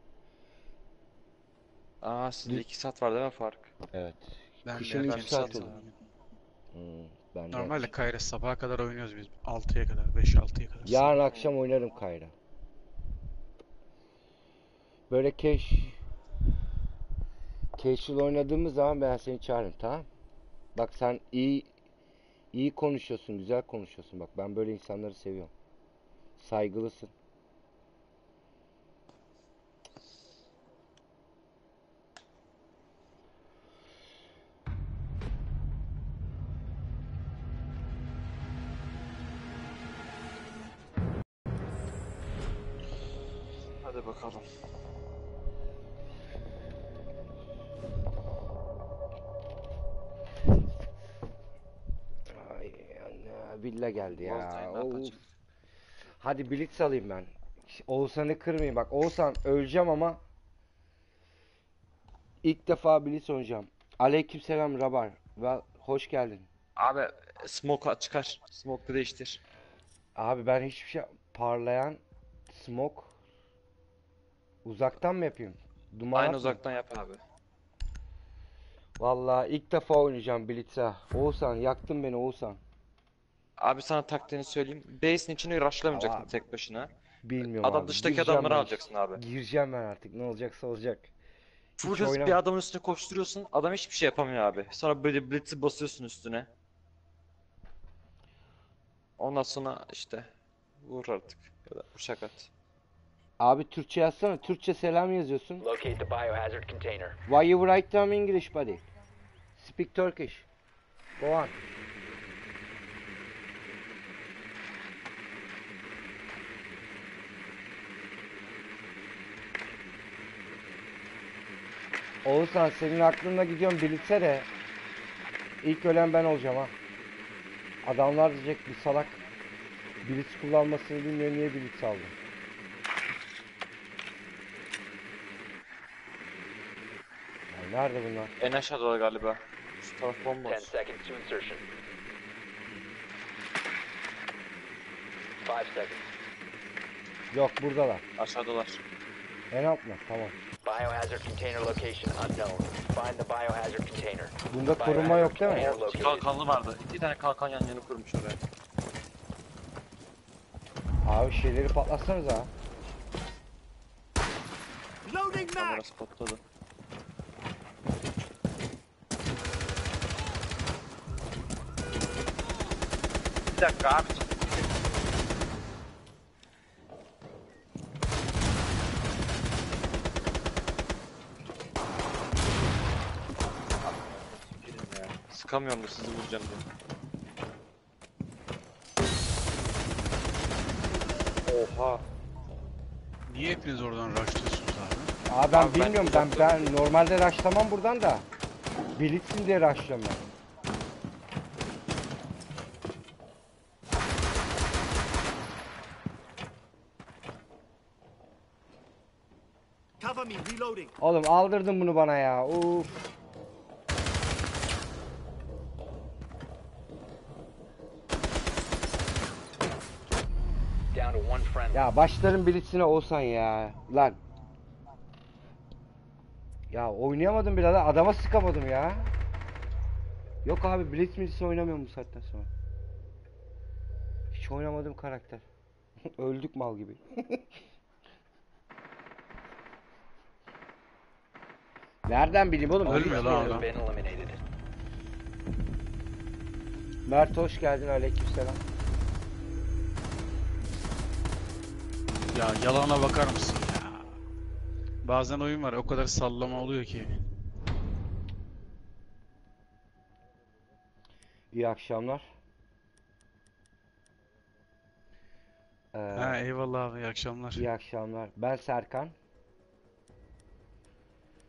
Aa, sizde iki saat var değil mi fark? Evet. Ben de Kışın erken üç bir saat saat olur. var. Hmm, ben de Normalde yaklaşık. Kayra sabaha kadar oynuyoruz biz. altıya kadar, beş altıya kadar. Yarın akşam oynarım Kayra. Böyle keş casual oynadığımız zaman ben seni çağırırım, tamam? Bak sen iyi iyi konuşuyorsun, güzel konuşuyorsun. Bak ben böyle insanları seviyorum. Saygılısın. Hadi bakalım. Ay, ana, villa geldi ya. Voltay'ın ne Of. yapacak? Hadi blitz alayım ben. Oğuzhan'ı kırmayayım. Bak Oğuzhan öleceğim ama ilk defa blitz oynayacağım. Aleykümselam Rabar. Ve hoş geldin. Abi smoke çıkar. Smoke'u değiştir. Abi ben hiçbir şey parlayan smoke uzaktan mı yapayım? Duman Aynı atmayayım. uzaktan yap abi. Vallahi ilk defa oynayacağım Blitz'e. Oğuzhan yaktın beni Oğuzhan. Abi sana taktiğini söyleyeyim. Base'in içine rushlamayacaksın Ama tek başına. bilmiyorum Adam abi. dıştaki Gireceğim adamları ben alacaksın abi. Gireceğim ben artık. Ne olacaksa olacak. Full Hiç hız bir oynam. adamın üstüne koşturuyorsun. Adam hiçbir şey yapamıyor abi. Sonra böyle blitz'i basıyorsun üstüne. Ondan sonra işte vur artık. Ya da bıçak at. Abi Türkçe yazsana. Türkçe selam yazıyorsun. Locate the biohazard container. Why you write them English buddy? Speak Turkish. Go on. Oğuzhan senin aklında gidiyorum Blitz'e de ilk ölen ben olacağım ha. Adamlar diyecek bir salak Blitz kullanmasını bilmiyor, niye Blitz aldı? Ya nerede bunlar? En aşağıda galiba. Şu taraf bomboş. ten seconds to insertion. five seconds. Yok buradalar. Aşağıdalar. En alt mı? Tamam. Biohazard container location unknown. Find the biohazard container. Bunda koruma yok değil mi? Container İki located. kalkanlı vardı. İki tane kalkan yan yana kurmuş oraya. Abi şeyleri patlatsanıza. Loading Tam mag! orası patladı. Bir dakika abi. Girin ya. Sıkamıyorum da sizi vuracağım diye. Oha. Niye hepiniz oradan rushlıyorsunuz abi? Abi ben Abi ben bilmiyorum, ben, uzakta ben normalde rushlamam buradan da. Blitz'in diye rushlıyorum ben. Cover me, reloading. Oğlum aldırdın bunu bana ya. Uf. Down to one friendly. Ya başlarım Blitz'ine olsan ya. Lan. Ya oynayamadım bile lan. Adama sıkamadım ya. Yok abi Blitz Blitz oynamıyorum bu saatten sonra. Hiç oynamadım karakter. Öldük mal gibi. Nereden bileyim oğlum? Ölmüyor lan Has adam. been eliminated. Mert hoş geldin, aleykümselam. Ya yalana bakar mısın ya? Bazen oyun var o kadar sallama oluyor ki. İyi akşamlar. Ee, Ha eyvallah abi, iyi akşamlar. iyi akşamlar. Ben Serkan. Ee,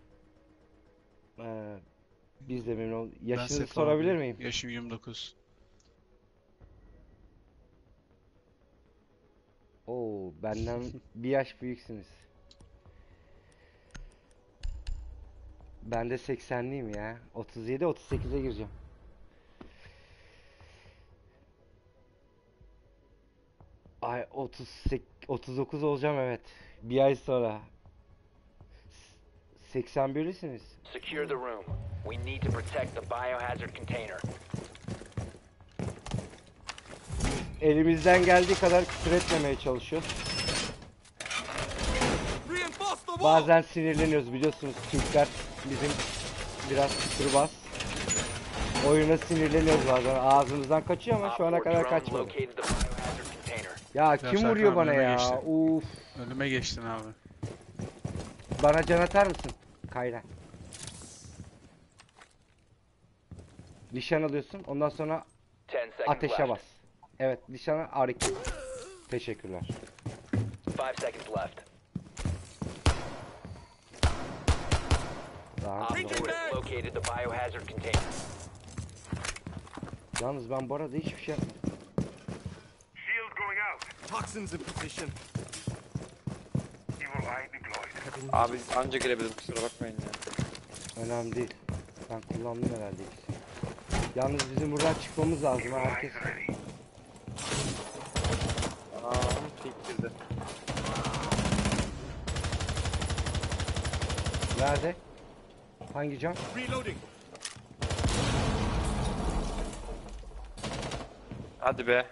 biz de memnun olduk. Ben Yaşınızı Sefa sorabilir abi. miyim? Yaşım yirmi dokuz. Oo, benden bir yaş büyüksünüz. Ben de seksenliyim ya. otuz yedi otuz sekize gireceğim. Ay otuz sekiz otuz dokuz olacağım, evet. Bir ay sonra. S- seksen birlisiniz. Secure the room. We need to protect the biohazard container. Elimizden geldiği kadar küfür etmemeye çalışıyoruz. Reinforce the wall! Bazen sinirleniyoruz, biliyorsunuz Türkler bizim biraz küfürbaz. Oyuna sinirleniyoruz bazen. Ağzımızdan kaçıyor ama Op şu ana four kadar drone kaçmadı. located the biohazard container. Ya kim Serkan vuruyor abi, bana önüme ya? geçti. Uf. Önüme geçtin abi. Bana can atar mısın? Kayra. Nişan alıyorsun. Ondan sonra Ten seconds ateşe left. bas. Evet, nişana R iki. Teşekkürler. Five seconds left. Daha Op four has located the biohazard container. Yalnız ben bu arada hiçbir şey yapmadım. Shield going out. Toxins in position. Evil eye deployed. Abi anca girebildim, kusura bakmayın ya. Önemli değil. Ben kullandım herhalde ikisini. Yalnız bizim buradan çıkmamız lazım ha, herkes. Aa, tek girdi. Nerede? Hangi cam? Reloading. Hadi be.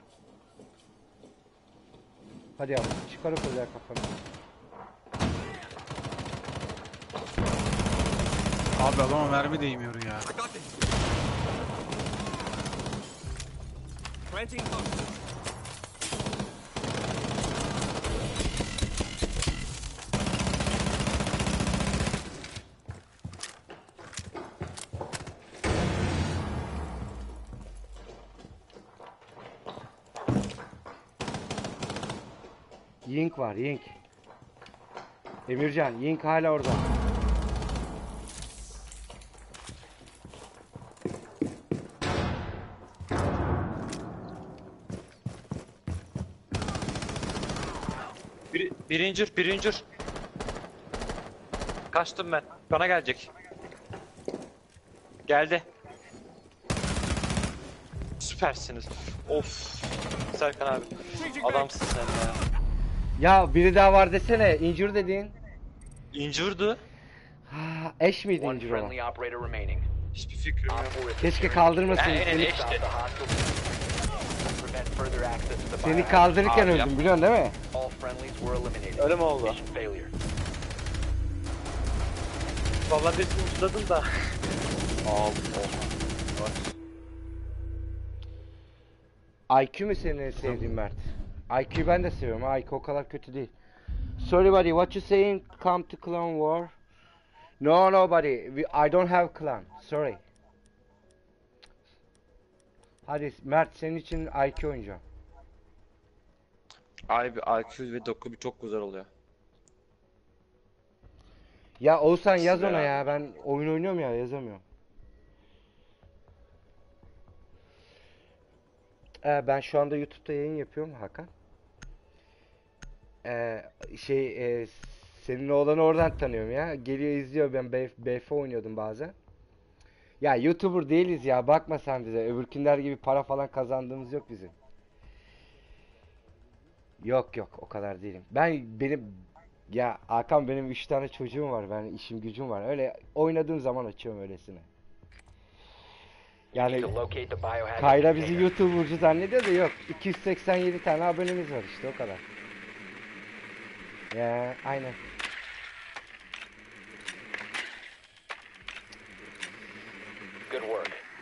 Hadi yavrum, çıkar o kadar kafanı. Abi adama mermi değmiyor ya. I got this. Planting toxins. Yink var, Yink. Emircan, Yink hala orada. Bir, birincir, birincir. Kaçtım ben. Bana gelecek. Geldi. Süpersiniz. Of. Serkan abi. Adamsın sen ya. Ya biri daha var desene, incir dediğin. İncirdi. Ha, eş miydi One incir olan? friendly operator remaining. Hiçbir fikrim Op yok. four is Keşke securing- kaldırmasın Aynen, seni. eş. Stop the hostile. Prevent further access to the Seni biohazard. kaldırırken Abi öldüm, yapma. biliyorsun değil mi? All friendlies were eliminated. Öyle mi oldu? Mission failure. Vallahi birisini uçladım da. Al. I Q mu senin en sevdiğin Mert? I Q'yu ben de seviyorum ha, I Q o kadar kötü değil. Sorry buddy, what you saying? Come to clan war? No no buddy, we, I don't have clan. Sorry. Hadi Mert, senin için I Q oynayacağım. Abi I Q ve doku çok güzel oluyor. Ya Oğuzhan yaz Süper ona abi. ya, ben oyun oynuyorum ya, yazamıyorum. Ee, ben şu anda YouTube'da yayın yapıyorum Hakan. Ee, şey e, senin oğlanı oradan tanıyorum ya. Geliyor izliyor, ben B F, B F oynuyordum bazen. Ya YouTuber değiliz ya, bakma sen bize. Öbürkünler gibi para falan kazandığımız yok bizim. Yok yok, o kadar değilim. Ben benim ya Hakan, benim üç tane çocuğum var. Ben işim gücüm var. Öyle oynadığım zaman açıyorum öylesine. You need Yani to locate the biohazard Kayra bizi container. YouTuber'cu zannediyor da yok. iki yüz seksen yedi tane abonemiz var işte, o kadar. Ya aynen.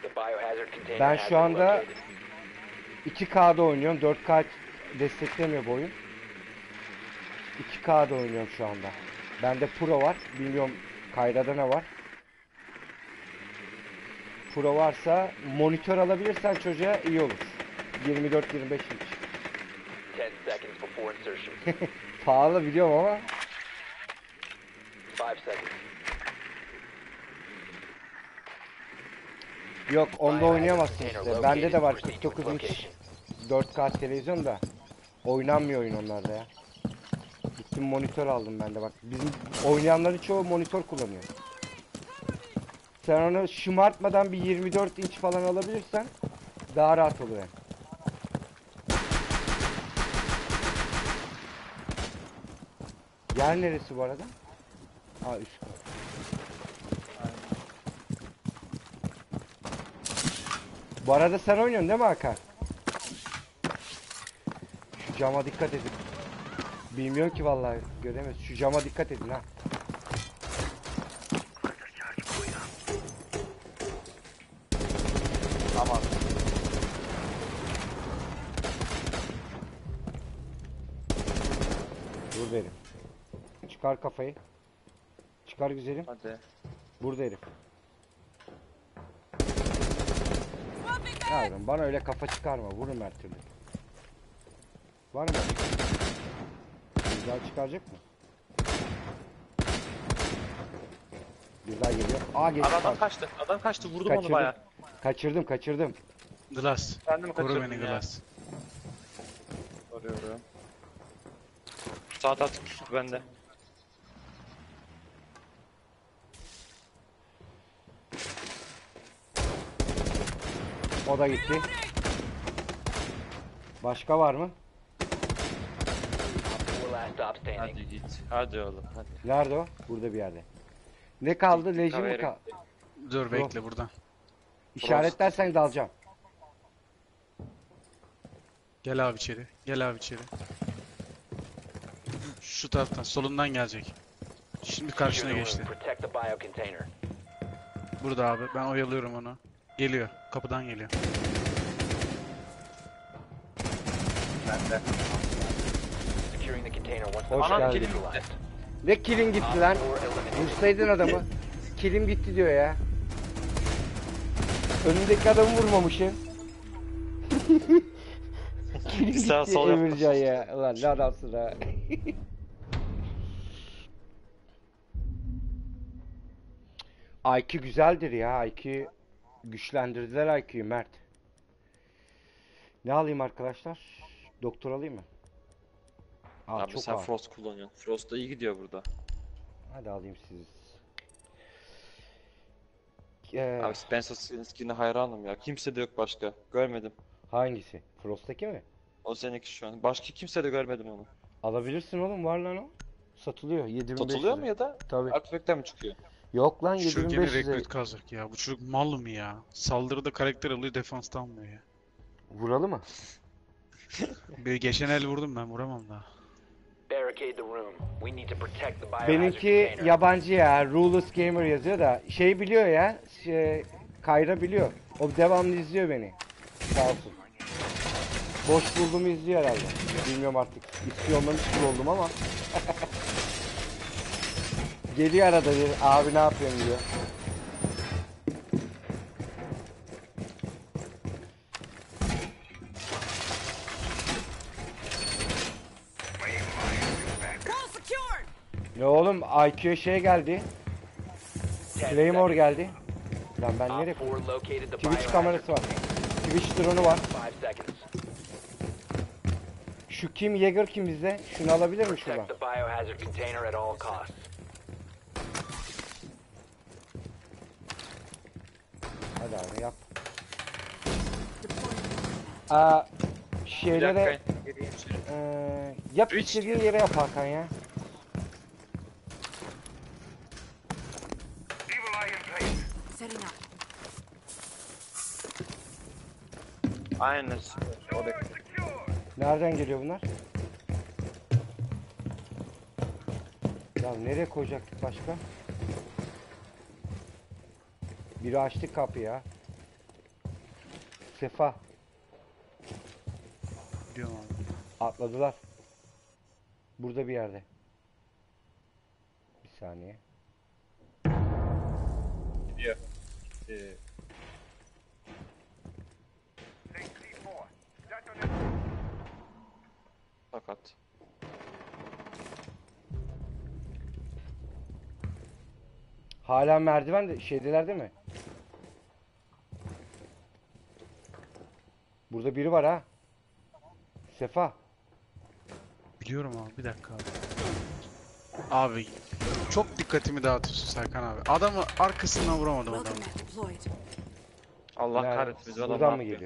The biohazard container Ben has şu been anda located. iki K'da oynuyorum. dört K desteklemiyor bu oyun. iki K'da oynuyorum şu anda. Bende Pro var. Bilmiyorum Kayra'da ne var. Pro varsa monitör alabilirsen çocuğa iyi olur. yirmi dört yirmi beş inç. ten seconds before insertion. Pahalı biliyorum ama five seconds. yok onda Biohazard oynayamazsın container işte. located. Bende de var Proceed kırk to dokuz its inç location. dört K televizyon da oynanmıyor oyun onlarda ya. Gittim monitör aldım ben de bak. Bizim oynayanların çoğu monitör kullanıyor. Sen onu şımartmadan bir yirmi dört inç falan alabilirsen daha rahat olur yani. Yer neresi bu arada? Aa üst kat. Bu arada sen oynuyorsun değil mi Hakan? Şu cama dikkat edin. Bilmiyorum ki vallahi göremez. Şu cama dikkat edin ha. Aman. Dur herif. Çıkar kafayı. Çıkar güzelim. Hadi. Burada herif. Yavrum bana öyle kafa çıkarma. Vurun her türlü. Var mı? Bir daha çıkaracak mı? Bir daha geliyor. Aa geçti. Adam Adam kaçtı. Adam kaçtı. Vurdum onu kaçırdım. bayağı. Kaçırdım kaçırdım. Glass. Ben de mi Koru kaçırdım beni ya? Glass. Arıyorum. Saat artık bende. O da gitti. Başka var mı? Four last stop standing. Hadi git. Hadi oğlum hadi. Nerede o? Burada bir yerde. Ne kaldı? Gitti, Leji mi kavere kaldı? Dur bekle buradan. İşaretlersen dalacağım. Gel abi içeri. Gel abi içeri. Şu taraftan solundan gelecek. Şimdi karşına Secure the geçti. room. Protect the biocontainer. Burada abi. Ben oyalıyorum onu. Geliyor. Kapıdan geliyor. Securing the container once the Hoş bomb is geldin. neutralized. Ne kilin gitti lan? Op four eliminated. Vursaydın adamı. Kilim gitti diyor ya. Önündeki adamı vurmamışım. Kilim Sağ gitti sol yapma. Emircan ya. Ulan ne adamsın ha. I Q güzeldir ya. I Q güçlendirdiler I Q'yu Mert. Ne alayım arkadaşlar? Doktor alayım mı? Aa, Abi çok sen ağır. Frost kullanıyorsun. Frost da iyi gidiyor burada. Hadi alayım siz. Ee, Abi Spencer skin'e hayranım ya. Kimse de yok başka. Görmedim. hangisi? Frost'taki mi? O seninki şu an. Başka kimse de görmedim onu. Alabilirsin oğlum, var lan o. Satılıyor yedi bin beş yüz. Satılıyor mu ya da Tabii. artifact'ten mi çıkıyor? Yok lan Şu gene yedi bin beş yüz. recruit kalacak ya. Bu çocuk mal mı ya? Saldırıda karakter alıyor, defansta almıyor ya. Vuralı mı? Bir geçen el vurdum ben, vuramam daha. Barricade the room. We need to protect the biohazard Benimki container. yabancı ya. Ruleless Gamer yazıyor da. Şey biliyor ya. Şey, Kayra biliyor. O devamlı izliyor beni. Sağ olsun. Boş bulduğumu izliyor herhalde. Bilmiyorum artık. İspiyonlamış gibi oldum ama. Geliyor arada bir. Abi ne yapıyorsun diyor. Wall secured! Ne oğlum I Q'ya şey geldi. Ten Claymore seconds. geldi. Lan ben nereye Op four located the Twitch biohazard kamerası var. container. Twitch drone'u var. Five seconds. Şu kim? Jäger kim bizde? Şunu alabilir mi şuradan? Protect the biohazard container at all costs. Hadi abi yap. Aa, Bir şeylere dakika. Geleyim içeri. eee yap Twitch. istediğin yere yap Hakan ya. Evil eye in place. Setting up. Aynen. Oraya. Nereden geliyor bunlar? Ya nereye koyacaktık başka? Biri açtı kapıyı ya. Sefa. Diyorum abi. Atladılar. Burada bir yerde. Bir saniye. Gidiyor. Ee, Take C four. Detonate. fakat. Hala merdiven de şeydeler değil mi? Burada biri var ha. Sefa. Biliyorum abi, bir dakika abi. Abi çok dikkatimi dağıtıyorsun Serkan abi. Adamı arkasından vuramadım adamı. Welcome mat deployed. Allah Nerede? kahretsin bizim adam ne Buradan mı yapıyor? geliyor?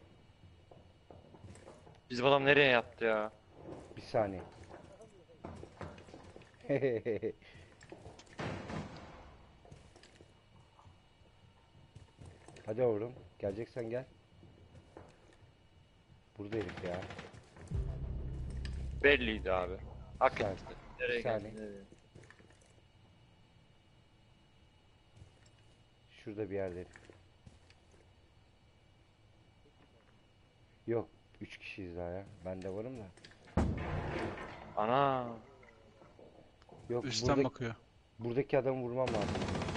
Bizim adam nereye yattı ya? Bir saniye. Hadi oğlum. Geleceksen gel. Burada herif ya. Belliydi abi. Hak Sen- etti. Nereye bir saniye. geldi? Nereye? Şurada bir yerde herif. Yok. Üç kişiyiz daha ya. Ben de varım da. Ana. Yok. Üstten burada- bakıyor. buradaki adamı vurmam lazım.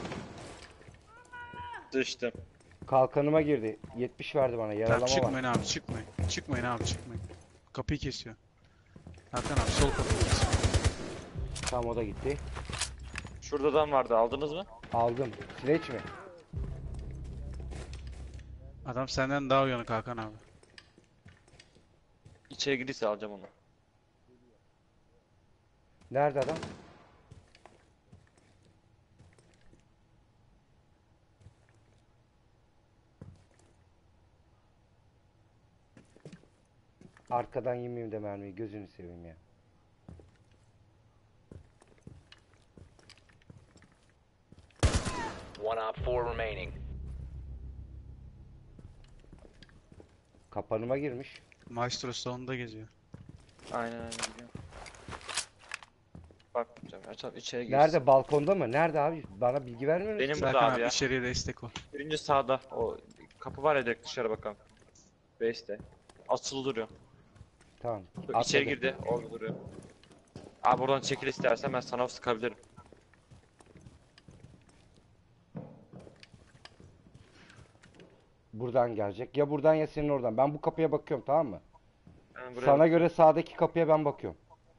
Düştüm. Kalkanıma girdi. yetmiş verdi bana. Tamam, Yaralama var. çıkmayın abi, çıkmayın. Çıkmayın abi, çıkmayın. Kapıyı kesiyor. Hakan abi sol kapıyı kesiyor. Tam o da gitti. Şurada adam vardı. Aldınız mı? Aldım. Sileç mi? Adam senden daha uyanık Hakan abi. İçeri girirse alacağım onu. Nerede adam? Arkadan yemeyeyim de mermiyi. Gözünü seveyim ya. One op four remaining. Kapanıma girmiş. Maestro salonunda geziyor. Aynen aynen biliyorum. Bakmayacağım ya. Tamam içeri girsin. Nerede? Balkonda mı? Nerede abi? Bana bilgi vermiyor musun? Benim burada Serkan abi abi ya. içeriye destek ol. Birinci sağda. O kapı var ya direkt dışarı bakan. Base'te. Asılı duruyor. Tamam. Dur, İçeri atladı. girdi. Orada duruyor. Abi buradan çekil istersen ben sana sıkabilirim. Buradan gelecek. Ya buradan ya senin oradan. Ben bu kapıya bakıyorum, tamam mı? Ben buraya Sana göre sağdaki kapıya ben bakıyorum.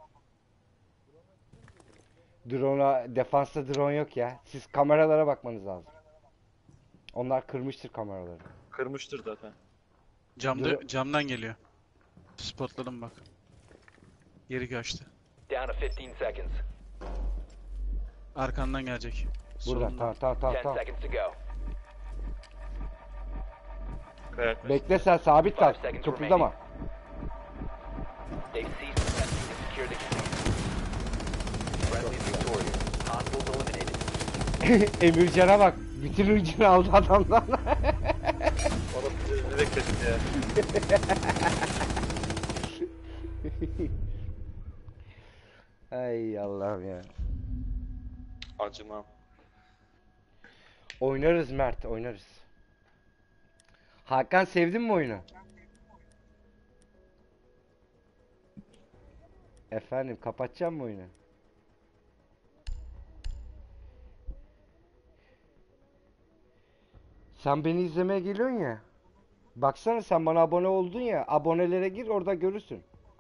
Drone'a, defansta drone yok ya. Siz kameralara bakmanız lazım. Onlar kırmıştır kameraları. kırmıştır zaten. Camda, Dur- camdan geliyor. Spotladım bak. Geri kaçtı. Down to fifteen seconds. Arkandan gelecek. Buradan. Solundan. Tamam tamam tamam. ten tamam. seconds to go. Kayaklar. Bekle sen, sabit kal. Five seconds Kıpırdama. They've ceased attempting to secure the container. Friendly victorious. Hostiles eliminated. Emircan'a bak. Bütün ırcını aldı adamdan. O da bizi ne beklesin ya. Ay Allah'ım ya. Acımam. Oynarız Mert, oynarız. Hakan, sevdin mi oyunu? Efendim, kapatacağım mı oyunu? Sen beni izlemeye geliyorsun ya. Baksana, sen bana abone oldun ya. Abonelere gir, orada görürsün.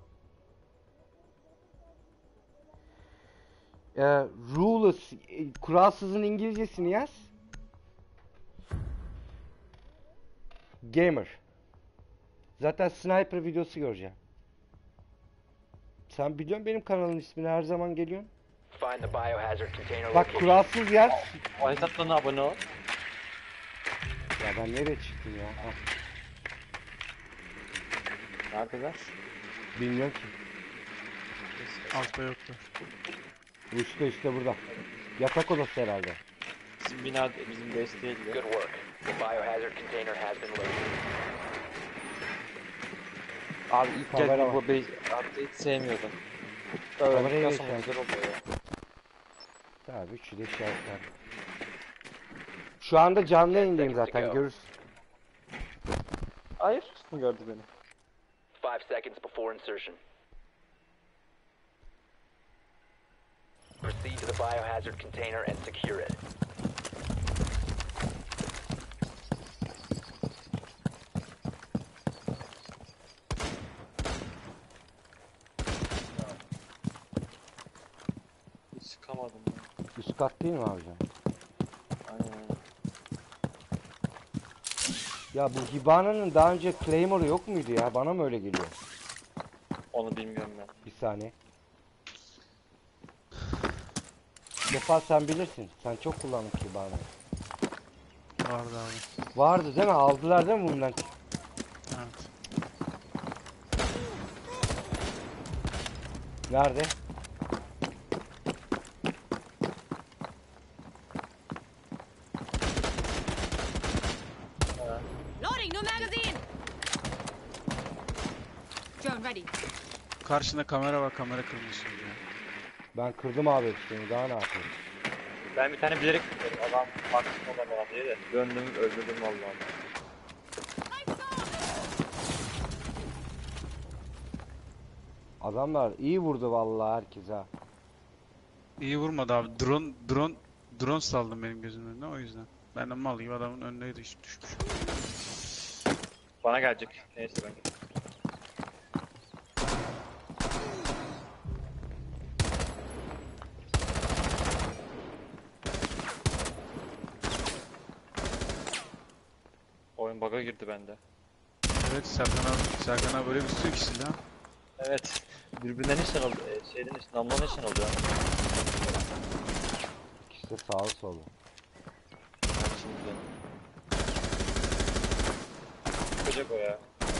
Ee, Ruleless, e, kuralsızın İngilizcesini yaz. Gamer. Zaten sniper videosu göreceğim. Sen biliyorsun benim kanalın ismini, her zaman geliyorsun. Find the biohazard container Bak, location. kuralsız yaz. O hesaplarına abone ol. Ya ben nereye çıktım ya? Ah, Neredeler? bilmiyorum ki. Altta yoktu. Üstte işte burada. Yatak odası herhalde. Bizim bina bizim base değil Good ya. work. The biohazard container has been located. Abi ilk Kamera geldiğim var. bu base artık hiç sevmiyordum. Kameraya Öğrendikten sonra geçeceğim. güzel oluyor ya. Tabii üçü de işaretler. Şu anda canlı yayındayım zaten, görürsün. Hayır. Gördü beni. Five seconds before insertion. Proceed to the biohazard container and secure it. Hiç sıkamadım ya. Üst kat değil mi abicim? Aynen. Ya bu Hibana'nın daha önce Claymore'u yok muydu ya? Bana mı öyle geliyor? Onu bilmiyorum ben. Bir saniye. Sefa sen bilirsin. Sen çok kullandın Hibana'yı. Vardı abi. Vardı değil mi? Aldılar değil mi bundan? Evet. Nerede? Loading new magazine. Drone ready. Karşında kamera var, kamera kırmızı ya. Ben kırdım abi hepsini. Daha ne yapayım? Ben bir tane bilerek tutuyorum. Adam haksız olan adam diye de. Döndüm öldürdüm vallahi. Adamlar iyi vurdu vallahi herkes ha. İyi vurmadı abi. Drone drone drone saldım benim gözümün önüne, o yüzden. Ben de mal gibi adamın önüne düş, düşmüş. Bana gelecek. Neyse ben. Oyun bug'a girdi bende. Evet, Serkan abi, Serkan abi böyle bir sürü kişi ha. Evet. Birbirinden nişan alıyor. E, şeyden nişan, namludan nişan alıyor. İşte sağı solu. Ben şimdi. Çıkacak o ya.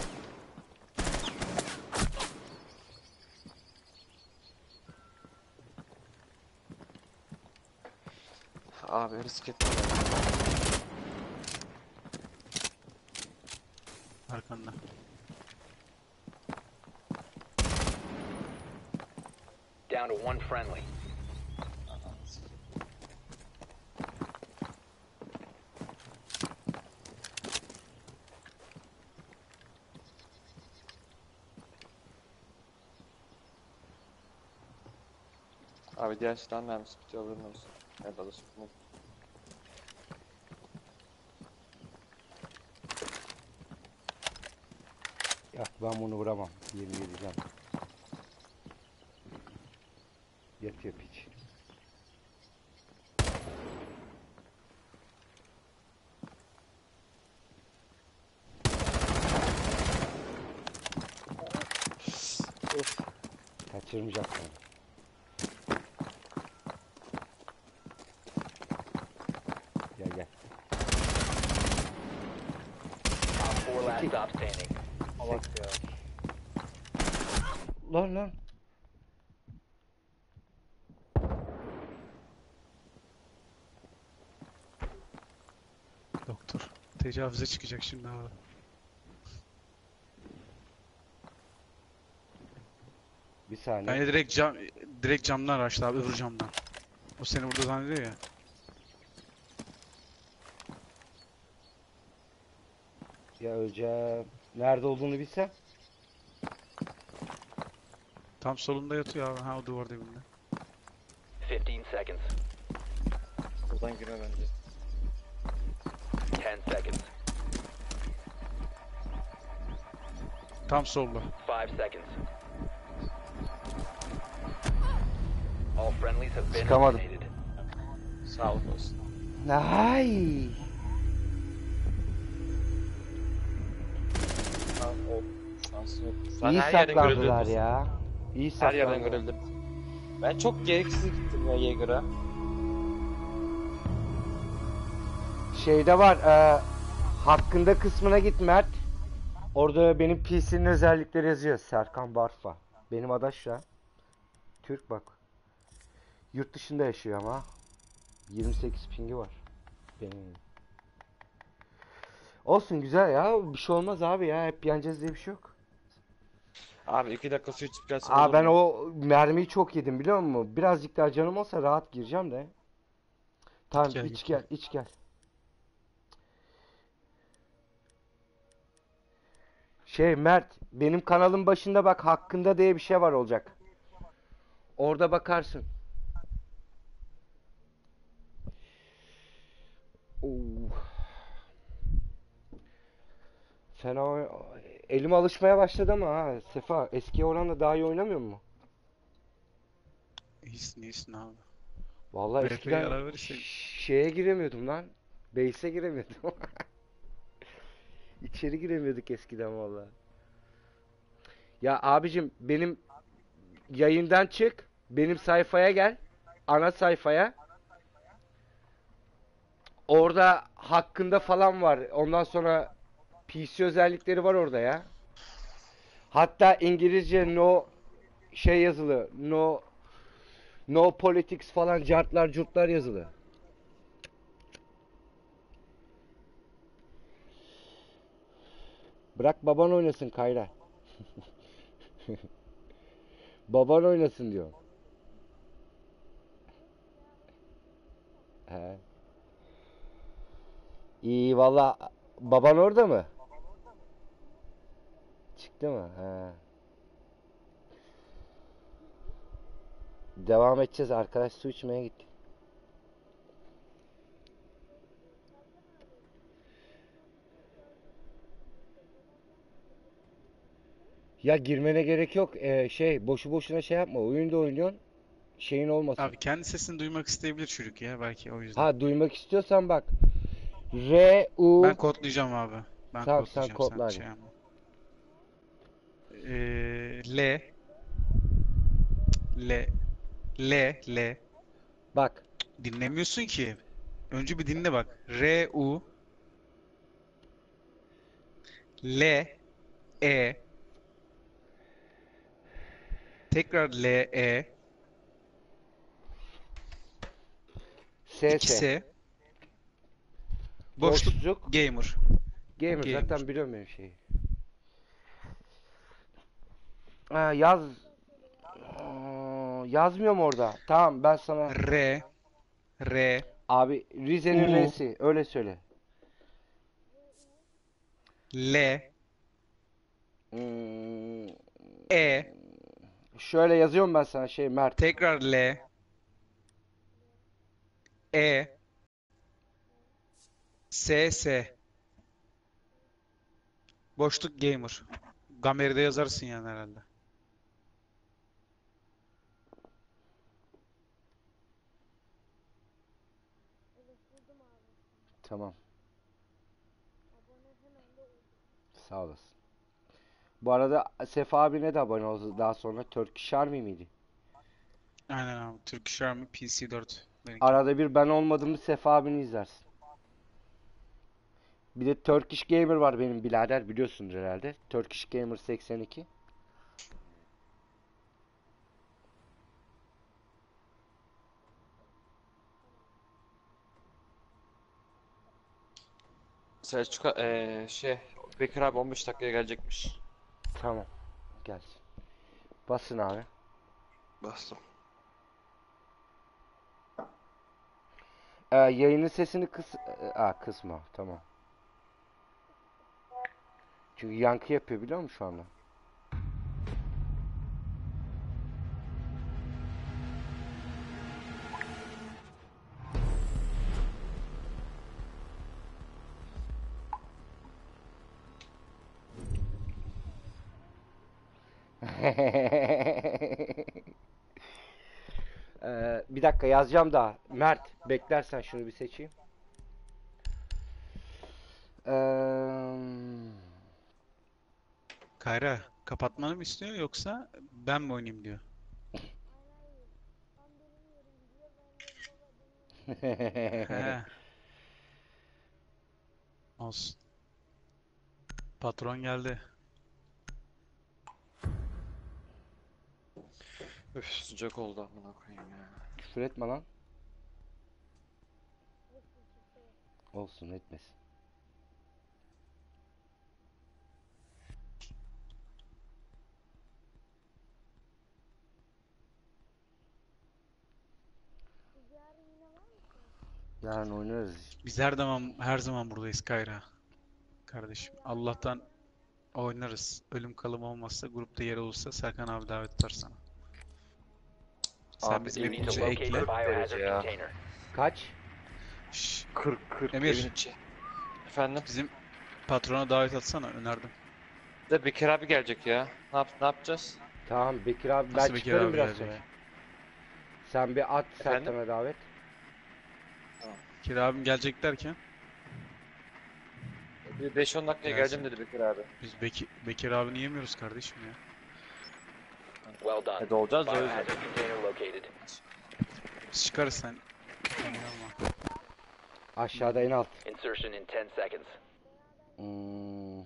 Abi risk etme. Arkanda. Down to one friendly. Abi diğer silahın mermisi bitiyor, haberin olsun. Evet, adı sıkma. Ya ben bunu vuramam. Yemin edeceğim. Yatıyor piç. Of. Kaçırmayacak beni. Gel gel. Op four last stop standing. Allah ya. Lan lan. Doktor. Tecavüze çıkacak şimdi abi. Bir saniye. Bence direkt cam direkt camdan açtı abi, öbür camdan. O seni burada zannediyor ya. Ya öleceğim. Nerede olduğunu bilsem. Tam solunda yatıyor abi, ha o duvar dibinde. Fifteen seconds. Buradan girme bence. Ten seconds. Tam solda. Five seconds. All friendlies have been Çıkamadım. eliminated. Sağlık olsun. Ay. Lan o şansı yok. Sen İyi her yerden saklandılar görüldün. ya. İyi Her yerden saklandılar. görüldüm. Ben çok gereksiz gittim ya Yeager'a. Şeyde var. E, hakkında kısmına git Mert. Orada benim P C'nin özellikleri yazıyor. Serkan Barfa. Benim adaş ya. Türk bak. Yurt dışında yaşıyor ama. yirmi sekiz pingi var. Benim. Olsun güzel ya. Bir şey olmaz abi ya. Hep yeneceğiz diye bir şey yok. Abi iki dakika su içip gelse Aa olur ben mu? o mermiyi çok yedim biliyor musun? Birazcık daha canım olsa rahat gireceğim de. Tamam Gel, iç gel. gel, iç gel. Şey Mert, benim kanalın başında bak hakkında diye bir şey var olacak. Orada bakarsın. Oo. Fena oy- elim alışmaya başladı ama ha Sefa eski oranla daha iyi oynamıyor mu? İyisin iyisin abi. Vallahi B F'yi eskiden ara verirsen ş- şeye giremiyordum lan. Base'e giremiyordum. İçeri giremiyorduk eskiden vallahi. Ya abicim benim yayından çık. Benim sayfaya gel. Ana sayfaya. Orada hakkında falan var. Ondan sonra P C özellikleri var orada ya. Hatta İngilizce no şey yazılı. No no politics falan cartlar curtlar yazılı. Bırak baban oynasın Kayra. Baban oynasın diyor. He. İyi valla. Baban orada mı? Çıktı mı? He. Devam edeceğiz. Arkadaş su içmeye gitti. Ya girmene gerek yok. Ee, şey boşu boşuna şey yapma. Oyunda oynuyorsun. Şeyin olmasın. abi kendi sesini duymak isteyebilir çocuk ya belki o yüzden. Ha duymak istiyorsan bak. R U Ben kodlayacağım abi. Ben Tamam sen kodlayacağım sen kodla hadi. şey yapma. Ee, L L L L Bak. dinlemiyorsun ki. Önce bir dinle bak. R U L E tekrar L E S iki S. S boşluk Boşluk. gamer. Gamer Gamer. zaten biliyorum benim şeyi. Ha, yaz. Aa, yazmıyor mu orada? Tamam ben sana. R R Abi Rize'nin U R'si. Öyle söyle. L Hmm, E şöyle yazıyorum ben sana şey Mert. tekrar L E S S boşluk gamer. Gamer'de yazarsın yani herhalde. Tamam. Sağ olasın. Bu arada Sefa abine de abone oldu daha sonra. Turkish Army miydi? Aynen abi. Turkish Army P C dört. Benimki. Arada bir ben olmadığımı Sefa abini izlersin. Bir de Turkish Gamer var benim birader biliyorsunuz herhalde. Turkish Gamer seksen iki. Selçuk eee şey Bekir abi on beş dakikaya gelecekmiş. Tamam. Gelsin. Basın abi. Bastım. Ee, yayının sesini kıs... Ee, Aa, kısma. Tamam. Çünkü yankı yapıyor biliyor musun şu anda? Ee, bir dakika yazacağım daha. Mert beklersen şunu bir seçeyim. Ee, Kayra kapatmanı mı istiyor yoksa ben mi oynayayım diyor. He, olsun. Patron geldi. Üf sıcak oldu amına koyayım ya. Küfür etme lan. Olsun etmesin. Yarın oynarız. Biz her zaman her zaman buradayız Kayra. Kardeşim Allah'tan Oynarız. Ölüm kalım olmazsa grupta yer olursa Serkan abi davet atar sana. Sen Abi bizim You need to hepimizi locate the ekle. biohazard ya. container. Kaç? Şşş, kırk kırk Emir. evin içi. Efendim? bizim patrona davet atsana, önerdim. De Bekir abi gelecek ya. Ne yap ne yapacağız? Tamam Bekir abi ben Nasıl Bekir çıkarım abi biraz gelecek? sonra. Sen bir at Efendim? Sertan'a davet. Bekir abim gelecek derken Bir beş on dakikaya Gelsin. geleceğim dedi Bekir abi. biz Bekir, Bekir abini yemiyoruz kardeşim ya. Well done. E dolacağız da o yüzden. Biohazard container located. Biz çıkarız, sen emin olma. Aşağıda en alt. Insertion in ten seconds. Hmm,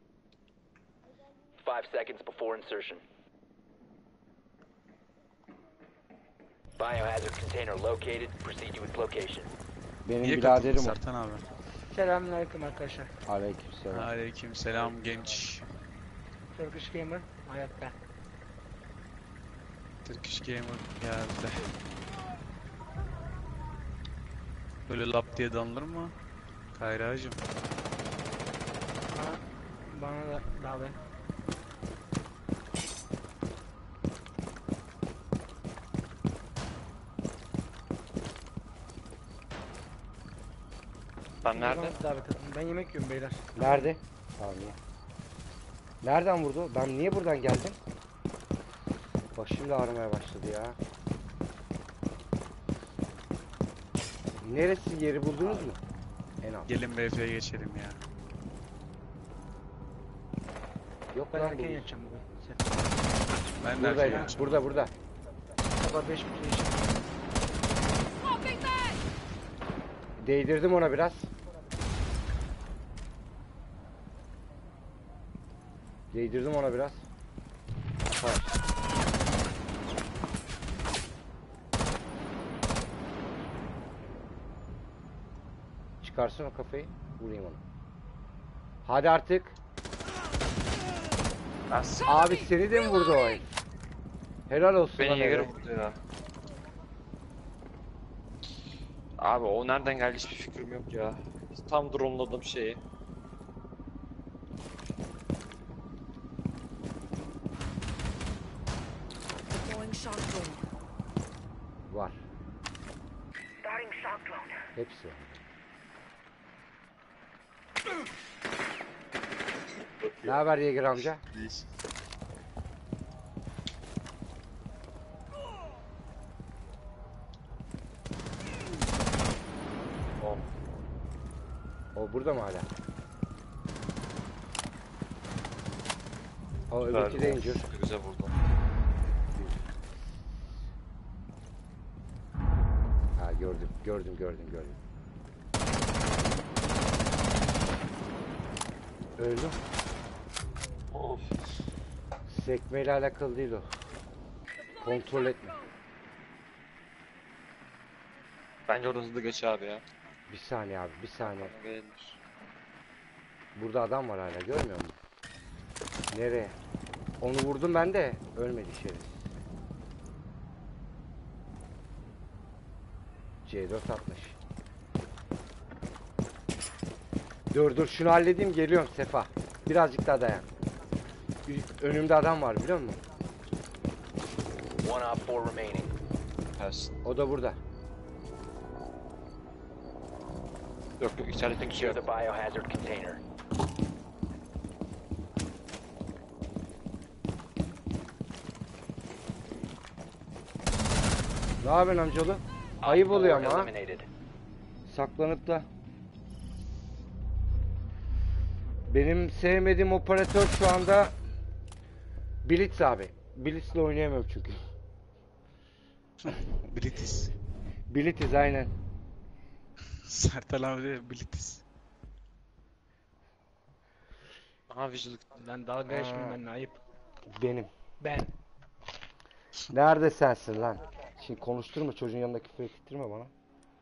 Five seconds before insertion. Biohazard container located. Proceed to its location. benim Niye katıldın biraderim o. Sertan abi? Selamünaleyküm arkadaşlar. Aleykümselam. Aleyküm selam genç. Turkish Gamer hayatta. Turkish Gamer geldi. Böyle lap diye danılır mı? Kayracığım. Bana, bana da davet. Ben nerede? Bana davet edin. Ben yemek yiyorum beyler. Nerede? Tamam iyi. Nereden vurdu? Ben niye buradan geldim? Başım da ağrımaya başladı ya. Neresi, yeri buldunuz mu? En alt. Gelin B F'ye geçelim ya. Yok Ben lan erken bu. yatacağım bugün. Sen- Ben de Burada erken ya. geçeceğim. Burada burada. Sabah beş buçuk yaşım. Swapping back! Değdirdim ona biraz. Değdirdim ona biraz. Atar. Çıkarsın o kafayı. Vurayım onu. Hadi artık. Abi seni de mi vurdu o herif? Helal olsun lan Beni yere herif. vurdu ya. Abi o nereden geldi hiçbir fikrim yok ya. Tam drone'ladım şeyi. Deploying shock drone. Var. Hepsi var. Ne haber Yeger amca? O. O burada mı hala? O Güzel, öbürki de injur. Güzel vurdu. Ha gördüm, gördüm, gördüm, gördüm. Öldüm. Of. Sekmeyle alakalı değil o. Kontrol etme. Bence orada hızlı geç abi ya. Bir saniye abi, bir saniye. Gelir. Burada adam var hala, görmüyor musun? Nereye? Onu vurdum ben de, ölmedi şerif. C dört altmış. Dur dur şunu halledeyim, geliyorum Sefa. Birazcık daha dayan. Önümde adam var biliyor musun? One op four remaining. Ters. O da burada. Yok yok içeride tek kişi Secure yok. the biohazard container. Ne yapıyorsun amcaoğlu? Ayıp oluyor ama ha. Eliminated. Saklanıp da. Benim sevmediğim operatör şu anda Blitz abi. Blitz'le oynayamıyorum çünkü. Blitz. Blitz aynen. Sertan abi de Blitz. Aha visual. Lan dalga geçmeyin benimle ayıp. Benim. Ben. Nerede sensin lan? Şimdi konuşturma, çocuğun yanında küfür ettirme bana.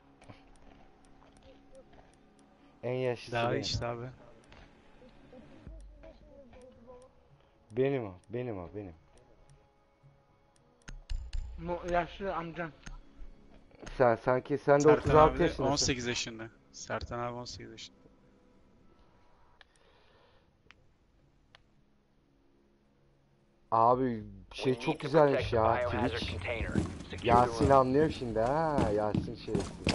En yaşlısı Daha benim. işte abi. Benim o, benim o, benim. Mu yaşlı amcam. Sen sanki sen de Sertan otuz altı abi de yaşındasın. on sekiz yaşında. Sertan abi on sekiz yaşında. Abi We şey need çok to güzelmiş protect the ya biohazard Twitch. container. Secure the Yasin room. anlıyor şimdi ha. Yasin şey.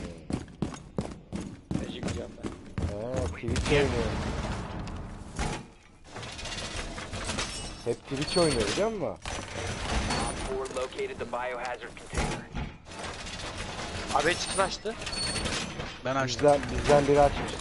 Teşekkür ederim ben. He Twitch oynuyor. Hep Twitch oynuyor biliyor musun? Op four located the biohazard container. Abi hiç kim açtı? Ben açtım. Bizden, bizden biri açmış.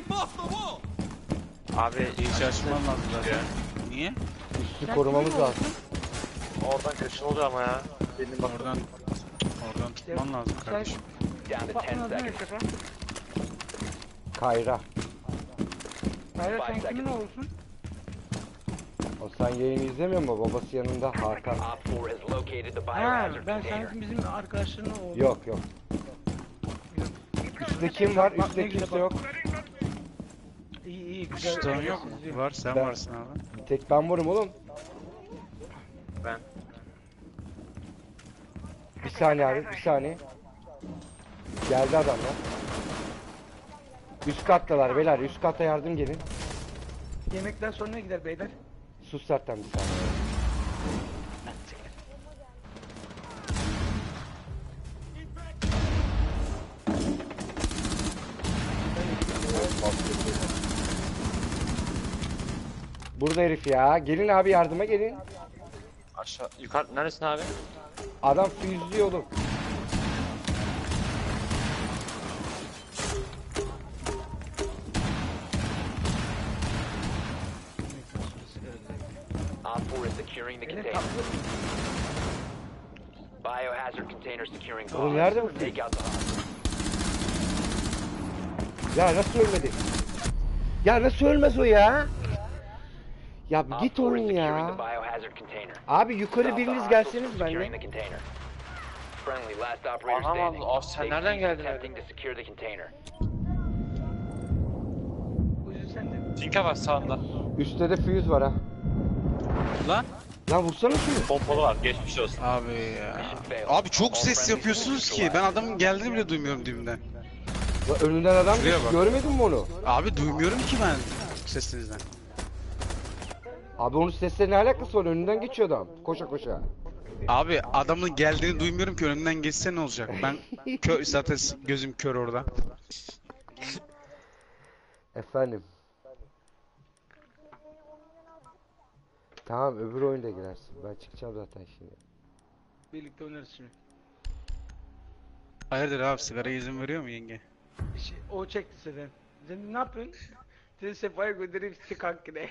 Abi Hiç açman lazım zaten. Niye? Üstü korumamız lazım. oradan kaçın oluyor ama ya. Benim bak Oradan oradan tutman lazım kardeşim. Down to ten Bakın adı ne seconds. Sefa? Kayra. Hayır Five sen kimin seconds. oğlusun? O sen yayını izlemiyor musun? Babası yanında Hakan. Op four has located the Ha biohazard ben container. sanki bizim arkadaşların oğlu. Yok yok. Üstte kim var? Üstte kimse yok. İyi iyi güzel. Stone yok mu? İzliyorum. Var, sen Ben- varsın abi. Bir tek ben varım oğlum. ben. Bir saniye abi, bir saniye. Geldi adamlar. Üst kattalar beyler, üst kata yardım gelin. Yemekten sonra ne gider beyler? Sus zaten bir saniye. Burada herif ya. Gelin abi yardıma gelin. Aşağı yukarı neresin abi? Adam füzlüyor oğlum. Op four is securing the Beni container. tatlı. Biohazard container securing Oğlum bombs. nerede bu? Take out the hostage. Ya nasıl ölmedi? Ya nasıl ölmez o ya? Ya bir Op git four onun is securing ya. the biohazard container. Abi yukarı Stop the biriniz hostiles gelseniz from securing benimle. the container. Friendly, last operator Anam standing. abi, sen Take nereden cease geldin attempting to secure the container. Uzi sen de. Tinka var sağında. Üstte de füyüz var ha. Lan Lan vursana şunu. Pompalı var geçmiş olsun. abi ya. Abi çok ses yapıyorsunuz ki ben adamın geldiğini bile duymuyorum dibimden. Lan önünden adam Şuraya geçti, bak. görmedin mi onu? Abi duymuyorum ki ben sesinizden. Abi onun sesle ne alakası var? Önünden geçiyor adam. Koşa koşa. Abi adamın geldiğini duymuyorum ki önünden geçse ne olacak? Ben kö zaten gözüm kör orada. Efendim. Tamam öbür oyunda girersin. Ben çıkacağım zaten şimdi. Birlikte oynarız şimdi. Hayırdır abi sigara izin veriyor mu yenge? Şey, o çekti seni. Sen ne yapıyorsun? Seni Sefa'ya göndereyim sık hakkını.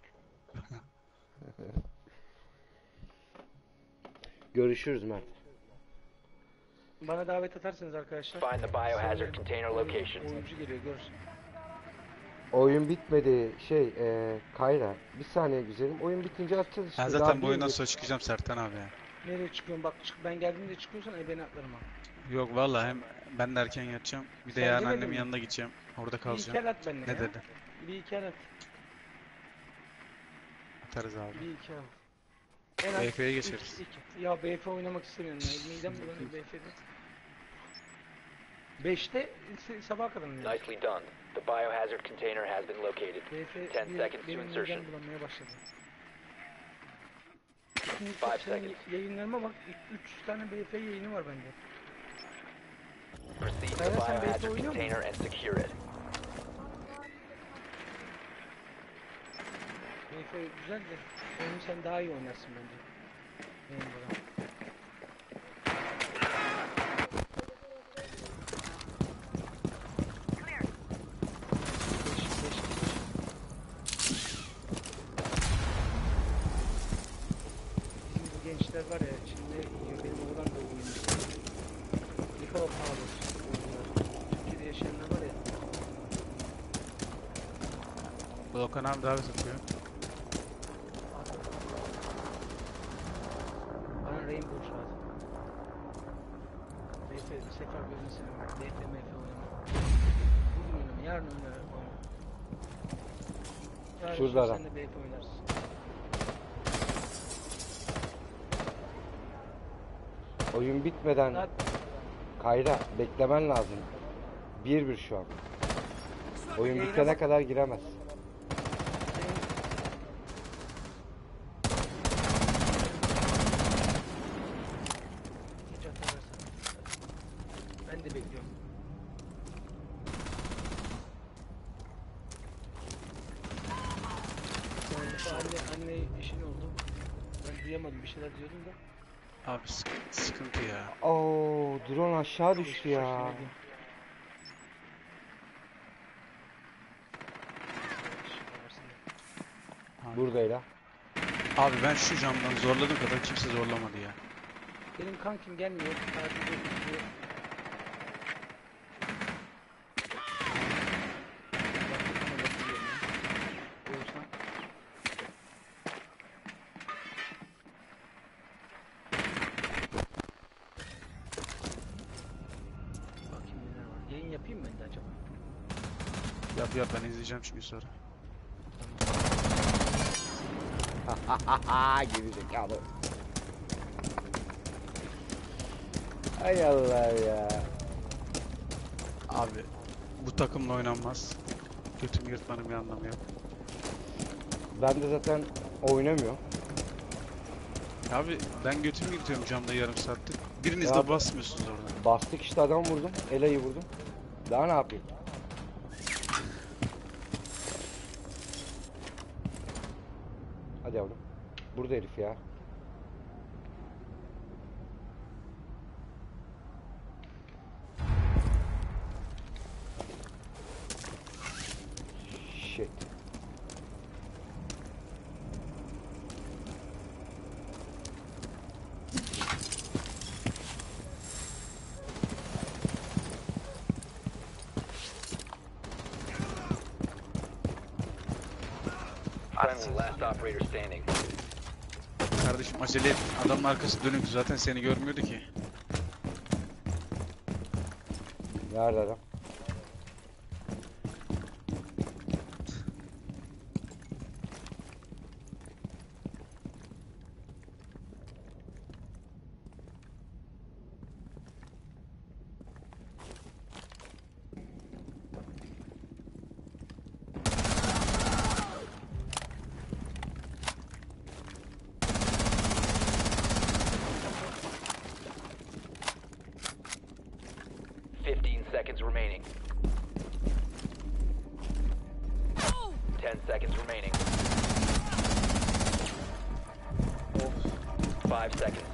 Görüşürüz Mert. Bana davet atarsınız arkadaşlar. Find the biohazard Sevinirim. container Oyun- location. Oyuncu geliyor görsün. Oyun bitmedi. Şey, e, Kayra. Bir saniye güzelim. Oyun bitince atacağız işte. Ben Daha zaten bu bir oyundan yıl- sonra çıkacağım Sertan abi ya. Nereye çıkıyorsun? Bak çık, ben geldiğimde çıkıyorsan e beni atlarım ha. Yok vallahi hem ben de erken yatacağım. Bir de Sen yarın demedin annemin mi? yanına gideceğim. Orada Bir iki kalacağım. el at benimle Ne ya. dedi? Bir iki el at. Atarız abi. Bir iki el. En az B F'ye üç, geçeriz. iki. Ya B F oynamak istemiyorum ya. Midem bulanıyor B F'de. beşte sabaha kadar oynuyorum. Nicely done. The biohazard container has been located. B F ten bir- seconds to benim insertion. midem bulanmaya başladı. Şimdi Five senin seconds. yayınlarıma bak. üç tane B F yayını var bende. Proceed to the Kayra, sen B F biohazard oynuyor musun? container and secure it. B F güzel de oyunu sen daha iyi oynarsın bence. Benim buradan. Beş, beş, Bizim bu gençler var ya şimdi yiyor benim oğlan da oynuyor. Ne kadar pahalı oyunlar. Türkiye'de yaşayanlar var ya. Bu Okan abi davet atıyor. Bana Rainbow lazım. B F, Sefer gözünü seveyim. B F, M F oynama. Bugün oynama, yarın oynar oynama. Yarın Şurada sonra adam. sen de B F oynarsın. Oyun bitmeden Daha Kayra beklemen lazım. Bir bir şu an. Oyun Yayına bitene bak. kadar giremez. senin Mustafa anne, anne işin oldu. Ben duyamadım bir şeyler diyordum da. Abi sık- sıkıntı ya. Oo, drone aşağı düştü Geçmiş olsun ya. ne diyeyim. Şaka versin de. Abi. Buradayla. Abi ben şu camdan zorladığım kadar kimse zorlamadı ya. Benim kankim gelmiyor. Tatilde gidiyor. Oğuzhan. Bakayım neler var. Yayın yapayım mı ben de acaba? Yap yap ben izleyeceğim çünkü sonra. Hahaha gerizekalı. Ay Allah ya. Abi bu takımla oynanmaz. Götümü yırtmanın bir anlamı yok. Ben de zaten oynamıyorum. Abi ben götümü yırtıyorum camda yarım saattir. Biriniz Ya- de basmıyorsunuz orada. Bastık işte, adam vurdum. Ela'yı vurdum. Daha ne yapayım? Hadi yavrum. Burada herif ya. Shit. Friendly, last operator standing. Kardeşim acele et. Adamın arkası dönüktü zaten seni görmüyordu ki. Nerede adam? Fifteen seconds remaining. Ten seconds remaining. Five seconds.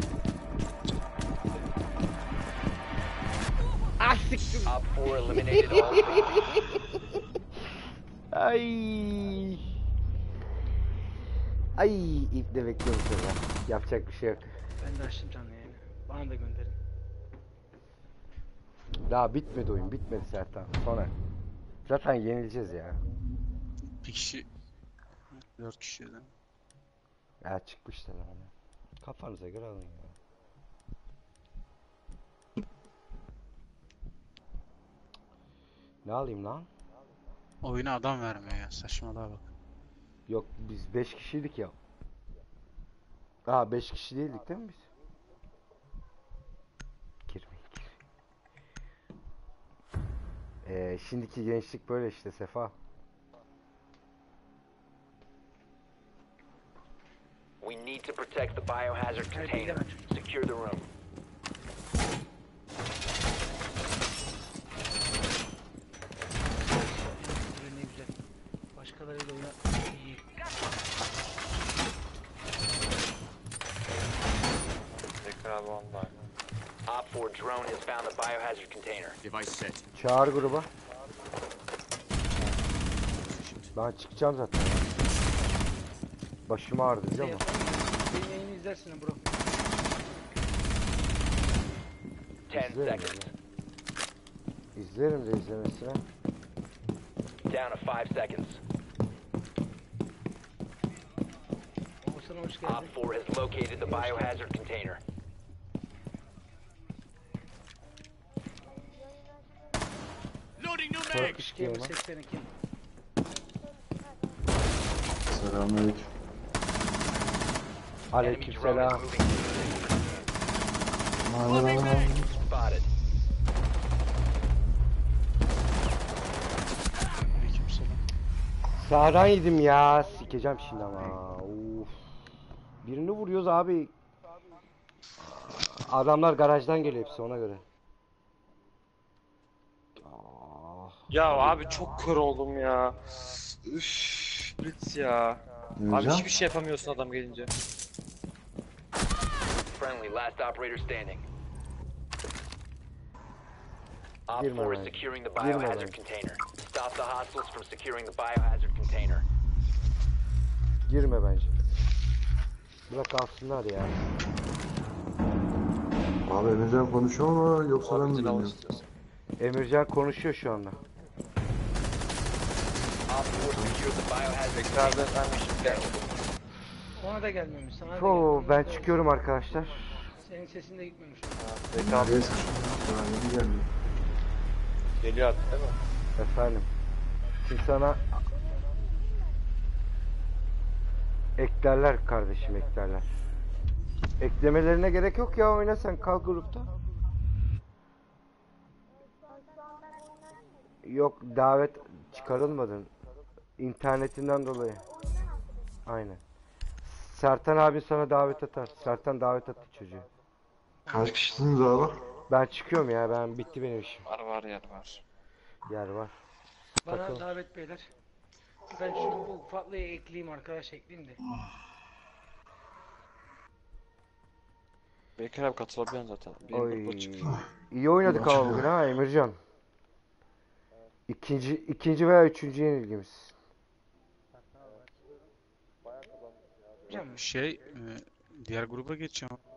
Ah siktir. Op four eliminated all friendlies. Ay. Ay, iple bekliyorum seni. Yapacak bir şey yok. Ben de açtım canlı yayını. Bana da gönderin. Daha bitmedi oyun, bitmedi Sertan. Sonra. Zaten yenileceğiz ya. Bir kişi... Dört kişiden. Ya çıkmışlar hani. Kafanıza göre alın ya. Ne alayım lan? Oyuna adam vermiyor ya. Saçmalığa bak. Yok, biz beş kişiydik ya. Aa, beş kişi değildik değil mi biz? Girmeyin, girmeyin. Ee, şimdiki gençlik böyle işte Sefa. We need to protect the biohazard container. Secure the room. Böyle ne güzel. Başkalarıyla oyna. İyi. Tekrar bomba. Op four drone has found the biohazard container. Device set. Çağır gruba. Ben çıkacağım zaten. Başım ağrıdı biliyor Şey musun? yapalım. Benim yayını izlersin bro. Ten İzlerim seconds. de. İzlerim de izlemesine. Down to five seconds. Oğuzhan'a hoş geldin. Op four has located the biohazard container. Loading new mag. Turkish game ha. seksen iki. Selamünaleyküm. Enemy drone Aleykümselam. is moving. Spotted. Aleykümselam. Sağdan yedim ya. Sikeceğim şimdi ama. Uf. Birini vuruyoruz abi. Adamlar garajdan geliyor hepsi, ona göre. Ah. Ya abi çok kör oldum ya. Üf, Blitz ya. Abi Emircan. hiçbir şey yapamıyorsun adam gelince. Friendly, last operator standing. Op Girme four is bence. securing the Girme biohazard bence. container. Stop the hostiles from securing the biohazard container. Girme bence. Bırak alsınlar ya. Abi Emircan konuşuyor mu yoksa ben mi Muhabbetini al bilmiyorum? istiyorsan. Emircan konuşuyor şu anda. Op four secured the biohazard Tekrardan container. vermişim gel. Ona da gelmemiş. Sana da Oo, gelmemiş. ben Ona da- çıkıyorum arkadaşlar. Senin sesin de gitmemiş. Peki abi. Nereye sıçtın? Ha, yeni geldi. Geliyor artık değil mi? Efendim. Şimdi sana eklerler kardeşim, eklerler. Eklemelerine gerek yok ya, oyna sen, kal grupta. Yok, davet çıkarılmadın. İnternetinden dolayı. Aynen. Sertan abi sana davet atar. Sertan davet attı çocuğu. Kaç kişisiniz abi? Ben çıkıyorum ya, ben bitti benim işim. Var var yer var. Yer var. Bana Bakalım. davet beyler. Ben şu bu ufaklıyı ekleyeyim arkadaş ekleyeyim de. Bekir abi katılabiliyorsun zaten. Benim Oy. grupa çık. İyi oynadık ama bugün ha Emircan. İkinci, ikinci veya üçüncü yenilgimiz. Hocam Şey, e, diğer gruba geçeceğim.